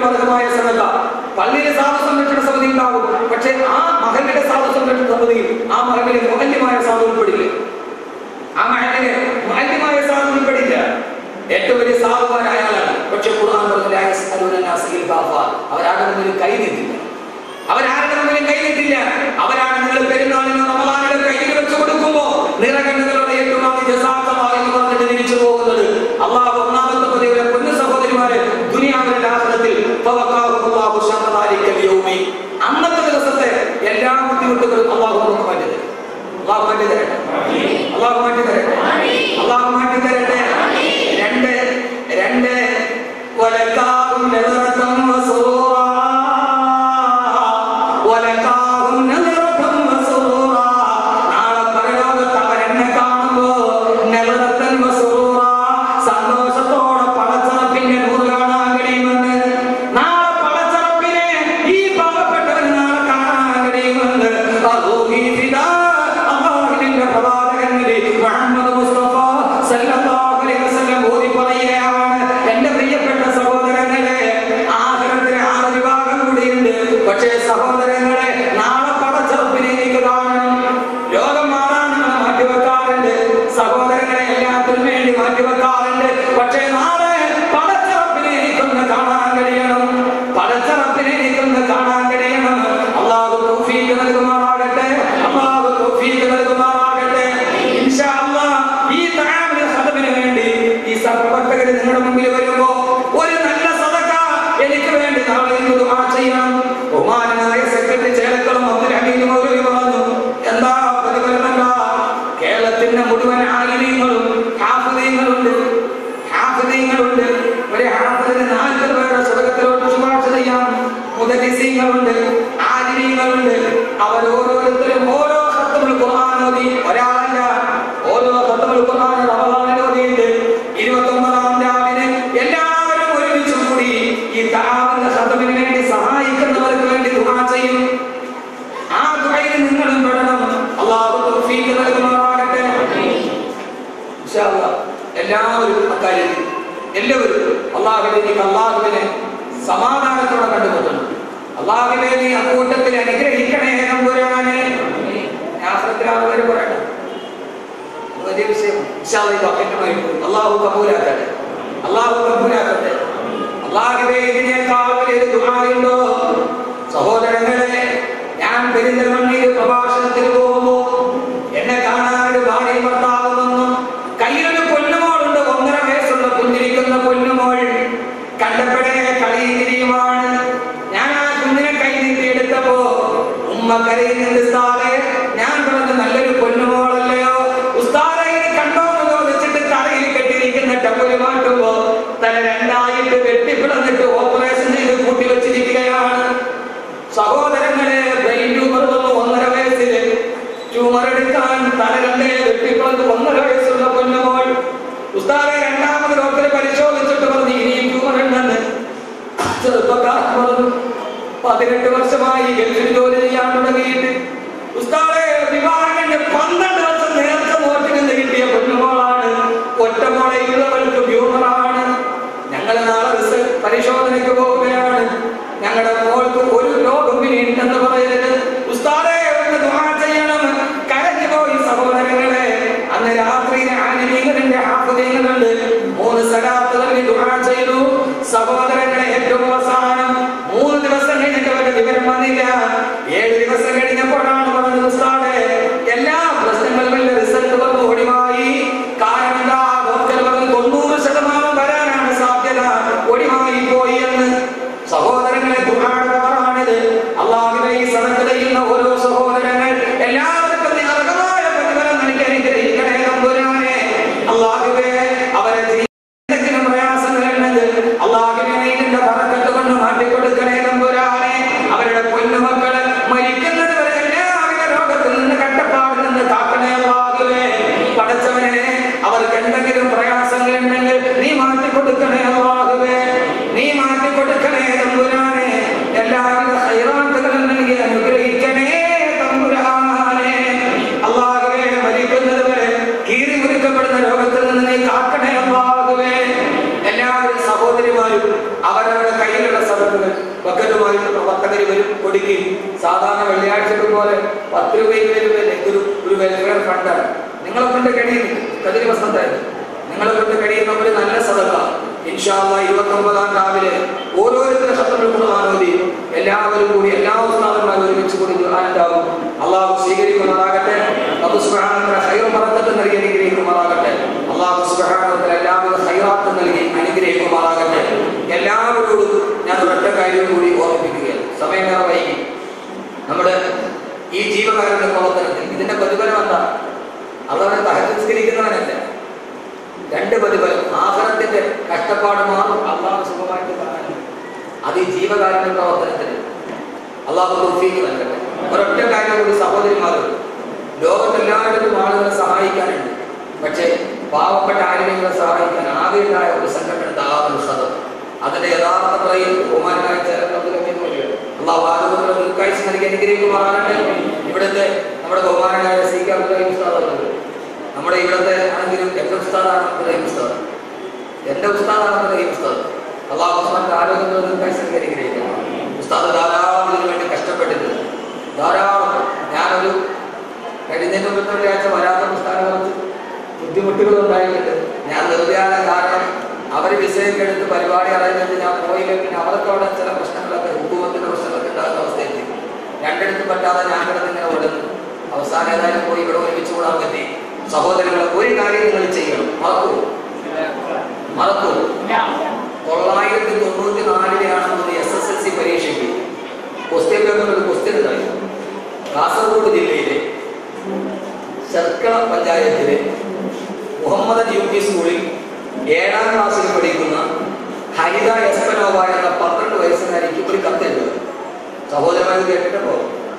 അർഹമായ സദഖ. പള്ളിയിലെ സാധു സംരക്ഷണ സമിതി ഉണ്ടാകും, പക്ഷെ ആ മഹലിന്റെ സാധു സംരക്ഷണ സമിതിയിൽ ആ മഹലിലെ മുഅല്ലിമായ സാധു ഉൾപ്പെടില്ല. ആ മഹലിലെ മുഅല്ലിമായ സാധു ഉൾപ്പെടില്ല. ഏറ്റവും വലിയ സാധുവായ ആളാണ്. പക്ഷെ ഖുർആൻ പറഞ്ഞില്ല, അവരാരുടെ മുന്നിൽ കൈ നീട്ടില്ല. അവരാരുടെ മുന്നിൽ കൈ നീട്ടില്ല. അവരാണ് നിങ്ങൾ പെരുന്നാളിന് റമളാനിലെ കയ്യിൽ വെച്ച് കൊടുക്കുമ്പോ നിറകണ്ണുകളുടെ ഏറ്റവും എന്ന് പറഞ്ഞിട്ട് തിരിച്ചു പോകുന്നത്. അള്ളാഹു ഒന്നാമത്തെ പതിവിലെ പൊന്നു സഹോദരിമാരെ ദുനിയാവിന്റെ ആഖിറത്തിൽ അന്നത്തെ ദിവസത്തെ എല്ലാ ബുദ്ധിമുട്ടുകളും അള്ളാഹു നമുക്ക് മാറ്റി തരും. അള്ളാഹു മാറ്റി തരട്ടെ. അള്ളാഹു മാറ്റി തരട്ടെ. അള്ളാഹു മാറ്റി തരട്ടെ. രണ്ട് നിങ്ങളുടെ മുമ്പിൽ വരുമ്പോ ഒരു നല്ല സദഖ എനിക്ക് വേണ്ടി നാളെ ദുആ ചെയ്യണം. ബഹുമാനനായ സെക്രട്ടറി ചേലക്കളം അബ്ദുൽ ഹമീദ് മൗലവി പറഞ്ഞു, എന്താ പ്രതിഫലമല്ല, കേരളത്തിന്റെ മുഴുവൻ ആലിമീങ്ങളും ഹാഫിദീങ്ങളുണ്ട്. ഒരു ഹാഫിദിന് 40 പേരുടെ സദഖത്തിലോട്ട് ശുപാർശ ചെയ്യാം. മുദരിസീങ്ങളുണ്ട്, ആലിമീങ്ങളുണ്ട്. അവരോരോരുത്തരും ഓരോ ഖത്മുൽ ഖുർആൻ ഓതി, ഒരാളല്ല, ഓരോ ഖത്മുൽ ഖുർആൻ റമളാനിൽ ഓതിയിട്ട് 29-ാം രാവിലെ എല്ലാവരും ഒരുമിച്ച് കൂടി ഈ തആവിന്റെ ഖത്മിന് വേണ്ടി സഹായിക്കുന്നവർക്ക് വേണ്ടി ദുആ ചെയ്യും. ആ ദുആയിൽ നിങ്ങളും പെടണം. അല്ലാഹു തൗഫീഖ് നൽകുമാറാകട്ടെ. ഇൻഷാ അല്ലാഹ് എല്ലാവരും അക്കാര്യത്തിൽ അല്ലാഹുവിനെ സമാധാനത്തോടെ കണ്ടുമുട്ടണം. അല്ലാഹുവേ നീ അക്കൂട്ടത്തിൽ അനുഗ്രഹിക്കണേ നമ്പുരാനെ. ആഖിറത്തിലാവരെ പറയണം. വലിയ വിഷയം ഇൻഷാ അല്ലാഹ് അല്ലാഹു കബൂലാക്കട്ടെ. അല്ലാഹുവേ ഇതിനേക്കാൾ വലിയ ദുആയുണ്ടോ? സഹോദരങ്ങളെ, ഞാൻ പെരിന്തൽമണ്ണയിൽ പ്രഭാഷണത്തിന് പോകുമ്പോൾ എന്നെ കാണാൻ ഒരു ഭാര്യയും ഭർത്താവും വന്നു. കയ്യിലൊരു പൊന്നുമോളുണ്ട്, 1.5 വയസ്സുള്ള കുഞ്ഞിരിക്കുന്ന പൊന്നുമോൾ. കണ്ടപ്പോഴേ കളിയിരിയുമാണ്. ഞാൻ ആ കുഞ്ഞിനെ കൈ നീട്ടിയെടുത്തപ്പോ ഉമ്മ കരയുന്നുണ്ട്. ഉസ്താദേ, ഞാൻ പറഞ്ഞ നല്ലൊരു പൊന്നുമോളല്ലയോ ഉസ്താദേ, ഇത് കണ്ടോ എന്ന് ചോദിച്ചിട്ട് തലയിൽ കെട്ടിയിരിക്കുന്ന ടവല് മാറ്റുമ്പോ തല 2ആയിട്ട് വെട്ടിപ്പിളന്നിട്ട് ഓപ്പറേഷൻ ചെയ്ത് കൂട്ടിവെച്ചിരിക്കുകയാണ്. സഹോദരങ്ങളെ, ബ്രെയിൻ ട്യൂമർ വന്നു 1.5 വയസ്സില്. ട്യൂമർ എടുക്കാൻ തല 2 വെട്ടിപ്പിളന്ന് 1.5 വയസ്സുള്ള പൊന്നുമോൾ. ഉസ്താദെ, 2ാമത് ഡോക്ടറെ പരിശോധിച്ചിട്ട് പറഞ്ഞു ഇനിയും ട്യൂമർ ഉണ്ടെന്ന്. ചെറുപ്പക്കാരൻ പറഞ്ഞു 18 വർഷമായി ഗൾഫിൽ ജോലി ചെയ്യാൻ തുടങ്ങിയിട്ട്. ഉസ്താദെ, വിവാഹം കഴിഞ്ഞ് 12 വർഷം നേരത്തെ നോട്ടിൽ നിന്ന് കിട്ടിയ പൊന്നുമോളാണ്. ഒറ്റമോളയുള്ളവർക്ക് ട്യൂമറാണ്. ഞങ്ങൾ നാളെ റിസൾട്ട് പരിശോധനയ്ക്ക് പോവുകയാണ്. ഞങ്ങളുടെ മോൾക്ക് ഒരു രോഗം ഇനി ഉണ്ടെന്ന് പറയരുത്. ഉസ്താദെ, ഒന്ന് ദുആ ചെയ്യണം. കരഞ്ഞു പോയി സഹോദരങ്ങളെ. അന്ന് രാത്രി ആലിമീങ്ങളുടെ ഹാഫിദീങ്ങളുണ്ട്. 3 സലാത്തുകൾ ദുആ ചെയ്തു. സഹോദരങ്ങളെ, ഏറ്റവും അവസാനം 3 ദിവസം കഴിഞ്ഞിട്ട് അവരുടെ വിവരം വന്നില്ല. 7 ദിവസം കഴിഞ്ഞപ്പോഴാണ് പറഞ്ഞത്, ഉസ്താദെ എല്ലാ പ്രശ്നങ്ങളിലും റിസൾട്ട് വന്ന് ഒടിവായി. കാരണം എന്താ? ഡോക്ടർ പറഞ്ഞു 90% വരാനാണ് സാധ്യത, ഒടിവായി പോയി എന്ന്. സഹോദരങ്ങളെ, ദുആയുടെ പവറാണിത്. അല്ലാഹുവേ, ഈ സദഖ ചെയ്യുന്ന ഓരോ സഹോദരങ്ങൾ എല്ലാവർക്കും നീ അർഹമായ പ്രതിഫലം നൽകി അനുഗ്രഹിക്കണേ നമ്പുരാനെ. അല്ലാഹുവേ, അവരെ എന്തെങ്കിലും പ്രയാസങ്ങളുണ്ടെങ്കിൽ അല്ലാഹുവേ നീ സഹോദരിമാരും അവരവരുടെ കയ്യിലുള്ള സദസ്സുകൾ ബക്കറ്റുമായിട്ട് പ്രവർത്തകർ വരും കൊടുക്കുകയും സാധാരണ വെള്ളിയാഴ്ചകൾ പോലെ 10 രൂപയും ഒരു വെൽഫെയർ ഫണ്ടാണ്. നിങ്ങളെ കൊണ്ട് കഴിയുന്നു കതിരി വസന്തായിരുന്നു. നിങ്ങളെ കൊണ്ട് കഴിയുന്ന ഒരു നല്ല സദഖ ഇൻഷാ അല്ലാഹ് 29-ാം രാവിലെ ഓരോരുത്തരുടെ ശബ്ദങ്ങൾ ഖുർആനോദി എല്ലാവരും കൂടി എല്ലാ ഉസ്താദന്മാരും ഒരുമിച്ച് കൂടി ഖുർആനുണ്ടാവും. അല്ലാഹു സ്വീകരിക്കുമാറാകട്ടെ. അല്ലാഹു സുബ്ഹാനഹു വ തആല ഖൈറും ബറക്കത്തും നൽകി അനുഗ്രഹിക്കുമാറാകട്ടെ. അല്ലാഹു സുബ്ഹാനഹു വ തആല എല്ലാവിധ ഖൈറാത്തും നൽകി അനുഗ്രഹിക്കുമാറാകട്ടെ. എല്ലാവരോടും ഞാൻ ഒറ്റ കാര്യം കൂടി ഓർമ്മിപ്പിക്കുകയാണ്. സമയമേറെ വൈകി. നമ്മുടെ ഈ ജീവകാരുണ്യ പ്രവർത്തനത്തിൽ ഇതിന്റെ പ്രതിഫലം എന്താ? അതവരെ തഹജ്ജുദ്സ്കരിക്കുന്നവനല്ല. 2 പ്രതിഫലം. ആഖിറത്തിന്റെ കഷ്ടപ്പാട് മാറും, അല്ലാഹു സുഖമായിട്ട് കാണാൻ. അത് ഈ ജീവകാരുണ്യ പ്രവർത്തനത്തിന് അല്ലാഹു തൗഫീഖ് നൽകട്ടെ. ഒരൊറ്റ കാര്യം കൂടി സഹോദരിമാരോട്, ലോകത്തെല്ലായിടത്തും ആളുകളെ സഹായിക്കാനുണ്ട്. പക്ഷേ പാവപ്പെട്ട ആരെങ്കിലും സഹായിക്കാൻ ആകെയുണ്ടായ ഒരു സംഘടന ദാവത്തുൽ ഖദർ. അതിന്റെ യഥാർത്ഥ പറയിൽ ബഹുമാനായ അല്ലാഹു ആരോഗ്യമുള്ള ദീർഘായുസ്സ് നൽകി അനുഗ്രഹിക്കുമാറാകട്ടെ. ഇവിടുത്തെ നമ്മുടെ ബഹുമാനായ സി കെ അബ്ദുൽ ഉസ്താദ്, നമ്മുടെ ഇവിടുത്തെ ആണെങ്കിലും എൻ്റെ ഉസ്താദാണ് അബ്ദുൽ ഉസ്താദ്, എൻ്റെ ഉസ്താദാണ് അബ്ദുൽ ഉസ്താദ്. അല്ലാഹു ഉസ്മാന്റെ ആരോഗ്യമുള്ള ദീർഘായുസ്സ് നൽകി അനുഗ്രഹിക്കണം. ഉസ്താദ് ധാരാളം ഇതിനു വേണ്ടി കഷ്ടപ്പെട്ടിട്ടുണ്ട്. ധാരാളം. ഞാനൊരു കഴിഞ്ഞതിന് മുമ്പത്തെ ഒരാഴ്ച വരാത്ത ഉസ്താദിനെ കുറച്ച് ബുദ്ധിമുട്ടുകൾ ഉണ്ടായിട്ടുണ്ട്. ഞാൻ നിർവ്യാന കാരണം അവർ വിസയൊക്കെ എടുത്ത് പരിപാടി അറിയുന്നത് ഞാൻ പോയില്ല. പിന്നെ അവർക്ക് അവിടെ ചില പ്രശ്നങ്ങളൊക്കെ ഹുക്കൂമത്തിന്റെ പ്രശ്നങ്ങളൊക്കെ ഉണ്ടാകുന്ന അവസ്ഥയെത്തി. രണ്ടിടത്ത് പറ്റാതെ ഞാൻ കിടന്ന് ഇങ്ങനെ ഓടുന്നു. അവസാനം ഏതായാലും പോയി ഇവിടെ ഒരുമിച്ച് കൂടാൻ പറ്റി. സഹോദരങ്ങളെ, ഒരു കാര്യം നിങ്ങൾ ചെയ്യണം. മറക്കൂ 994-ലെയാണ് SSLC പരീക്ഷയ്ക്ക് ക്വസ്റ്റ്യൻ പേപ്പറിൽ ഒരു ക്വസ്റ്റ്യൻ ഉണ്ടായി. കാസർഗോഡ് ജില്ലയിലെ ശർക്കട പഞ്ചായത്തിലെ മുഹമ്മദ് UP സ്കൂളിൽ 7ാം ക്ലാസ്സിൽ പഠിക്കുന്ന ഹരിത എസ്പനോവ എന്ന 12 വയസ്സുകാരിക്ക് ഒരു കത്തെഴുതുക. സഹോദരന്മാർ കേട്ടിട്ടോ?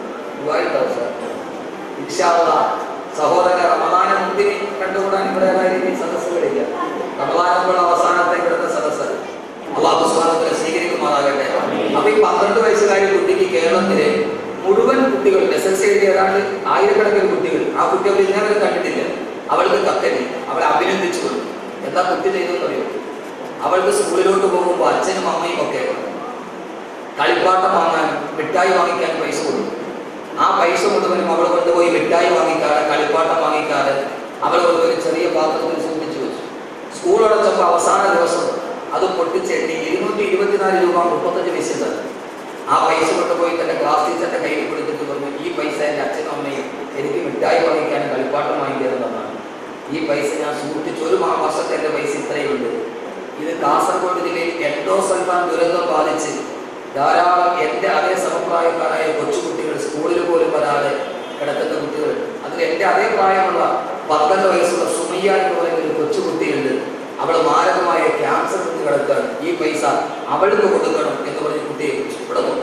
ഇൻഷാ അല്ലാഹ് സഹോദര റമദാനെ മുന്തിരി കണ്ടുകൂടാൻ ഇവിടെ സദസ്സുകളില്ല. റമദാനുമ്പോൾ അവസാനത്തെ ഇവിടുത്തെ സദസ്സ് അല്ലാഹു സുബ്ഹാനഹു വ തആല സ്വീകരിക്കുമാറാകട്ടെ. അപ്പൊ ഈ 12 വയസ്സുകാരി കുട്ടിക്ക് കേരളത്തിലെ മുഴുവൻ കുട്ടികൾ SSLC എഴുതിയ ഏതാണ്ട് 1000-കണക്കിന് കുട്ടികൾ, ആ കുട്ടി അവർ ഇന്നലെ കണ്ടിട്ടില്ല. അവൾക്ക് കത്തെഴുതി, അവളെ അഭിനന്ദിച്ചു കൊടുത്തു. എന്താ കുട്ടി ചെയ്തെന്ന് അറിയോ? അവൾക്ക് സ്കൂളിലോട്ട് പോകുമ്പോൾ അച്ഛനും അമ്മയും ഒക്കെ കളിപ്പാട്ടം വാങ്ങാൻ മിഠായി വാങ്ങിക്കാൻ പൈസ കൊടുത്തു. ആ പൈസ മുഴുവനും അവൾ കൊണ്ടുപോയി മിഠായി വാങ്ങിക്കാതെ കളിപ്പാട്ടം വാങ്ങിക്കാതെ അവൾ കൊണ്ടുപോയി ചെറിയ പാത്രത്തിൽ സൂക്ഷിച്ചു വെച്ചു. സ്കൂൾ അടച്ചപ്പോൾ അവസാന ദിവസം അത് പൊട്ടിച്ചെണ്ണി 224 രൂപ 35 പൈസ തന്നെ. ആ പൈസ കൊണ്ടുപോയി തന്റെ ക്ലാസ് ടീച്ചറിന്റെ കയ്യിൽ കൊടുത്തിട്ട് പറഞ്ഞു, ഈ പൈസ എൻ്റെ അച്ഛനും അമ്മയും എനിക്ക് മിഠായി വാങ്ങിക്കാനും കളിപ്പാട്ടം വാങ്ങിക്കാനെന്നാണ്. ഈ പൈസ ഞാൻ സൂക്ഷിച്ചു. 1 വർഷത്തെ എൻ്റെ പൈസ ഇത്രയുണ്ട്. ഇത് കാസർഗോഡ് ജില്ലയിൽ എൻഡോസൾഫാൻ ദുരന്തം ബാധിച്ച് ധാരാളം എൻ്റെ അതേ സമപ്രായക്കാരായ കൊച്ചുകുട്ടികൾ സ്കൂളിൽ പോലും വരാതെ കിടക്കുന്ന കുട്ടികൾ. അതിൽ എൻ്റെ അതേ പ്രായമുള്ള 12 വയസ്സുള്ള സുമയ്യ എന്ന് പറയുന്ന ഒരു കൊച്ചുകുട്ടിയുണ്ട്. അവൾ മാരകമായ ക്യാൻസർ കുത്തി കിടക്കാൻ ഈ പൈസ അവൾക്ക് കൊടുക്കണം എന്ന് പറഞ്ഞ് കുട്ടിയെ ഇവിടെ നോക്കി.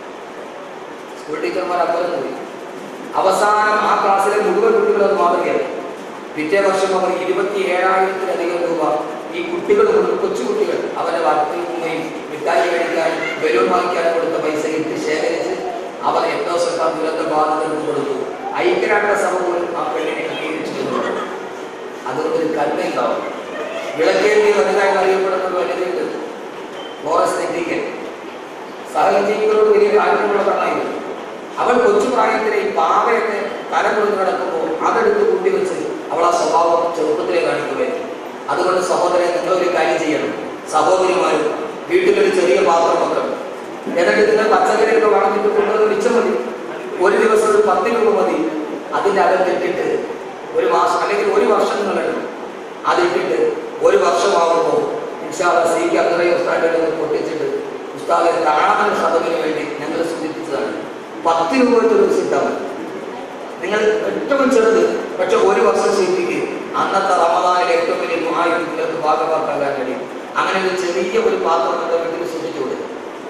സ്കൂൾ ടീച്ചർമാർ അപ്പുറം പോയി. അവസാനം ആ ക്ലാസ്സിലെ മുഴുവൻ കുട്ടികളത് മാതൃകയായി. പിറ്റേ വർഷം അവർ 27,000-ലധികം രൂപ ഈ കുട്ടികൾ, കൊച്ചുകുട്ടികൾ അവരുടെ വാർത്തയും മിഠായി കഴിക്കാൻ ബലൂൺ വാങ്ങിക്കാനും കൊടുത്ത പൈസ ഇട്ട് ശേഖരിച്ച് അവർ എൻഡോസൾഫാൻ ദുരന്ത ബാധിതർക്ക് കൊടുത്തു. ഐക്യരാഷ്ട്രസഭ പോലും ആ പെണ്ണിനെ അംഗീകരിച്ചിരുന്നു. അതുകൊണ്ടൊരു കരുണയുണ്ടാവും. വിളക്കേണ്ടി വലുതായി അറിയപ്പെടുന്ന വനിതയുണ്ട്, ലോറൻസ് നൈറ്റിംഗേൽ. സഹജീവികളോട് വലിയ താല്പര്യമുള്ള പെണ്ണായിരുന്നു. അവൾ കൊച്ചു പ്രായത്തിലെ ഈ പാവയൊക്കെ തലം കൊടുത്ത് കിടക്കുമ്പോൾ അതെടുത്ത് കൂട്ടിവെച്ച് അവൾ ആ സ്വഭാവം ചെറുപ്പത്തിലേ കാണിക്കുകയായിരുന്നു. അതുകൊണ്ട് സഹോദരൻ, നിങ്ങളൊരു കാര്യം ചെയ്യണം. സഹോദരിമാരും വീട്ടിലൊരു ചെറിയ പാത്രം വെക്കണം. എന്നിട്ട് നിങ്ങൾ പച്ചക്കറിയൊക്കെ വളർന്നിട്ട് കൊണ്ടുവന്ന് മിച്ചം മതി. ഒരു ദിവസം ഒരു 10 രൂപ മതി. അതിൻ്റെ അകത്തിട്ടിട്ട് 1 മാസം അല്ലെങ്കിൽ 1 വർഷം നിങ്ങളെടുക്കും. അതിട്ടിട്ട് 1 വർഷമാകുമ്പോൾ ഇൻഷാ അല്ലാഹ് സി കെ അബ്ദുൽ ഉസ്താദിനെ പൊട്ടിച്ചിട്ട് ഉസ്താദിനെ കാണാൻ സദവിന് വേണ്ടി ഞങ്ങൾ സൂചിപ്പിച്ചതാണ്. 10 രൂപ ഒരു ദിവസം ഇട്ടാൽ മതി. നിങ്ങൾ ഏറ്റവും ചെറുത്, പക്ഷെ 1 വർഷം സൂചിപ്പിക്കുക. അന്നത്തെ റമദാനിലെ ഏറ്റവും വലിയ നിങ്ങൾക്ക് ഭാഗമാക്കാൻ കഴിയും. അങ്ങനെ ഒരു ചെറിയ ഒരു പാത്രം നമ്മുടെ വീട്ടിൽ സൂക്ഷിച്ചു കൊടുക്കും.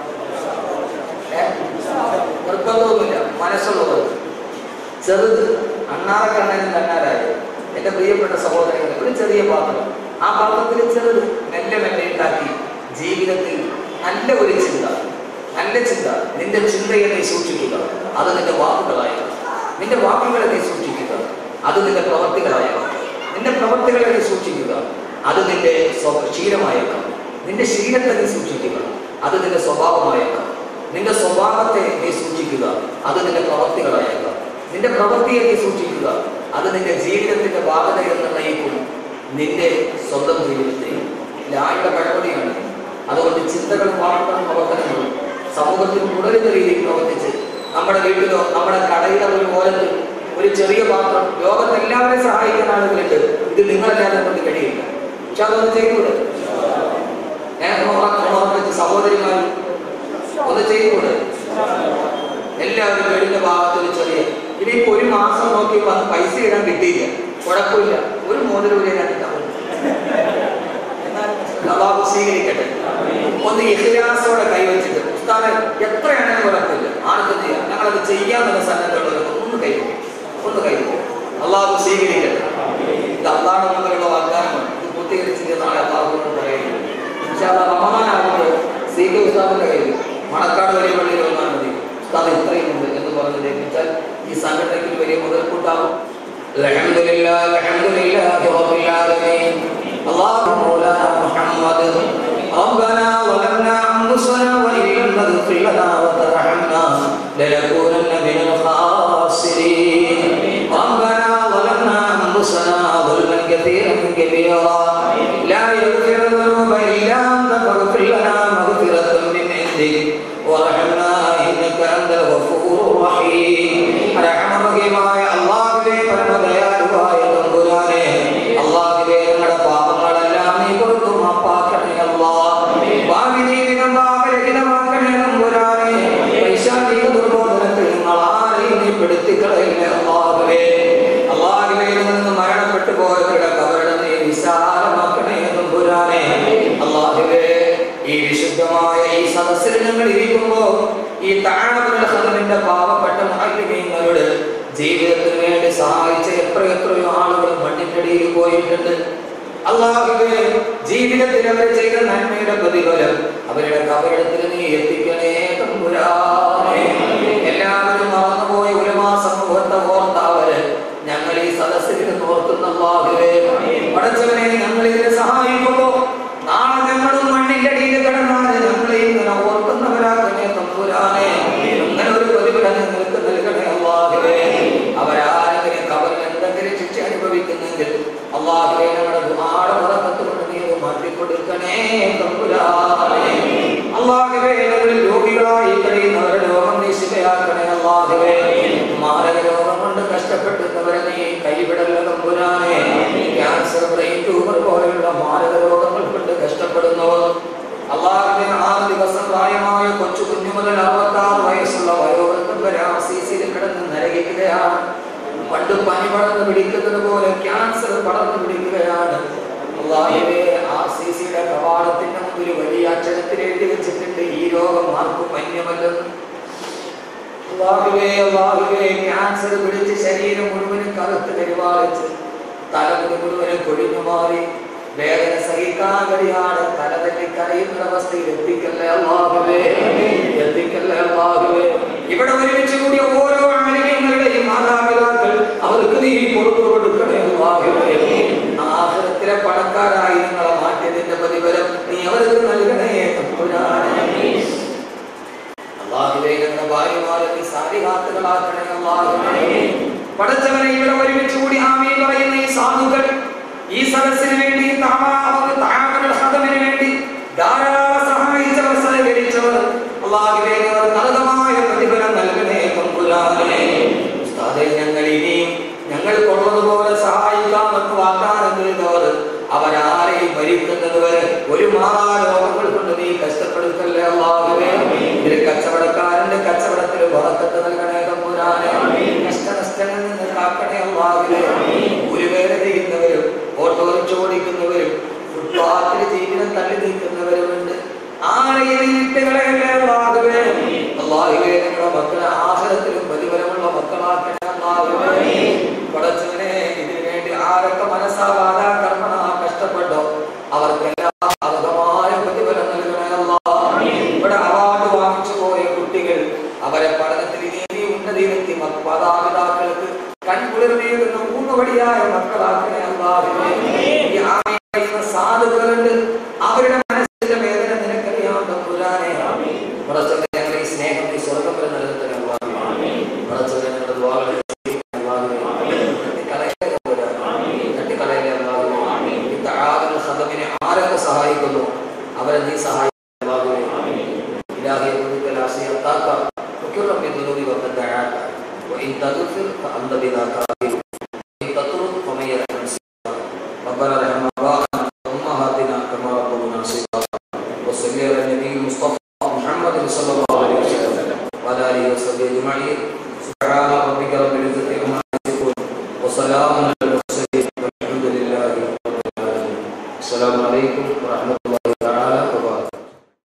നിർബന്ധമൊന്നുമില്ല, മനസ്സുള്ളത്. ചെറുത് അണ്ണാറക്കണ്ണനും തന്നാലായി എൻ്റെ പ്രിയപ്പെട്ട സഹോദരങ്ങളെ, ഒരു ചെറിയ പാത്രം, ആ പാത്രത്തിൽ ചെറുത് മെല്ലെ മെല്ലെ ഉണ്ടാക്കി ജീവിതത്തിൽ നല്ല ഒരു ചിന്ത, നല്ല ചിന്ത. നിന്റെ ചിന്തയെ നീ സൂക്ഷിക്കുക, അത് നിന്റെ വാക്കുകളായ. നിന്റെ വാക്കുകളെ നീ സൂക്ഷിക്കുക, അത് നിന്റെ പ്രവർത്തികളായ. നിന്റെ പ്രവർത്തികളെ നീ സൂക്ഷിക്കുക, അത് നിന്റെ ശീലമായേക്കാം. നിന്റെ ശീലത്തെ നീ സൂക്ഷിക്കുക, അത് നിന്റെ സ്വഭാവമായേക്കാം. നിന്റെ സ്വഭാവത്തെ നീ സൂക്ഷിക്കുക, അത് നിന്റെ പ്രവൃത്തികളായേക്കാം. നിന്റെ പ്രവൃത്തിയെ നീ സൂക്ഷിക്കുക, അത് നിന്റെ ജീവിതത്തിന്റെ ഭാഗതയെ നിർണ്ണയിക്കും നിന്റെ സ്വന്തം ജീവിതത്തെ. ലായുടെ പഴമതിയാണ്. അതുകൊണ്ട് ചിന്തകളും വാക്കുകളും പ്രവർത്തനങ്ങളും സമൂഹത്തിൽ തുടരുന്ന രീതിയിൽ പ്രവർത്തിച്ച് നമ്മുടെ വീട്ടിലോ നമ്മുടെ കടയിലോ ഒരു ഓരത്തിൽ ഒരു ചെറിയ പാത്രം ലോകത്തെല്ലാവരെയും സഹായിക്കുന്ന ആളുകളുണ്ട്. ഇത് നിങ്ങളല്ലാതെ കൊണ്ട് കഴിയില്ല. പക്ഷെ അതൊന്ന് ചെയ്തുകൂടെ? സഹോദരിമാർ ഒന്ന് ചെയ്തുകൂടെ? എല്ലാവരും വീടിന്റെ ഭാഗത്ത് ഒരു ചെറിയ ഇനിയിപ്പോ ഒരു മാസം നോക്കി വന്ന് പൈസ ഇടാൻ കിട്ടിയില്ല, കുഴപ്പമില്ല, ഒരു മോതിരം കണ്ടിട്ടാവും. അള്ളാഹു സ്വീകരിക്കട്ടെ. ഒന്ന് ഇഖ്ലാസോടെ കൈവച്ചിട്ട് ഉസ്താദെ എത്രയാണെന്ന് കുഴപ്പമില്ല, ആർക്കും ചെയ്യാം, ഞങ്ങളത് ചെയ്യാമെന്ന സന്നദ്ധമുള്ളവർക്ക് ഒന്ന് കൈവയ്ക്കും. അള്ളാഹു സ്വീകരിക്കട്ടെ. ഇത് അള്ളാഹ് നമ്മളുള്ള വാഗ്ദാനമാണ്. ഇത് പൂർത്തീകരിച്ചിട്ട് നാളെ അള്ളാഹുവിനോട് പറയുന്നത്. പക്ഷെ അത് റമദാനാകുമ്പോൾ സീഖ് ഉസ്താദിന്റെ കയ്യിൽ മണക്കാട് വലിയ പള്ളിയിൽ വന്നാൽ മതി, ഉസ്താദ് ഇത്രയും ഉണ്ട് എന്ന് പറഞ്ഞ് ധരിച്ചാൽ ഈ സംഘടനയ്ക്ക് വലിയ മുതൽക്കൂട്ടാവും. അൽഹംദുലില്ലാഹി റബ്ബിൽ ആലമീൻ. اللهم مولانا محمد ربنا ظلمنا أنفسنا وإن لم تغفر لنا وترحمنا لنكونن من الخاسرين. ربنا ظلمنا أنفسنا ظلما كثيرا كبيرا لا يغفر الذنوب إلا أنت فاغفر لنا مغفرة من عندك وارحمنا إنك أنت الغفور الرحيم. رحم رحيماയ അല്ലാഹുവേ, പരമദയാലുവായ തമ്പുരാനേ, അല്ലാഹുവേ ഞങ്ങളുടെ പാപങ്ങളെല്ലാം നീ പുറത്തു മാപ്പാക്കണേ അല്ലാഹ്. ഭാവി ജീവിതം പാപരഹിതമാക്കണേ തമ്പുരാനേ. പൈശാചിക ദുർബോധനത്തിൽ നിങ്ങളാരെയും നീ പെടുത്തിക്കളയില്ലേ അല്ലാഹുവേ. അല്ലാഹുവേ നിന്ന് മരണപ്പെട്ടു പോയവരുടെ കബറിടം നീ വിശാലമാക്കണേ തമ്പുരാനേ. അല്ലാഹുവേ ഈ വിശുദ്ധമായ ഈ സദസ്സിൽ ഞങ്ങൾ ഇരിക്കുമ്പോ ഈ താഴെ പാവപ്പെട്ട മുഅല്ലിമീങ്ങളുടെ ജീവിതത്തിന് വേണ്ടി സഹായിച്ച എത്രയോ ആളുകൾ മണ്ണിനടിയിൽ പോയിട്ടുണ്ട്. അല്ലാഹുവേ ജീവിതത്തിൽ അവർ ചെയ്ത നന്മയുടെ പ്രതിഫലം അവരുടെ കബറിടത്തിൽ നീ എത്തിക്കണേ തമ്പുരാനേ. എല്ലാവരും മറന്നുപോയ ഉലമാ സമൂഹത്തെ ഓർത്തവര് ഞങ്ങൾ ഈ സദസ്സിൽ ഓർക്കുന്ന അല്ലാഹുവേ, പടച്ചവനെ ഞങ്ങൾ ഇതിനെ സഹായിക്കുമ്പോ നാളെ ഞങ്ങളും മണ്ണിന്റെ അടിയിൽ കിടന്നാല് ഞങ്ങളെ ഇങ്ങനെ ഓർക്കുന്നവരാക്കണേ തമ്പുരാനേ. അങ്ങനെ ഒരു പ്രതിഫലം നിങ്ങൾക്ക് നൽകണേ അല്ലാഹുവേ. അവരാരെങ്കിലും കബറിൽ എന്തെങ്കിലും ശിക്ഷ അനുഭവിക്കുന്നെങ്കിൽ അല്ലാഹുവേ ഞങ്ങളുടെ ദുആയുടെ ബറക്കത്ത് കൊണ്ട് നീ മാറ്റിക്കൊടുക്കണേ തമ്പുരാനേ. അല്ലാഹുവേ ഞങ്ങളിൽ രോഗികളായി കഴിയുന്നവരുടെ രോഗം നീ ശിഫയാക്കണേ അല്ലാഹുവേ. മാരക രോഗം കൊണ്ട് കഷ്ടപ്പെടുന്നവരെ നീ കൈവിടല്ല തമ്പുരാനേ. ക്യാൻസർ, ബ്രെയിൻ ട്യൂമർ പോലെയുള്ള മാരക രോഗങ്ങൾ കൊണ്ട് കഷ്ടപ്പെടുന്നവർ അല്ലാഹുവേ 6 ദിവസം പ്രായമായ കൊച്ചു കുഞ്ഞു മുതൽ 66 വയസ്സുള്ള വയോവൃദ്ധം വരെ ആർസിസിയിൽ കിടന്ന് നരകിക്കുകയാണ്. പണ്ട് പനി പടർന്ന് പിടിക്കുന്നത് പോലെ ക്യാൻസർ പടർന്ന് പിടിക്കുകയാണ്. അല്ലാഹുവേ ആർസിസിയുടെ കവാടത്തിന്റെ മുമ്പിൽ വലിയ അക്ഷരത്തിൽ എഴുതി വെച്ചിട്ടുണ്ട്, ഈ രോഗം ആർക്കും മന്യമല്ലെന്ന്. അല്ലാഹുവേ ക്യാൻസർ പിടിച്ച് ശരീരം മുഴുവനും കറുത്ത് കരിവാളിച്ച് തലമുടി മുഴുവനും കൊഴിഞ്ഞു മാറി വേദന സഹിക്കാൻ കഴിയാതെ തലതല്ലി കരയുന്ന അവസ്ഥയിൽ എത്തിക്കല്ലേ അല്ലാഹുവേ, എത്തിക്കല്ലേ അല്ലാഹുവേ. ഇവിടെ ഒരുമിച്ച് കൂടിയ ഓരോ ആളുകളുടെയും മാതാപിതാക്കൾ അവർക്ക് നീ പുറത്തു കൊടുക്കണേ അല്ലാഹുവേ. ആഖിറത്തിലെ പണക്കാരായി നിങ്ങളെ മാറ്റിയതിന്റെ പ്രതിഫലം നീ അവർക്ക് നൽകണേ തമ്പുരാനേ. അല്ലാഹുവേ ഞങ്ങളുടെ ഭാര്യമാരെ നീ സാലിഹാത്തുകളാക്കണേ അല്ലാഹുവേ. പടച്ചവനെ ഇവിടെ ഒരുമിച്ച് കൂടി ആമീൻ പറയുന്ന ഈ സാധുക്കൾ ഈ സദസ്സിന് വേണ്ടി ഖദമിന് വേണ്ടി ധാരാളം സഹായിച്ചവർ, സഹകരിച്ചവർ അല്ലാഹുവേ നല്ലതായ പ്രതിഫലം നൽകണേ തമ്പുരാനേ. ഉസ്താദേ ഞങ്ങൾ ഇനിയും ഞങ്ങൾക്കുള്ളതുപോലെ സഹായിക്കാമെന്ന് വാഗ്ദാനം ചെയ്തവർ അവരാരെയും ഭരിക്കുന്നത് വരെ ഒരു മാറാരോഗങ്ങൾ കൊണ്ട് നീ കഷ്ടപ്പെടുത്തല്ലേ അല്ലാഹുവേ. ഒരു കച്ചവടക്കാരന്റെ കച്ചവടത്തിൽ ബറക്കത്ത് നൽകണേ തമ്പുരാനേ. കഷ്ടനഷ്ടങ്ങളിൽ നിന്ന് കാക്കണേ അല്ലാഹുവേ. ഒരു വേല ചെയ്യുന്നവരും ഓട്ടോറിക്ഷ ഓടിക്കുന്നവരും ഫുട്പാത്തിൽ ജീവിതം തള്ളി നീക്കുന്നവരുമുണ്ട്. ആരെയും വിട്ടുകളയല്ലേ അല്ലാഹുവേ. അല്ലാഹുവേ ഞങ്ങളുടെ മക്കളെ ആഖിറത്തിലും പ്രതിഫലമുള്ള മക്കളാക്കണേ അല്ലാഹുവേ. പടച്ചവനെ ഇതിനു വേണ്ടി ആരൊക്കെ മനസ്സാവാതെ കർമ്മ കഷ്ടപ്പെട്ടോ അവർക്കെല്ലാം അർഹമായ പ്രതിഫലം നൽകണേ അല്ലാഹ്. ഇവിടെ അവാർഡ് വാങ്ങിച്ചു പോയ കുട്ടികൾ അവരെ പഠനത്തിൽ ഇനി ഉന്നതിയിലെത്തി മാതാപിതാക്കൾക്ക് കൺകുളിർന്നേകുന്ന ഊന്നുവടിയായ മക്കളാക്കണേ അല്ലാഹുവേ. ഈ ആമീൻ സാധുക്കളുണ്ട്, അവരുടെ മനസ്സിലെ പടച്ചവനെ ഞങ്ങളുടെ ഈ സ്നേഹം നീ സ്വർഗ്ഗം വരെ നിലനിർത്തണേ അല്ലാഹുവേ. പടച്ചവനെ ഞങ്ങളുടെ ദുആകളെ ആരൊക്കെ സഹായിക്കുന്നു അവരെ നീ സഹായിക്കുക അല്ലാഹുവേ. ഇലാഹി ഖുൽക ലാസി അത്താക വകുറ മിൻ ദുനൂബി വഖദഅക വഇൻ തഗ്ഫിർ ഫഅന്ത ബിദാ കാഫിർ വഇൻ തത്റുദ് ഫമൻ യർഹം സിവാക റബ്ബനാ റഹ്മനാ ഉമ്മഹാതിനാ കമാ റബ്ബൂനാ സിവാക വസല്ലി അലാ നബിയിൽ മുസ്തഫ മുഹമ്മദ് സ്വല്ലല്ലാഹു അലൈഹി വസല്ലം വഅലാ ആലിഹി വസഹ്ബിഹി അജ്മഈൻ സുബ്ഹാന റബ്ബിക റബ്ബിൽ ഇസ്സത്തി അമ്മാ യസിഫൂൻ വസലാമുൻ